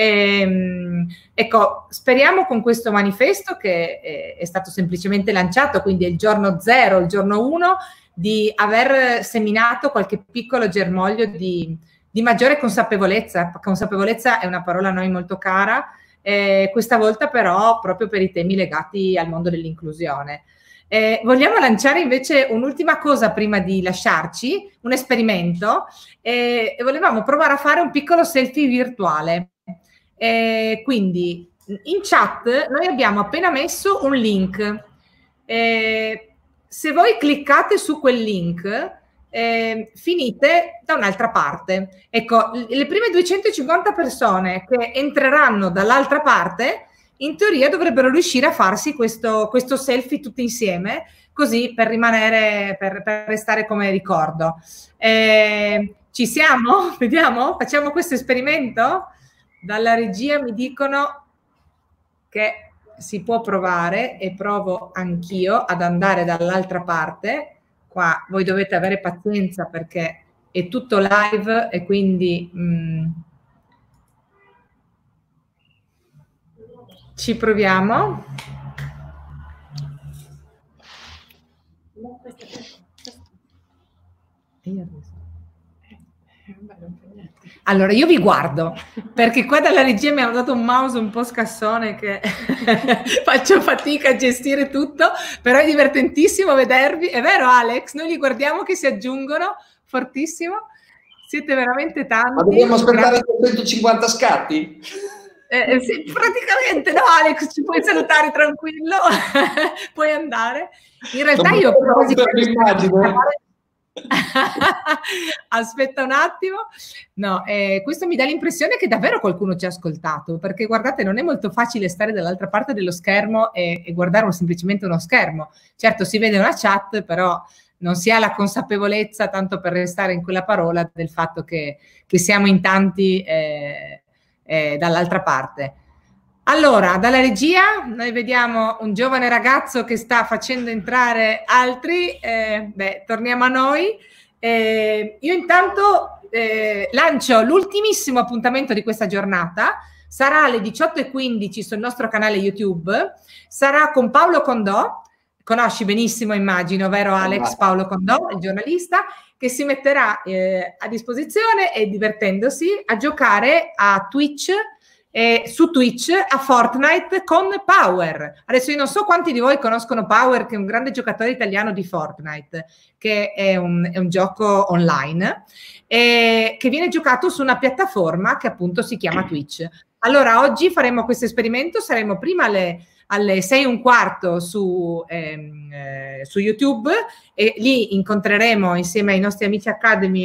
ecco, speriamo con questo manifesto che è stato semplicemente lanciato, quindi è il giorno 0, il giorno 1, di aver seminato qualche piccolo germoglio di maggiore consapevolezza. Consapevolezza è una parola a noi molto cara, questa volta però proprio per i temi legati al mondo dell'inclusione. Vogliamo lanciare invece un'ultima cosa prima di lasciarci, un esperimento, e volevamo provare a fare un piccolo selfie virtuale. Quindi in chat noi abbiamo appena messo un link. Se voi cliccate su quel link, finite da un'altra parte. Ecco, le prime 250 persone che entreranno dall'altra parte in teoria dovrebbero riuscire a farsi questo selfie tutti insieme, così per rimanere, per restare come ricordo. Ci siamo? Vediamo? Facciamo questo esperimento? Dalla regia mi dicono che si può provare, e provo anch'io ad andare dall'altra parte. Qua voi dovete avere pazienza perché è tutto live e quindi ci proviamo. Allora, io vi guardo, perché qua dalla regia mi hanno dato un mouse un po' scassone che faccio fatica a gestire tutto, però è divertentissimo vedervi. È vero, Alex? Noi li guardiamo che si aggiungono, fortissimo. Siete veramente tanti. Ma dobbiamo aspettare 150 scatti? Sì, praticamente no, Alex, ci puoi salutare tranquillo, puoi andare. In realtà non io quasi l'immagine. Aspetta un attimo. No, questo mi dà l'impressione che davvero qualcuno ci ha ascoltato, perché guardate, non è molto facile stare dall'altra parte dello schermo e guardare semplicemente uno schermo. Certo, si vede una chat, però non si ha la consapevolezza, tanto per restare in quella parola, del fatto che siamo in tanti dall'altra parte. Allora, dalla regia noi vediamo un giovane ragazzo che sta facendo entrare altri. Torniamo a noi. Io intanto lancio l'ultimissimo appuntamento di questa giornata. Sarà alle 18:15 sul nostro canale YouTube. Sarà con Paolo Condò. Conosci benissimo, immagino, vero Alex? Paolo Condò, il giornalista, che si metterà a disposizione e divertendosi a giocare a Twitch, su Twitch a Fortnite con Power. Adesso io non so quanti di voi conoscono Power, che è un grande giocatore italiano di Fortnite, che è un gioco online che viene giocato su una piattaforma che appunto si chiama Twitch. Allora oggi faremo questo esperimento, saremo prima alle 6:15 su YouTube, e lì incontreremo insieme ai nostri amici Academy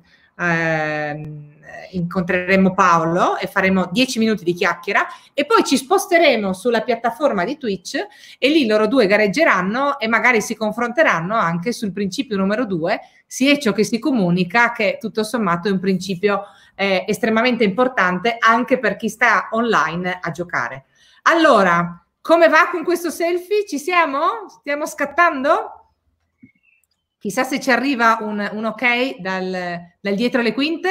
incontreremo Paolo e faremo 10 minuti di chiacchiera, e poi ci sposteremo sulla piattaforma di Twitch e lì loro due gareggeranno e magari si confronteranno anche sul principio numero 2, si è ciò che si comunica, che tutto sommato è un principio estremamente importante anche per chi sta online a giocare. Allora, come va con questo selfie? Ci siamo? Stiamo scattando? Chissà se ci arriva un ok dal dietro le quinte.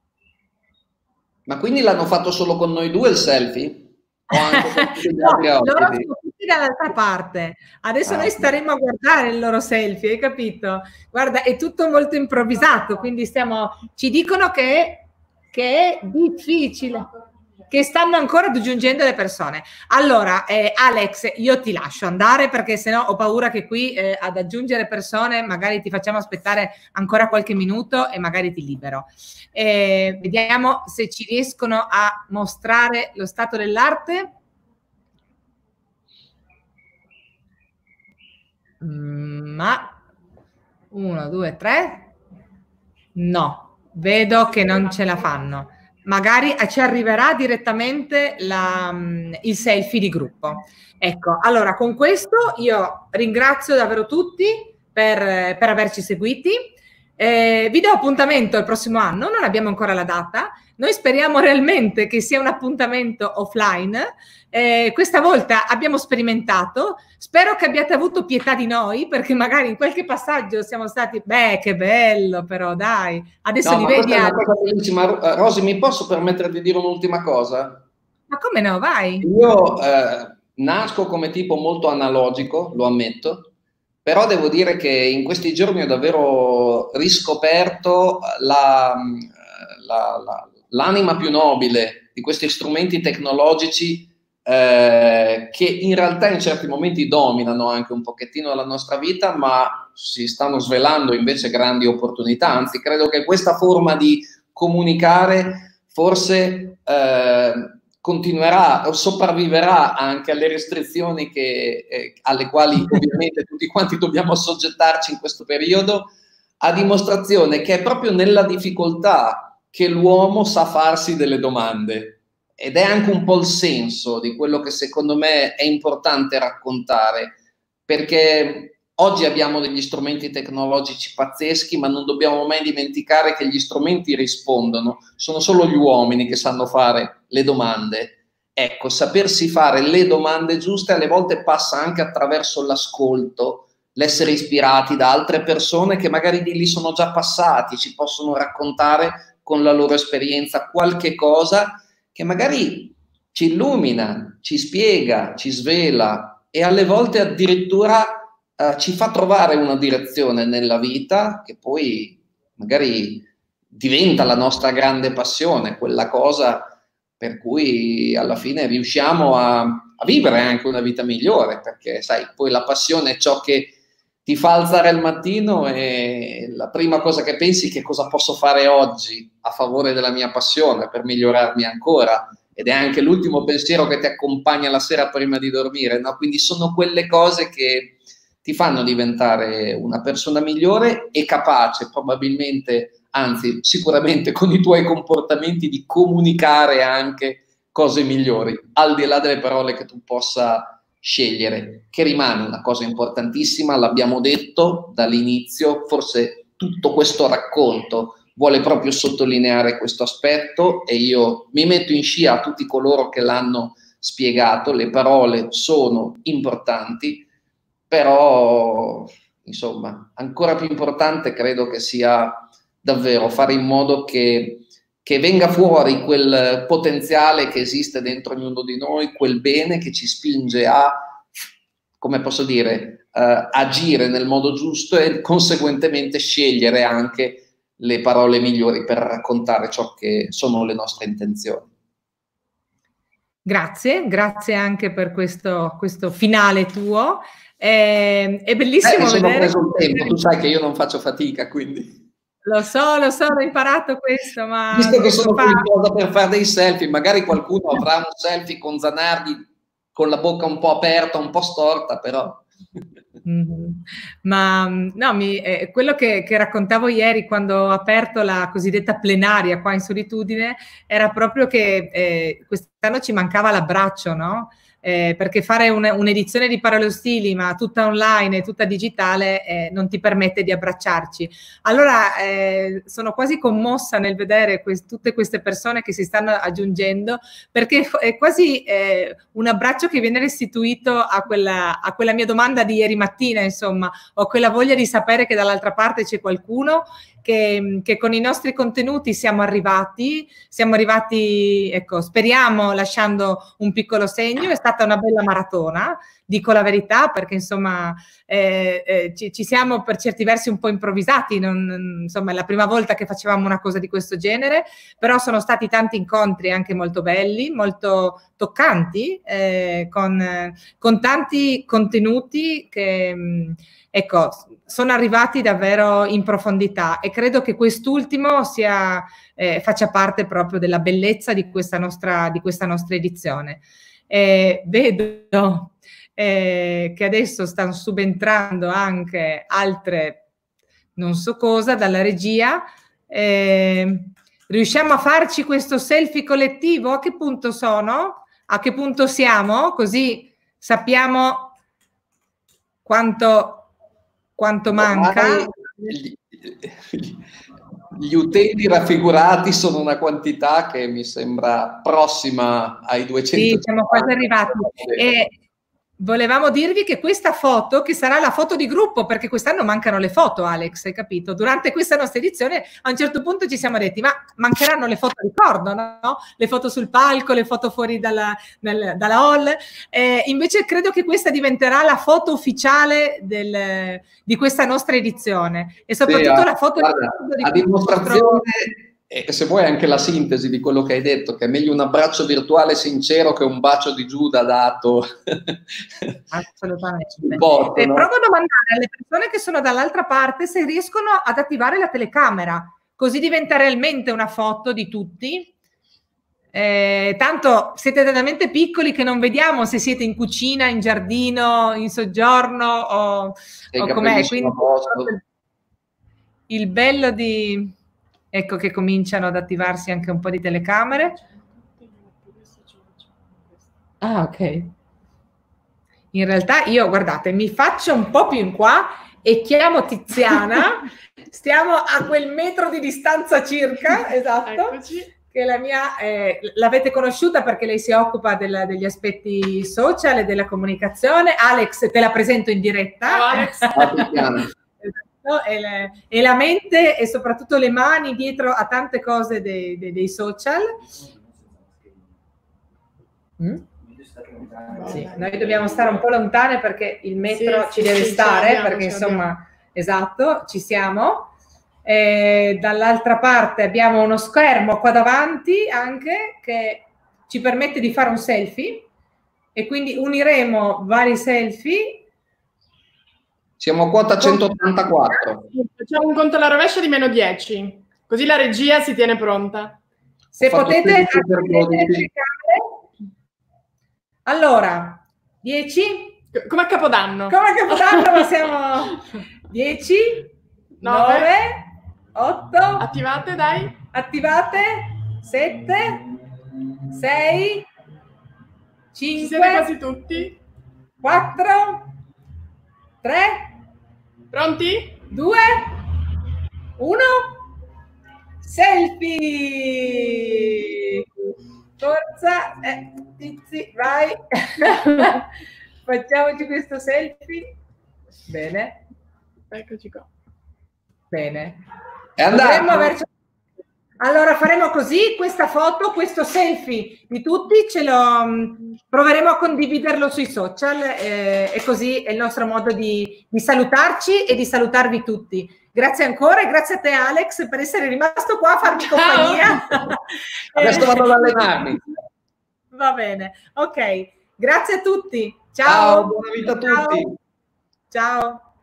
Ma quindi l'hanno fatto solo con noi due il selfie? O anche con tutti gli altri No, loro ospiti? sono tutti dall'altra parte. Adesso noi staremo a guardare il loro selfie, hai capito? Guarda, è tutto molto improvvisato, quindi ci dicono che è difficile, che stanno ancora aggiungendo le persone. Allora, Alex, io ti lascio andare perché sennò ho paura che qui ad aggiungere persone magari ti facciamo aspettare ancora qualche minuto e magari ti libero. Vediamo se ci riescono a mostrare lo stato dell'arte. Ma 1, 2, 3. No, vedo che non ce la fanno. magari ci arriverà direttamente il selfie di gruppo. Ecco, allora con questo io ringrazio davvero tutti per averci seguiti. Vi do appuntamento il prossimo anno, non abbiamo ancora la data, noi speriamo realmente che sia un appuntamento offline. Questa volta abbiamo sperimentato, spero che abbiate avuto pietà di noi, perché magari in qualche passaggio siamo stati, beh, che bello però, dai, adesso No, li ma vedi. questa è una cosa bellissima. Rosy, mi posso permettere di dire un'ultima cosa? Ma come no, vai. Io nasco come tipo molto analogico, lo ammetto, però devo dire che in questi giorni ho davvero riscoperto l'anima più nobile di questi strumenti tecnologici che in realtà in certi momenti dominano anche un pochettino la nostra vita, ma si stanno svelando invece grandi opportunità. Anzi, credo che questa forma di comunicare forse continuerà o sopravviverà anche alle restrizioni alle quali ovviamente tutti quanti dobbiamo assoggettarci in questo periodo, a dimostrazione che è proprio nella difficoltà che l'uomo sa farsi delle domande. Ed è anche un po' il senso di quello che secondo me è importante raccontare, perché oggi abbiamo degli strumenti tecnologici pazzeschi, ma non dobbiamo mai dimenticare che gli strumenti rispondono, sono solo gli uomini che sanno fare le domande. Ecco, sapersi fare le domande giuste alle volte passa anche attraverso l'ascolto, l'essere ispirati da altre persone che magari di lì sono già passati, ci possono raccontare con la loro esperienza qualche cosa che magari ci illumina, ci spiega, ci svela e alle volte addirittura ci fa trovare una direzione nella vita che poi magari diventa la nostra grande passione, quella cosa per cui alla fine riusciamo a vivere anche una vita migliore, perché sai, poi la passione è ciò che ti fa alzare al mattino e la prima cosa che pensi è che cosa posso fare oggi a favore della mia passione per migliorarmi ancora, ed è anche l'ultimo pensiero che ti accompagna la sera prima di dormire, no? Quindi sono quelle cose che ti fanno diventare una persona migliore e capace probabilmente, anzi sicuramente con i tuoi comportamenti, di comunicare anche cose migliori, al di là delle parole che tu possa scegliere, che rimane una cosa importantissima, l'abbiamo detto dall'inizio, forse tutto questo racconto vuole proprio sottolineare questo aspetto e io mi metto in scia a tutti coloro che l'hanno spiegato, le parole sono importanti, però insomma ancora più importante credo che sia davvero fare in modo che venga fuori quel potenziale che esiste dentro ognuno di noi, quel bene che ci spinge a, come posso dire, agire nel modo giusto e conseguentemente scegliere anche le parole migliori per raccontare ciò che sono le nostre intenzioni. Grazie, grazie anche per questo finale tuo. È bellissimo mi vedere. Sono preso il tempo, tu sai che io non faccio fatica, quindi... Lo so, ho imparato questo, ma... Visto che sono qui in cosa per fare dei selfie, magari qualcuno avrà un selfie con Zanardi con la bocca un po' aperta, un po' storta, però... Ma no, quello che raccontavo ieri quando ho aperto la cosiddetta plenaria qua in Solitudine era proprio che quest'anno ci mancava l'abbraccio, no? Perché fare un'edizione di Parole Ostili ma tutta online e tutta digitale non ti permette di abbracciarci. Allora sono quasi commossa nel vedere tutte queste persone che si stanno aggiungendo, perché è quasi un abbraccio che viene restituito a quella mia domanda di ieri mattina, insomma, ho quella voglia di sapere che dall'altra parte c'è qualcuno che con i nostri contenuti siamo arrivati, ecco, speriamo lasciando un piccolo segno. È stata una bella maratona, dico la verità, perché insomma ci siamo per certi versi un po' improvvisati, insomma è la prima volta che facevamo una cosa di questo genere, però sono stati tanti incontri anche molto belli, molto toccanti, con tanti contenuti che ecco, sono arrivati davvero in profondità e credo che quest'ultimo faccia parte proprio della bellezza di questa nostra edizione. Vedo che adesso stanno subentrando anche altre, non so cosa, dalla regia. Riusciamo a farci questo selfie collettivo? A che punto sono? A che punto siamo? Così sappiamo quanto manca. Gli utenti raffigurati sono una quantità che mi sembra prossima ai 200. Sì, siamo quasi arrivati. E volevamo dirvi che questa foto, che sarà la foto di gruppo, perché quest'anno mancano le foto, Alex, hai capito? Durante questa nostra edizione a un certo punto ci siamo detti, ma mancheranno le foto ricordo, no? Le foto sul palco, le foto fuori dalla hall. Invece credo che questa diventerà la foto ufficiale di questa nostra edizione. E soprattutto la foto a dimostrazione, e se vuoi anche la sintesi di quello che hai detto, che è meglio un abbraccio virtuale sincero che un bacio di Giuda dato. Assolutamente. Provo a domandare alle persone che sono dall'altra parte se riescono ad attivare la telecamera, così diventa realmente una foto di tutti. Tanto siete talmente piccoli che non vediamo se siete in cucina, in giardino, in soggiorno o com'è. Quindi il bello di... Ecco che cominciano ad attivarsi anche un po' di telecamere. Ah, ok. In realtà io, guardate, mi faccio un po' più in qua e chiamo Tiziana. Stiamo a quel metro di distanza circa, esatto. Eccoci. Che la mia, l'avete conosciuta perché lei si occupa degli aspetti social e della comunicazione. Alex, te la presento in diretta. Ciao Alex. E la mente e soprattutto le mani dietro a tante cose dei social. Sì, noi dobbiamo stare un po' lontane perché il metro ci deve stare, perché insomma, esatto, ci siamo. Dall'altra parte abbiamo uno schermo qua davanti anche che ci permette di fare un selfie e quindi uniremo vari selfie. Siamo a quota 184. Facciamo un conto alla rovescia di -10, così la regia si tiene pronta. Se potete allora 10 come a Capodanno. Come a Capodanno, ma siamo 10, 9, 8. Attivate, dai. Attivate. 7, 6, 5. Siete quasi tutti. 4, 3. Pronti? 2, 1. Selfie! Forza, Tizi, vai! Facciamoci questo selfie. Bene. Eccoci qua. Bene. È andato. Allora faremo così, questa foto, questo selfie di tutti, proveremo a condividerlo sui social e così è il nostro modo di salutarci e di salutarvi tutti. Grazie ancora e grazie a te Alex per essere rimasto qua a farmi compagnia. Adesso vado ad allenarmi. Va bene, ok. Grazie a tutti. Ciao. Buona vita a tutti. Ciao.